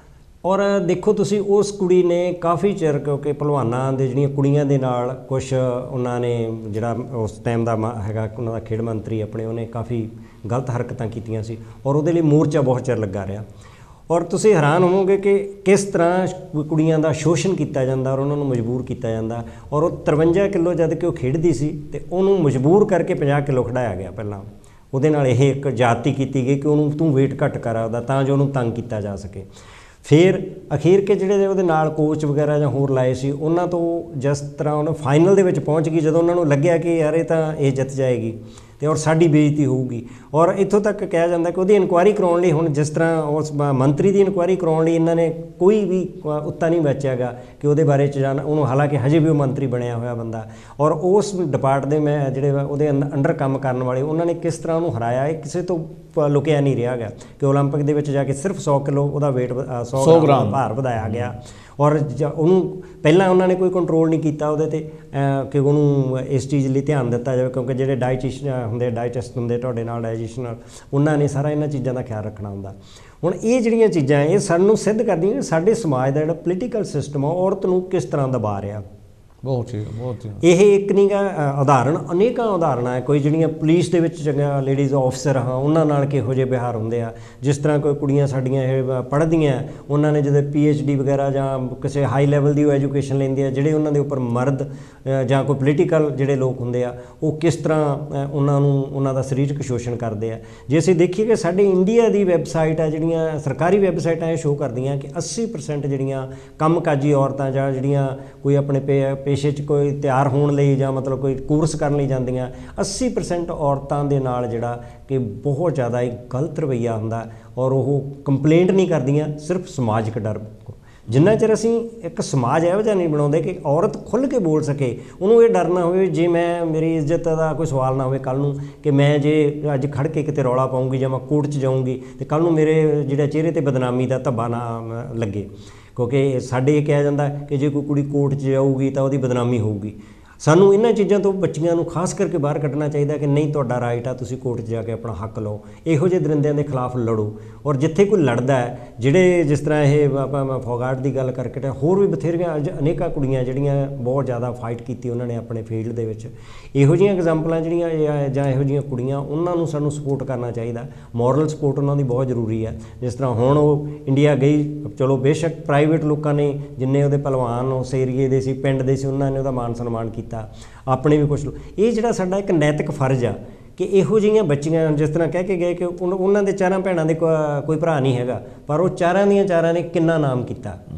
ਔਰ ਦੇਖੋ ਤੁਸੀਂ ਉਸ ਕੁੜੀ ਨੇ ਕਾਫੀ ਚਿਰ, ਕਿਉਂਕਿ ਭਲਵਾਨਾਂ ਦੇ ਜਿਹੜੀਆਂ ਕੁੜੀਆਂ ਦੇ ਨਾਲ ਕੁਛ ਉਹਨਾਂ ਨੇ ਜਿਹੜਾ ਉਸ ਟਾਈਮ ਦਾ ਹੈਗਾ ਉਹਨਾਂ ਦਾ ਖੇਡ ਮੰਤਰੀ ਆਪਣੇ, ਉਹਨੇ ਕਾਫੀ ਗਲਤ ਹਰਕਤਾਂ ਕੀਤੀਆਂ ਸੀ ਔਰ ਉਹਦੇ ਲਈ ਮੋਰਚਾ ਬਹੁਤ ਚਿਰ ਲੱਗਾ ਰਿਹਾ। ਔਰ ਤੁਸੀਂ ਹੈਰਾਨ ਹੋਵੋਗੇ ਕਿ ਕਿਸ ਤਰ੍ਹਾਂ ਕੁੜੀਆਂ ਦਾ ਸ਼ੋਸ਼ਣ ਕੀਤਾ ਜਾਂਦਾ ਔਰ ਉਹਨਾਂ ਨੂੰ ਮਜਬੂਰ ਕੀਤਾ ਜਾਂਦਾ। ਔਰ ਉਹ 53 ਕਿਲੋ ਜਦ ਕਿ ਉਹ ਖੇਡਦੀ ਸੀ ਅਤੇ ਉਹਨੂੰ ਮਜਬੂਰ ਕਰਕੇ 50 ਕਿਲੋ ਖਿਡਾਇਆ ਗਿਆ। ਪਹਿਲਾਂ ਉਹਦੇ ਨਾਲ ਇਹ ਇੱਕ ਜ਼ਿਆਦਤੀ ਕੀਤੀ ਗਈ ਕਿ ਉਹਨੂੰ ਤੂੰ ਵੇਟ ਘੱਟ ਕਰ ਆਪਦਾ ਤਾਂ ਜੋ ਉਹਨੂੰ ਤੰਗ ਕੀਤਾ ਜਾ ਸਕੇ। ਫਿਰ ਅਖੀਰ ਕੇ ਜਿਹੜੇ ਉਹਦੇ ਨਾਲ ਕੋਚ ਵਗੈਰਾ ਜਾਂ ਹੋਰ ਲਾਏ ਸੀ ਉਹਨਾਂ ਤੋਂ ਜਿਸ ਤਰ੍ਹਾਂ ਉਹਨੇ ਫਾਈਨਲ ਦੇ ਵਿੱਚ ਪਹੁੰਚ ਗਈ, ਜਦੋਂ ਉਹਨਾਂ ਨੂੰ ਲੱਗਿਆ ਕਿ ਯਾਰ ਇਹ ਤਾਂ ਇਹ ਜਿੱਤ ਜਾਏਗੀ ਅਤੇ ਔਰ ਸਾਡੀ ਬੇਇੱਜ਼ਤੀ ਹੋਊਗੀ। ਔਰ ਇੱਥੋਂ ਤੱਕ ਕਿਹਾ ਜਾਂਦਾ ਕਿ ਉਹਦੀ ਇਨਕੁਆਇਰੀ ਕਰਾਉਣ ਲਈ ਹੁਣ ਜਿਸ ਤਰ੍ਹਾਂ ਉਸ ਮੰਤਰੀ ਦੀ ਇਨਕੁਆਇਰੀ ਕਰਾਉਣ ਲਈ ਇਹਨਾਂ ਨੇ ਕੋਈ ਵੀ ਉੱਤਾ ਨਹੀਂ ਬਚਿਆਗਾ ਕਿ ਉਹਦੇ ਬਾਰੇ 'ਚ ਜਾਣ ਉਹਨੂੰ, ਹਾਲਾਂਕਿ ਹਜੇ ਵੀ ਉਹ ਮੰਤਰੀ ਬਣਿਆ ਹੋਇਆ ਬੰਦਾ। ਔਰ ਉਸ ਡਿਪਾਰਟ ਦੇ ਮੈਂ ਜਿਹੜੇ ਉਹਦੇ ਅੰਡਰ ਕੰਮ ਕਰਨ ਵਾਲੇ ਉਹਨਾਂ ਨੇ ਕਿਸ ਤਰ੍ਹਾਂ ਉਹਨੂੰ ਹਰਾਇਆ, ਇਹ ਕਿਸੇ ਤੋਂ ਲੁਕਿਆ ਨਹੀਂ ਰਿਹਾ ਗਾ ਕਿ ਓਲੰਪਿਕ ਦੇ ਵਿੱਚ ਜਾ ਕੇ ਸਿਰਫ 100 ਕਿਲੋ ਉਹਦਾ ਵੇਟ 100 ਗ੍ਰਾਮ ਭਾਰ ਵਧਾਇਆ ਗਿਆ। ਔਰ ਉਹਨੂੰ ਪਹਿਲਾਂ ਉਹਨਾਂ ਨੇ ਕੋਈ ਕੰਟਰੋਲ ਨਹੀਂ ਕੀਤਾ ਉਹਦੇ 'ਤੇ ਕਿ ਉਹਨੂੰ ਇਸ ਚੀਜ਼ ਲਈ ਧਿਆਨ ਦਿੱਤਾ ਜਾਵੇ, ਕਿਉਂਕਿ ਜਿਹੜੇ ਡਾਇਟੀਸ਼ੀਅਨ ਹੁੰਦੇ, ਡਾਇਟਿਸਟ ਹੁੰਦੇ ਤੁਹਾਡੇ ਨਾਲ, ਡਾਇਜੈਸ਼ਨ, ਉਹਨਾਂ ਨੇ ਸਾਰਾ ਇਹਨਾਂ ਚੀਜ਼ਾਂ ਦਾ ਖਿਆਲ ਰੱਖਣਾ ਹੁੰਦਾ। ਹੁਣ ਇਹ ਜਿਹੜੀਆਂ ਚੀਜ਼ਾਂ ਇਹ ਸਾਨੂੰ ਸਿੱਧ ਕਰਦੀਆਂ ਕਿ ਸਾਡੇ ਸਮਾਜ ਦਾ ਜਿਹੜਾ ਪੋਲੀਟੀਕਲ ਸਿਸਟਮ ਆ ਔਰਤ ਨੂੰ ਕਿਸ ਤਰ੍ਹਾਂ ਦਬਾ ਰਿਹਾ। ਬਹੁਤ ਹੀ ਬਹੁਤ ਹੀ ਇਹ ਇੱਕ ਨਹੀਂ ਗਾ ਉਦਾਹਰਣ, ਅਨੇਕਾਂ ਉਦਾਹਰਣਾਂ ਹੈ। ਕੋਈ ਜਿਹੜੀਆਂ ਪੁਲਿਸ ਦੇ ਵਿੱਚ ਚੰਗਾ ਲੇਡੀਜ਼ ਆਫਿਸਰ ਹਾਂ ਉਹਨਾਂ ਨਾਲ ਕਿਹੋ ਜਿਹੇ ਵਿਹਾਰ ਹੁੰਦੇ ਆ, ਜਿਸ ਤਰ੍ਹਾਂ ਕੋਈ ਕੁੜੀਆਂ ਸਾਡੀਆਂ ਇਹ ਪੜ੍ਹਦੀਆਂ, ਉਹਨਾਂ ਨੇ ਜਦੋਂ PhD ਵਗੈਰਾ ਜਾਂ ਕਿਸੇ ਹਾਈ ਲੈਵਲ ਦੀ ਉਹ ਐਜੂਕੇਸ਼ਨ ਲੈਂਦੇ ਆ, ਜਿਹੜੇ ਉਹਨਾਂ ਦੇ ਉੱਪਰ ਮਰਦ ਜਾਂ ਕੋਈ ਪੋਲੀਟੀਕਲ ਜਿਹੜੇ ਲੋਕ ਹੁੰਦੇ ਆ ਉਹ ਕਿਸ ਤਰ੍ਹਾਂ ਉਹਨਾਂ ਨੂੰ ਉਹਨਾਂ ਦਾ ਸਰੀਰਕ ਸ਼ੋਸ਼ਣ ਕਰਦੇ ਆ। ਜੇ ਅਸੀਂ ਦੇਖੀਏ ਕਿ ਸਾਡੇ ਇੰਡੀਆ ਦੀ ਵੈਬਸਾਈਟ ਆ, ਜਿਹੜੀਆਂ ਸਰਕਾਰੀ ਵੈਬਸਾਈਟਾਂ ਇਹ ਸ਼ੋਅ ਕਰਦੀਆਂ ਕਿ 80% ਜਿਹੜੀਆਂ ਕੰਮਕਾਜੀ ਔਰਤਾਂ ਜਾਂ ਜਿਹੜੀਆਂ ਕੋਈ ਆਪਣੇ ਪੇਸ਼ੇ 'ਚ ਕੋਈ ਤਿਆਰ ਹੋਣ ਲਈ ਜਾਂ ਮਤਲਬ ਕੋਈ ਕੋਰਸ ਕਰਨ ਲਈ ਜਾਂਦੀਆਂ, 80% ਔਰਤਾਂ ਦੇ ਨਾਲ ਜਿਹੜਾ ਕਿ ਬਹੁਤ ਜ਼ਿਆਦਾ ਇੱਕ ਗਲਤ ਰਵੱਈਆ ਹੁੰਦਾ ਔਰ ਉਹ ਕੰਪਲੇਂਟ ਨਹੀਂ ਕਰਦੀਆਂ, ਸਿਰਫ ਸਮਾਜਿਕ ਡਰ। ਜਿੰਨਾ ਚਿਰ ਅਸੀਂ ਇੱਕ ਸਮਾਜ ਇਹੋ ਜਿਹਾ ਨਹੀਂ ਬਣਾਉਂਦੇ ਕਿ ਔਰਤ ਖੁੱਲ੍ਹ ਕੇ ਬੋਲ ਸਕੇ, ਉਹਨੂੰ ਇਹ ਡਰ ਨਾ ਹੋਵੇ ਜੇ ਮੇਰੀ ਇੱਜ਼ਤ ਦਾ ਕੋਈ ਸਵਾਲ ਨਾ ਹੋਵੇ ਕੱਲ੍ਹ ਨੂੰ ਕਿ ਮੈਂ ਜੇ ਅੱਜ ਖੜ੍ਹ ਕੇ ਕਿਤੇ ਰੌਲਾ ਪਾਊਂਗੀ ਜਾਂ ਮੈਂ ਕੋਰਟ 'ਚ ਜਾਊਂਗੀ ਅਤੇ ਕੱਲ੍ਹ ਨੂੰ ਮੇਰੇ ਜਿਹੜਾ ਚਿਹਰੇ 'ਤੇ ਬਦਨਾਮੀ ਦਾ ਧੱਬਾ ਨਾ ਲੱਗੇ। ਕਿਉਂਕਿ ਸਾਡੇ ਇਹ ਕਿਹਾ ਜਾਂਦਾ ਕਿ ਜੇ ਕੋਈ ਕੁੜੀ ਕੋਰਟ 'ਚ ਜਾਊਗੀ ਤਾਂ ਉਹਦੀ ਬਦਨਾਮੀ ਹੋਊਗੀ। ਸਾਨੂੰ ਇਹਨਾਂ ਚੀਜ਼ਾਂ ਤੋਂ ਬੱਚੀਆਂ ਨੂੰ ਖਾਸ ਕਰਕੇ ਬਾਹਰ ਕੱਢਣਾ ਚਾਹੀਦਾ ਕਿ ਨਹੀਂ, ਤੁਹਾਡਾ ਰਾਈਟ ਆ, ਤੁਸੀਂ ਕੋਰਟ 'ਚ ਜਾ ਕੇ ਆਪਣਾ ਹੱਕ ਲਓ, ਇਹੋ ਜਿਹੇ ਦਰਿੰਦਿਆਂ ਦੇ ਖਿਲਾਫ ਲੜੋ। ਔਰ ਜਿੱਥੇ ਕੋਈ ਲੜਦਾ ਹੈ, ਜਿਹੜੇ ਜਿਸ ਤਰ੍ਹਾਂ ਇਹ ਆਪਾਂ ਫੋਗਾਟ ਦੀ ਗੱਲ ਕਰਕੇ ਹੋਰ ਵੀ ਬਥੇਰੀਆਂ ਅਨੇਕਾਂ ਕੁੜੀਆਂ ਜਿਹੜੀਆਂ ਬਹੁਤ ਜ਼ਿਆਦਾ ਫਾਈਟ ਕੀਤੀ ਉਹਨਾਂ ਨੇ ਆਪਣੇ ਫੀਲਡ ਦੇ ਵਿੱਚ, ਇਹੋ ਜਿਹੀਆਂ ਐਗਜ਼ਾਮਪਲਾਂ ਜਿਹੜੀਆਂ ਜਾਂ ਇਹੋ ਜਿਹੀਆਂ ਕੁੜੀਆਂ, ਉਹਨਾਂ ਨੂੰ ਸਾਨੂੰ ਸਪੋਰਟ ਕਰਨਾ ਚਾਹੀਦਾ। ਮੋਰਲ ਸਪੋਰਟ ਉਹਨਾਂ ਦੀ ਬਹੁਤ ਜ਼ਰੂਰੀ ਹੈ। ਜਿਸ ਤਰ੍ਹਾਂ ਹੁਣ ਉਹ ਇੰਡੀਆ ਗਈ, ਚਲੋ ਬੇਸ਼ੱਕ ਪ੍ਰਾਈਵੇਟ ਲੋਕਾਂ ਨੇ ਜਿੰਨੇ ਉਹਦੇ ਪਹਿਲਵਾਨ ਉਸ ਏਰੀਏ ਦੇ ਸੀ, ਪਿੰਡ ਦੇ ਸੀ, ਉਹਨਾਂ ਨੇ ਉਹਦਾ ਮਾਨ ਸਨਮਾਨ ਕੀਤਾ, ਆਪਣੇ ਵੀ ਕੁਛ। ਇਹ ਜਿਹੜਾ ਸਾਡਾ ਇੱਕ ਨੈਤਿਕ ਫਰਜ਼ ਆ ਕਿ ਇਹੋ ਜਿਹੀਆਂ ਬੱਚੀਆਂ ਜਿਸ ਤਰ੍ਹਾਂ ਕਹਿ ਕੇ ਗਏ ਕਿ ਉਹਨਾਂ ਦੇ ਚਾਰਾਂ ਭੈਣਾਂ ਦੇ ਕੋਈ ਭਰਾ ਨਹੀਂ ਹੈਗਾ, ਪਰ ਉਹ ਚਾਰਾਂ ਦੀਆਂ ਚਾਰਾਂ ਨੇ ਕਿੰਨਾ ਨਾਮ ਕੀਤਾ।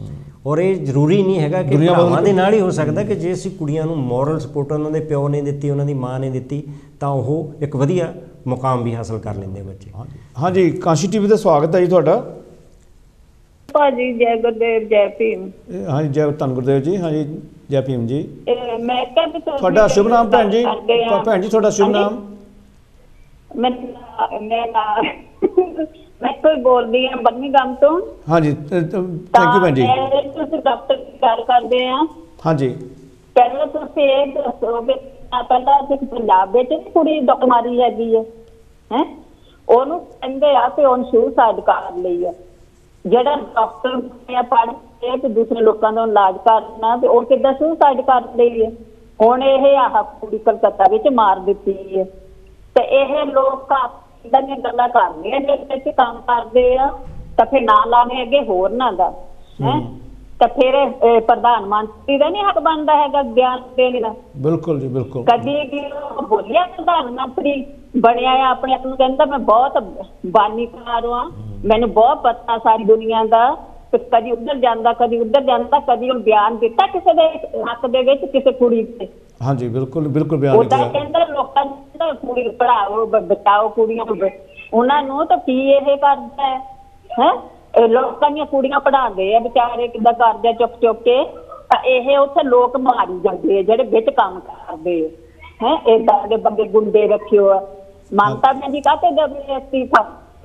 ਔਰ ਇਹ ਜ਼ਰੂਰੀ ਨਹੀਂ ਹੈਗਾ ਕਿ ਭਰਾਵਾਂ ਦੇ ਨਾਲ ਹੀ ਹੋ ਸਕਦਾ ਕਿ ਜੇ ਅਸੀਂ ਕੁੜੀਆਂ ਨੂੰ ਮੋਰਲ ਸਪੋਰਟ ਉਹਨਾਂ ਦੇ ਪਿਓ ਨੇ ਦਿੱਤੀ, ਉਹਨਾਂ ਦੀ ਮਾਂ ਨੇ ਦਿੱਤੀ, ਤਾਂ ਉਹ ਇੱਕ ਵਧੀਆ ਮੁਕਾਮ ਵੀ ਹਾਸਲ ਕਰ ਲੈਂਦੇ ਬੱਚੇ। ਹਾਂਜੀ, ਕਾਂਸ਼ੀ ਟੀਵੀ ਤੇ ਸਵਾਗਤ ਹੈ ਜੀ ਤੁਹਾਡਾ। ਭਾਜੀ ਜੈ ਗੁਰਦੇਵ ਜੈ ਭੀਮ। ਹਾਂਜੀ, ਜੈ ਧੰਨ ਗੁਰਦੇਵ ਜੀ। ਹਾਂਜੀ, ਜੈ ਭੀਮ ਜੀ। ਮੈਂ ਕਹਿੰਦੀ ਤੁਹਾਡਾ ਸ਼ੁਭ ਨਾਮ ਭੈਣ ਜੀ? ਭੈਣ ਜੀ ਤੁਹਾਡਾ ਸ਼ੁਭ ਨਾਮ? ਮੈਂ ਕੋਈ ਬੋਲਦੀ ਹਾਂ ਬੰਨੀਗਮ ਤੋਂ। ਹਾਂਜੀ, ਥੈਂਕ ਯੂ ਭੈਣ ਜੀ। ਤੁਸੀਂ ਡਾਕਟਰ ਦੀ ਗੱਲ ਕਰਦੇ ਆ? ਹਾਂਜੀ। ਪਹਿਲਾਂ ਤੁਸੀਂ ਇਹ ਦੱਸੋ ਕਿ ਪਹਿਲਾਂ ਪੰਜਾਬ ਵਿੱਚ ਕੁੜੀ ਡਾਕਟਰ ਮਾਰੀ ਹੈਗੀ ਹੈ, ਉਹਨੂੰ ਕਹਿੰਦੇ ਆ ਕਿ ਉਹਨੂੰ ਸੁਸਾਈਡ ਕਰ ਲਈ ਆ। ਜਿਹੜਾ ਡਾਕਟਰ ਪੜ੍ਹ ਕੇ ਤੇ ਦੂਸਰੇ ਲੋਕਾਂ ਦਾ ਇਲਾਜ ਕਰਨਾ ਤੇ ਉਹ ਕਿੱਦਾਂ ਸੁਸਾਈਡ ਕਰ ਲਈ ਹੈ। ਹੁਣ ਇਹ ਆਹ ਕੁੜੀ ਕਲਕੱਤਾ ਵਿੱਚ ਮਾਰ ਦਿੱਤੀ ਹੈ ਤੇ ਇਹ ਲੋਕ ਇਦਾਂ ਦੀਆਂ ਗੱਲਾਂ ਕਰਦੇ ਆ ਜਿਹੜੇ ਕੰਮ ਕਰਦੇ ਆ ਤਾਂ ਫਿਰ ਨਾ ਲਾਣੇ ਅੱਗੇ ਹੋਰ ਨਾ ਦਾ ਹੈ ਤਾਂ ਫਿਰ ਪ੍ਰਧਾਨ ਮੰਤਰੀ ਦਾ ਨਹੀਂ ਹੱਕ ਬਣਦਾ ਹੈਗਾ ਗਿਆਨ ਦੇਣ ਦਾ। ਬਿਲਕੁਲ ਜੀ, ਬਿਲਕੁਲ। ਕਦੀ ਬੋਲਿਆ ਪ੍ਰਧਾਨ ਮੰਤਰੀ ਬਣਿਆ ਆ ਆਪਣੇ ਆਪ ਨੂੰ ਕਹਿੰਦਾ ਮੈਂ ਬਹੁਤ ਬਾਨੀਕਾਰ ਹਾਂ, ਮੈਨੂੰ ਬਹੁਤ ਪਤਾ ਸਾਰੀ ਦੁਨੀਆ ਦਾ। ਕਦੀ ਉੱਧਰ ਜਾਂਦਾ ਕਦੀ ਉੱਧਰ ਜਾਂਦਾ, ਕਦੀ ਉਹ ਬਿਆਨ ਦਿੱਤਾ ਕਿਸੇ ਦੇ ਹੱਕ ਦੇ ਵਿੱਚ ਕਿਸੇ ਕੁੜੀ ਤੇ? ਹਾਂਜੀ, ਬਿਲਕੁਲ ਬਿਲਕੁਲ ਬਿਆਨ ਕੀਤਾ। ਉਹਦਾ ਕਹਿੰਦਾ ਲੋਕਾਂ ਨੂੰ ਕੁੜੀ ਪੜਾਓ ਬਚਾਓ ਕੁੜੀਆਂ ਨੂੰ, ਉਹਨਾਂ ਨੂੰ ਤਾਂ ਕੀ ਇਹ ਕਰਦਾ ਹੈ ਲੋਕਾਂ ਦੀਆਂ ਕੁੜੀਆਂ ਪੜਾਉਂਦੇ ਆ ਵਿਚਾਰੇ ਕਿੱਦਾਂ ਕਰਦੇ ਚੁੱਕ ਚੁੱਕ ਕੇ, ਤਾਂ ਇਹ ਉੱਥੇ ਲੋਕ ਮਾਰੀ ਜਾਂਦੇ ਆ ਜਿਹੜੇ ਵਿੱਚ ਕੰਮ ਕਰਦੇ ਆ। ਏਦਾਂ ਦੇ ਬੰਦੇ ਗੁੰਡੇ ਰੱਖਿਓ ਆ। ਮਮਤਾ ਬੈਨਰਜੀ ਕਾਹਤੇ ਦੇਵੇ ਅਸਤੀਫਾ?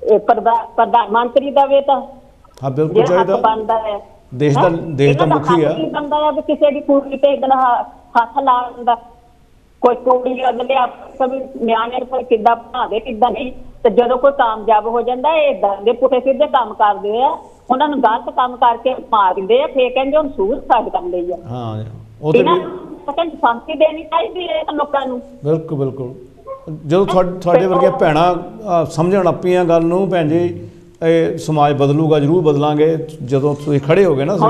ਪ੍ਰਧਾਨ ਮੰਤਰੀ ਦੇਵੇ ਤਾਂ ਹਾਂ ਬਿਲਕੁਲ ਚਾਹੀਦਾ, ਬਣਦਾ ਹੈ। ਦੇਸ਼ ਦਾ ਮੁਖੀ ਆ। ਬਣਦਾ ਹੈ ਵੀ ਕਿਸੇ ਦੀ ਕੁੜੀ ਤੇ ਇਦਾਂ ਹੱਥ ਲਾਉਣ ਦਾ। ਕੋਈ ਕੁੜੀ ਅਗਲੇ ਕभी ਨਿਆਣੇ ਨੂੰ ਕਿੱਦਾਂ ਪੜ੍ਹਾਉਂਦੇ ਕਿੱਦਾਂ ਨਹੀਂ, ਤੇ ਜਦੋਂ ਕੋਈ ਕਾਮਯਾਬ ਹੋ ਜਾਂਦਾ ਇਹ ਏਦਾਂ ਦੇ ਪੁੱਠੇ ਸਿੱਧੇ ਕੰਮ ਕਰਦੇ ਆ, ਉਹਨਾਂ ਨੂੰ ਗਲਤ ਕੰਮ ਕਰਕੇ ਮਾਰ ਦਿੰਦੇ ਆ, ਫੇਰ ਕਹਿੰਦੇ ਹੁਣ ਸੁਸਾਈਡ ਕਰ ਲਈ ਆ। ਹਾਂ, ਉਹ ਤੇ ਫਾਂਸੀ ਦੇਣੀ ਚਾਹੀਦੀ ਹੈ ਲੋਕਾਂ ਨੂੰ। ਬਿਲਕੁਲ ਬਿਲਕੁਲ। ਜਦੋਂ ਤੁਹਾਡੇ ਵਰਗੀਆਂ ਭੈਣਾਂ ਸਮਝਣ ਆਪੀਆਂ ਗੱਲ ਨੂੰ ਭੈਣ ਜੀ, ਇਹ ਸਮਾਜ ਬਦਲੂਗਾ, ਜ਼ਰੂਰ ਬਦਲਾਂਗੇ ਜਦੋਂ ਤੁਸੀਂ ਖੜੇ ਹੋਗੇ ਨਾ।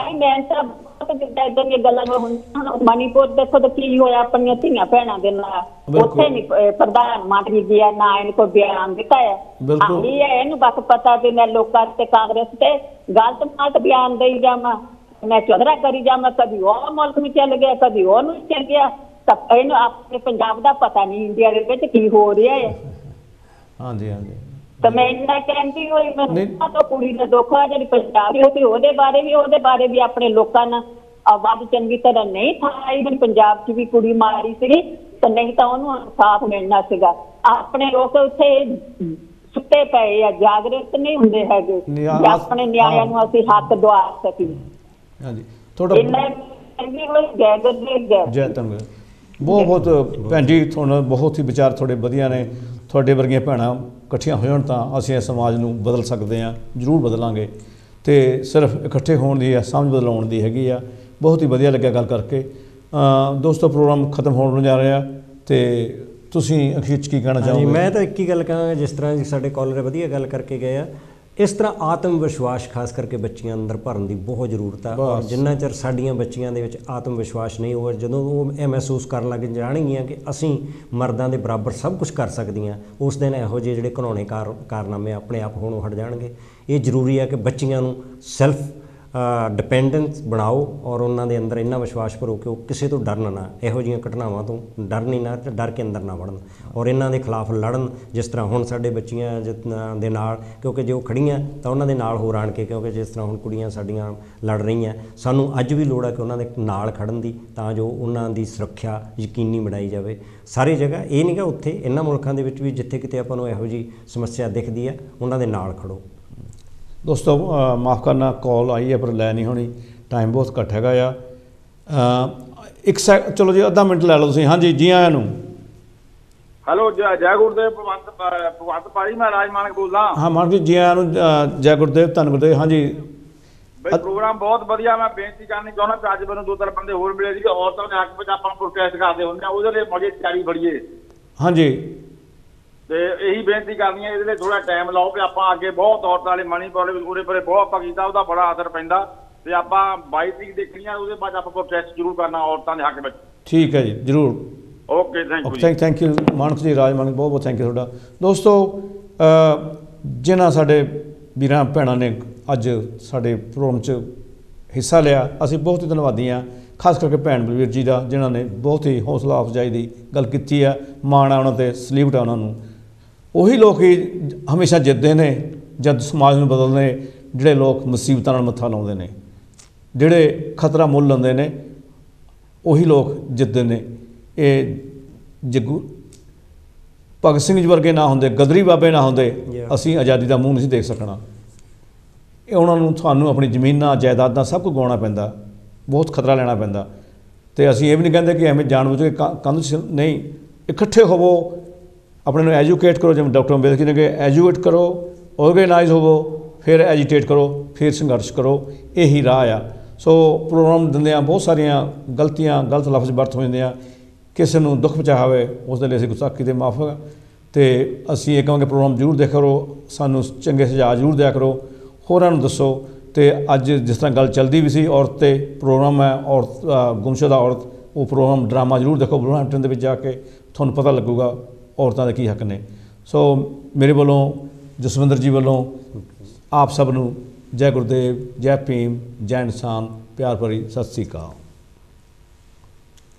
ਇਦਾਂ ਦੀਆਂ ਗੱਲਾਂ ਮਣੀਪੁਰ ਦੇਖੋ ਤਾਂ ਕੀ ਹੋਇਆ ਆਪਣੀਆਂ ਧੀਆਂ ਭੈਣਾਂ ਦੇ ਨਾਲ। ਉੱਥੇ ਨੀ ਪ੍ਰਧਾਨ ਮੰਤਰੀ ਗਿਆ ਨਾ ਇਹਨੂੰ ਕੋਈ ਬਿਆਨ ਦਿੱਤਾ ਹੈ। ਇਹਨੂੰ ਬਸ ਪਤਾ ਵੀ ਮੈਂ ਲੋਕਾਂ ਤੇ ਕਾਂਗਰਸ ਤੇ ਗਲਤ ਬਿਆਨ ਦੇਈ ਜਾਵਾਂ, ਮੈਂ ਚੌਧਰਾ ਕਰੀ ਜਾਵਾਂ, ਕਦੀ ਉਹ ਮੁਲਕ ਨੂੰ ਚੱਲ ਗਿਆ ਕਦੀ ਉਹਨੂੰ ਚੱਲ ਗਿਆ, ਤਾਂ ਇਹਨੂੰ ਆਪਣੇ ਪੰਜਾਬ ਦਾ ਪਤਾ ਨਹੀਂ ਇੰਡੀਆ ਦੇ ਵਿੱਚ ਕੀ ਹੋ ਰਿਹਾ ਹੈ। ਹਾਂਜੀ ਹਾਂਜੀ। ਤਾਂ ਮੈਂ ਇੰਨਾ ਕਹਿੰਦੀ ਹੋਈ ਮੈਨੂੰ ਤਾਂ ਕੁੜੀ ਦਾ ਦੁੱਖ ਆ ਜਿਹੜੀ ਪੰਜਾਬ ਦੀ, ਉਹਦੇ ਬਾਰੇ ਵੀ ਆਪਣੇ ਲੋਕਾਂ ਨਾਲ ਆਵਾਜ਼ ਚੰਗੀ ਤਰ੍ਹਾਂ ਨਹੀਂ ਠਾਈ। ਪੰਜਾਬ 'ਚ ਵੀ ਕੁੜੀ ਮਾਰੀ ਸੀਗੀ ਤਾਂ ਨਹੀਂ ਤਾਂ ਉਹਨੂੰ ਇਨਸਾਫ ਮਿਲਣਾ ਸੀਗਾ। ਆਪਣੇ ਲੋਕ ਉੱਥੇ ਸੁੱਤੇ ਪਏ ਆ, ਜਾਗਰੂਕ ਨਹੀਂ ਹੁੰਦੇ ਹੈਗੇ ਆਪਣੇ ਨਿਆਂਆਂ ਨੂੰ ਅਸੀਂ ਹੱਕ ਦਵਾ ਸਕੀਏ। ਹਾਂਜੀ, ਤੁਹਾਡਾ ਜੈ ਧੰਨਵਾਦ। ਬਹੁਤ ਭੈਣ ਜੀ, ਤੁਹਾਨੂੰ ਬਹੁਤ ਹੀ ਵਿਚਾਰ ਤੁਹਾਡੇ ਵਧੀਆ ਨੇ। ਤੁਹਾਡੇ ਵਰਗੀਆਂ ਭੈਣਾਂ ਇਕੱਠੀਆਂ ਹੋ ਜਾਣ ਤਾਂ ਅਸੀਂ ਇਸ ਸਮਾਜ ਨੂੰ ਬਦਲ ਸਕਦੇ ਹਾਂ, ਜ਼ਰੂਰ ਬਦਲਾਂਗੇ। ਅਤੇ ਸਿਰਫ ਇਕੱਠੇ ਹੋਣ ਦੀ ਸਮਝ ਬਦਲਾਉਣ ਦੀ ਹੈਗੀ ਆ। ਬਹੁਤ ਹੀ ਵਧੀਆ ਲੱਗਿਆ ਗੱਲ ਕਰਕੇ। ਦੋਸਤੋ, ਪ੍ਰੋਗਰਾਮ ਖਤਮ ਹੋਣ ਨੂੰ ਜਾ ਰਿਹਾ ਅਤੇ ਤੁਸੀਂ ਅਖੀਰ 'ਚ ਕੀ ਕਹਿਣਾ ਚਾਹੋਗੇ? ਮੈਂ ਤਾਂ ਇੱਕ ਹੀ ਗੱਲ ਕਹਾਂਗਾ, ਜਿਸ ਤਰ੍ਹਾਂ ਸਾਡੇ ਕਾਲਰ ਵਧੀਆ ਗੱਲ ਕਰਕੇ ਗਏ ਆ, ਇਸ ਤਰ੍ਹਾਂ ਆਤਮ ਵਿਸ਼ਵਾਸ ਖਾਸ ਕਰਕੇ ਬੱਚੀਆਂ ਅੰਦਰ ਭਰਨ ਦੀ ਬਹੁਤ ਜ਼ਰੂਰਤ ਆ। ਔਰ ਜਿੰਨਾ ਚਿਰ ਸਾਡੀਆਂ ਬੱਚੀਆਂ ਦੇ ਵਿੱਚ ਆਤਮ ਵਿਸ਼ਵਾਸ ਨਹੀਂ ਹੋਵੇ, ਜਦੋਂ ਉਹ ਇਹ ਮਹਿਸੂਸ ਕਰਨ ਲੱਗ ਜਾਣਗੀਆਂ ਕਿ ਅਸੀਂ ਮਰਦਾਂ ਦੇ ਬਰਾਬਰ ਸਭ ਕੁਝ ਕਰ ਸਕਦੀਆਂ, ਉਸ ਦਿਨ ਇਹੋ ਜਿਹੇ ਜਿਹੜੇ ਘਿਨਾਉਣੇ ਕਾਰਨਾਮੇ ਆਪਣੇ ਆਪ ਹੋਣੋਂ ਹਟ ਜਾਣਗੇ। ਇਹ ਜ਼ਰੂਰੀ ਹੈ ਕਿ ਬੱਚੀਆਂ ਨੂੰ ਸੈਲਫ ਡਿਪੈਂਡੈਂਸ ਬਣਾਓ ਔਰ ਉਹਨਾਂ ਦੇ ਅੰਦਰ ਇੰਨਾ ਵਿਸ਼ਵਾਸ ਭਰੋ ਕਿ ਉਹ ਕਿਸੇ ਤੋਂ ਡਰਨ ਨਾ, ਇਹੋ ਜਿਹੀਆਂ ਘਟਨਾਵਾਂ ਤੋਂ ਡਰਨ ਹੀ ਨਾ, ਤੇ ਡਰ ਕੇ ਅੰਦਰ ਨਾ ਵੜਨ ਔਰ ਇਹਨਾਂ ਦੇ ਖਿਲਾਫ ਲੜਨ। ਜਿਸ ਤਰ੍ਹਾਂ ਹੁਣ ਸਾਡੇ ਬੱਚੀਆਂ ਦੇ ਨਾਲ, ਕਿਉਂਕਿ ਜੇ ਉਹ ਖੜੀਆਂ ਤਾਂ ਉਹਨਾਂ ਦੇ ਨਾਲ ਹੋਰ ਆਣ ਕੇ, ਕਿਉਂਕਿ ਜਿਸ ਤਰ੍ਹਾਂ ਹੁਣ ਕੁੜੀਆਂ ਸਾਡੀਆਂ ਲੜ ਰਹੀਆਂ, ਸਾਨੂੰ ਅੱਜ ਵੀ ਲੋੜ ਹੈ ਕਿ ਉਹਨਾਂ ਦੇ ਨਾਲ ਖੜਨ ਦੀ, ਤਾਂ ਜੋ ਉਹਨਾਂ ਦੀ ਸੁਰੱਖਿਆ ਯਕੀਨੀ ਬਣਾਈ ਜਾਵੇ ਸਾਰੀ ਜਗ੍ਹਾ। ਇਹ ਨਹੀਂ ਗਾ ਉੱਥੇ, ਇਹਨਾਂ ਮੁਲਕਾਂ ਦੇ ਵਿੱਚ ਵੀ ਜਿੱਥੇ ਕਿਤੇ ਆਪਾਂ ਨੂੰ ਇਹੋ ਜਿਹੀ ਸਮੱਸਿਆ ਦਿਖਦੀ ਹੈ, ਉਹਨਾਂ ਦੇ ਨਾਲ ਖੜੋ। ਦੋਸਤੋ, ਮਾਫ਼ ਕਰਨਾ, ਕਾਲ ਆਈ ਹੈ ਪਰ ਲੈ ਨਹੀਂ ਹੋਣੀ, ਟਾਈਮ ਬਹੁਤ ਘੱਟ ਹੈਗਾ ਆ। ਚਲੋ ਜੀ, ਅੱਧਾ ਮਿੰਟ ਲੈ ਲਓ ਤੁਸੀਂ। ਹਾਂਜੀ, ਜੀ ਆਇਆਂ ਨੂੰ। ਹੈਲੋ, ਜੈ ਗੁਰਦੇਵ, ਭਗਵੰਤ ਪਾਰੀ, ਮੈਂ ਰਾਜ ਮਾਨਕ ਬੋਲਦਾ। ਹਾਂ ਮਾਨਕ ਜੀ, ਜੀ ਆਇਆਂ ਨੂੰ। ਜੈ ਗੁਰਦੇਵ, ਧੰਨ ਗੁਰਦੇਵ। ਹਾਂਜੀ ਬਈ, ਪ੍ਰੋਗਰਾਮ ਬਹੁਤ ਵਧੀਆ। ਮੈਂ ਬੇਨਤੀ ਕਰਨੀ ਚਾਹੁੰਦਾ ਕਿ ਅੱਜ ਮੈਨੂੰ 2-3 ਬੰਦੇ ਹੋਰ ਮਿਲੇ ਸੀ, ਔਰਤਾਂ ਦੇ ਹੱਕ ਵਿੱਚ ਆਪਾਂ ਪ੍ਰੋਟੈਸਟ ਕਰਦੇ ਹੁੰਦੇ ਆ, ਉਹਦੇ ਲਈ ਮੌਜੇ ਤਿਆਰੀ ਫੜੀਏ। ਹਾਂਜੀ, ਤੇ ਇਹੀ ਬੇਨਤੀ ਕਰਨੀ ਹੈ, ਇਹਦੇ ਲਈ ਥੋੜਾ ਟਾਈਮ ਲਾਓ ਵੀ ਆਪਾਂ ਅੱਗੇ ਬਹੁਤ ਔਰਤਾਂ ਵਾਲੇ ਮਣੀਪੁਰ ਉਰੇ ਪਰੇ ਬਹੁਤ ਆਪਾਂ ਕੀਤਾ, ਉਹਦਾ ਬੜਾ ਅਸਰ ਪੈਂਦਾ, ਤੇ ਆਪਾਂ 22 ਤਰੀਕ ਦੇਖਣੀ ਆ, ਉਹਦੇ ਬਾਅਦ ਆਪਾਂ ਪ੍ਰੋਟੈਸਟ ਜ਼ਰੂਰ ਕਰਨਾ ਔਰਤਾਂ ਦੇ ਹੱਕ ਵਿੱਚ। ਠੀਕ ਹੈ ਜੀ, ਜ਼ਰੂਰ। ਓਕੇ, ਥੈਂਕ ਯੂ ਮਾਨਕ ਜੀ, ਰਾਜ ਮਾਨਕ, ਬਹੁਤ ਬਹੁਤ ਥੈਂਕ ਯੂ ਤੁਹਾਡਾ। ਦੋਸਤੋ, ਜਿਨ੍ਹਾਂ ਸਾਡੇ ਵੀਰਾਂ ਭੈਣਾਂ ਨੇ ਅੱਜ ਸਾਡੇ ਪ੍ਰੋਗਰਾਮ 'ਚ ਹਿੱਸਾ ਲਿਆ। ਅਸੀਂ ਬਹੁਤ ਹੀ ਧੰਨਵਾਦੀ ਹਾਂ, ਖਾਸ ਕਰਕੇ ਭੈਣ ਬਲਵੀਰ ਜੀ ਦਾ, ਜਿਨ੍ਹਾਂ ਨੇ ਬਹੁਤ ਹੀ ਹੌਸਲਾ ਅਫਜ਼ਾਈ ਦੀ ਗੱਲ ਕੀਤੀ ਆ। ਮਾਣ ਆ ਉਹਨਾਂ 'ਤੇ, ਸਲੀਵਟ ਆ ਉਹਨਾਂ ਨੂੰ। ਉਹੀ ਲੋਕ ਹੀ ਹਮੇਸ਼ਾ ਜਿੱਤਦੇ ਨੇ ਜਦ ਸਮਾਜ ਨੂੰ ਬਦਲਦੇ, ਜਿਹੜੇ ਲੋਕ ਮੁਸੀਬਤਾਂ ਨਾਲ ਮੱਥਾ ਲਾਉਂਦੇ ਨੇ, ਜਿਹੜੇ ਖਤਰਾ ਮੁੱਲ ਲੈਂਦੇ ਨੇ, ਉਹੀ ਲੋਕ ਜਿੱਤਦੇ ਨੇ। ਇਹ ਜੱਗੂ ਭਗਤ ਸਿੰਘ ਜੀ ਵਰਗੇ ਨਾ ਹੁੰਦੇ, ਗਦਰੀ ਬਾਬੇ ਨਾ ਹੁੰਦੇ, ਅਸੀਂ ਆਜ਼ਾਦੀ ਦਾ ਮੂੰਹ ਨਹੀਂ ਸੀ ਦੇਖ ਸਕਣਾ। ਇਹ ਉਹਨਾਂ ਨੂੰ ਸਾਨੂੰ ਆਪਣੀ ਜ਼ਮੀਨਾਂ, ਜਾਇਦਾਦਾਂ ਸਭ ਕੁਝ ਗਵਾਉਣਾ ਪੈਂਦਾ, ਬਹੁਤ ਖਤਰਾ ਲੈਣਾ ਪੈਂਦਾ। ਅਤੇ ਅਸੀਂ ਇਹ ਵੀ ਨਹੀਂ ਕਹਿੰਦੇ ਕਿ ਐਵੇਂ ਜਾਣ ਬੁੱਝ ਕੇ ਕੰਧ ਨਹੀਂ, ਇਕੱਠੇ ਹੋਵੋ, ਆਪਣੇ ਨੂੰ ਐਜੂਕੇਟ ਕਰੋ, ਜਿਵੇਂ ਡਾਕਟਰ ਅੰਬੇਦਕਰ ਨੇ ਕਿ ਐਜੂਕੇਟ ਕਰੋ, ਔਰਗੇਨਾਈਜ਼ ਹੋਵੋ, ਫਿਰ ਐਜੀਟੇਟ ਕਰੋ, ਫਿਰ ਸੰਘਰਸ਼ ਕਰੋ। ਇਹੀ ਰਾਹ ਆ। ਸੋ ਪ੍ਰੋਗਰਾਮ ਦਿੰਦਿਆਂ ਬਹੁਤ ਸਾਰੀਆਂ ਗਲਤੀਆਂ, ਗਲਤ ਲਫ਼ਜ਼ ਵਰਤ ਹੋ ਜਾਂਦੇ ਆ। ਕਿਸੇ ਨੂੰ ਦੁੱਖ ਪਹੁੰਚਾਇਆ ਹੋਵੇ ਉਸ ਦੇ ਲਈ ਅਸੀਂ ਗੁਸਤਾਖੀ ਦੇ ਮਾਫ। ਅਤੇ ਅਸੀਂ ਇਹ ਕਹਾਂਗੇ ਪ੍ਰੋਗਰਾਮ ਜ਼ਰੂਰ ਦੇਖਿਆ ਕਰੋ, ਸਾਨੂੰ ਚੰਗੇ ਸੁਝਾਅ ਜ਼ਰੂਰ ਦਿਆ ਕਰੋ, ਹੋਰਾਂ ਨੂੰ ਦੱਸੋ। ਅਤੇ ਅੱਜ ਜਿਸ ਤਰ੍ਹਾਂ ਗੱਲ ਚੱਲਦੀ ਵੀ ਸੀ ਔਰਤ 'ਤੇ ਪ੍ਰੋਗਰਾਮ ਹੈ, ਔਰਤ ਗੁੰਮਸ਼ੁਦਾ ਔਰਤ, ਉਹ ਪ੍ਰੋਗਰਾਮ ਡਰਾਮਾ ਜ਼ਰੂਰ ਦੇਖੋ ਬਰੂਹੈਂਪਟਨ ਦੇ ਵਿੱਚ ਜਾ ਕੇ, ਤੁਹਾਨੂੰ ਪਤਾ ਲੱਗੂਗਾ ਔਰਤਾਂ ਦੇ ਕੀ ਹੱਕ ਨੇ। ਸੋ ਮੇਰੇ ਵੱਲੋਂ, ਜਸਵਿੰਦਰ ਜੀ ਵੱਲੋਂ ਆਪ ਸਭ ਨੂੰ ਜੈ ਗੁਰਦੇਵ, ਜੈ ਭੀਮ, ਜੈ ਇਨਸਾਨ, ਪਿਆਰ ਭਰੀ ਸਤਿ ਸ਼੍ਰੀ ਅਕਾਲ।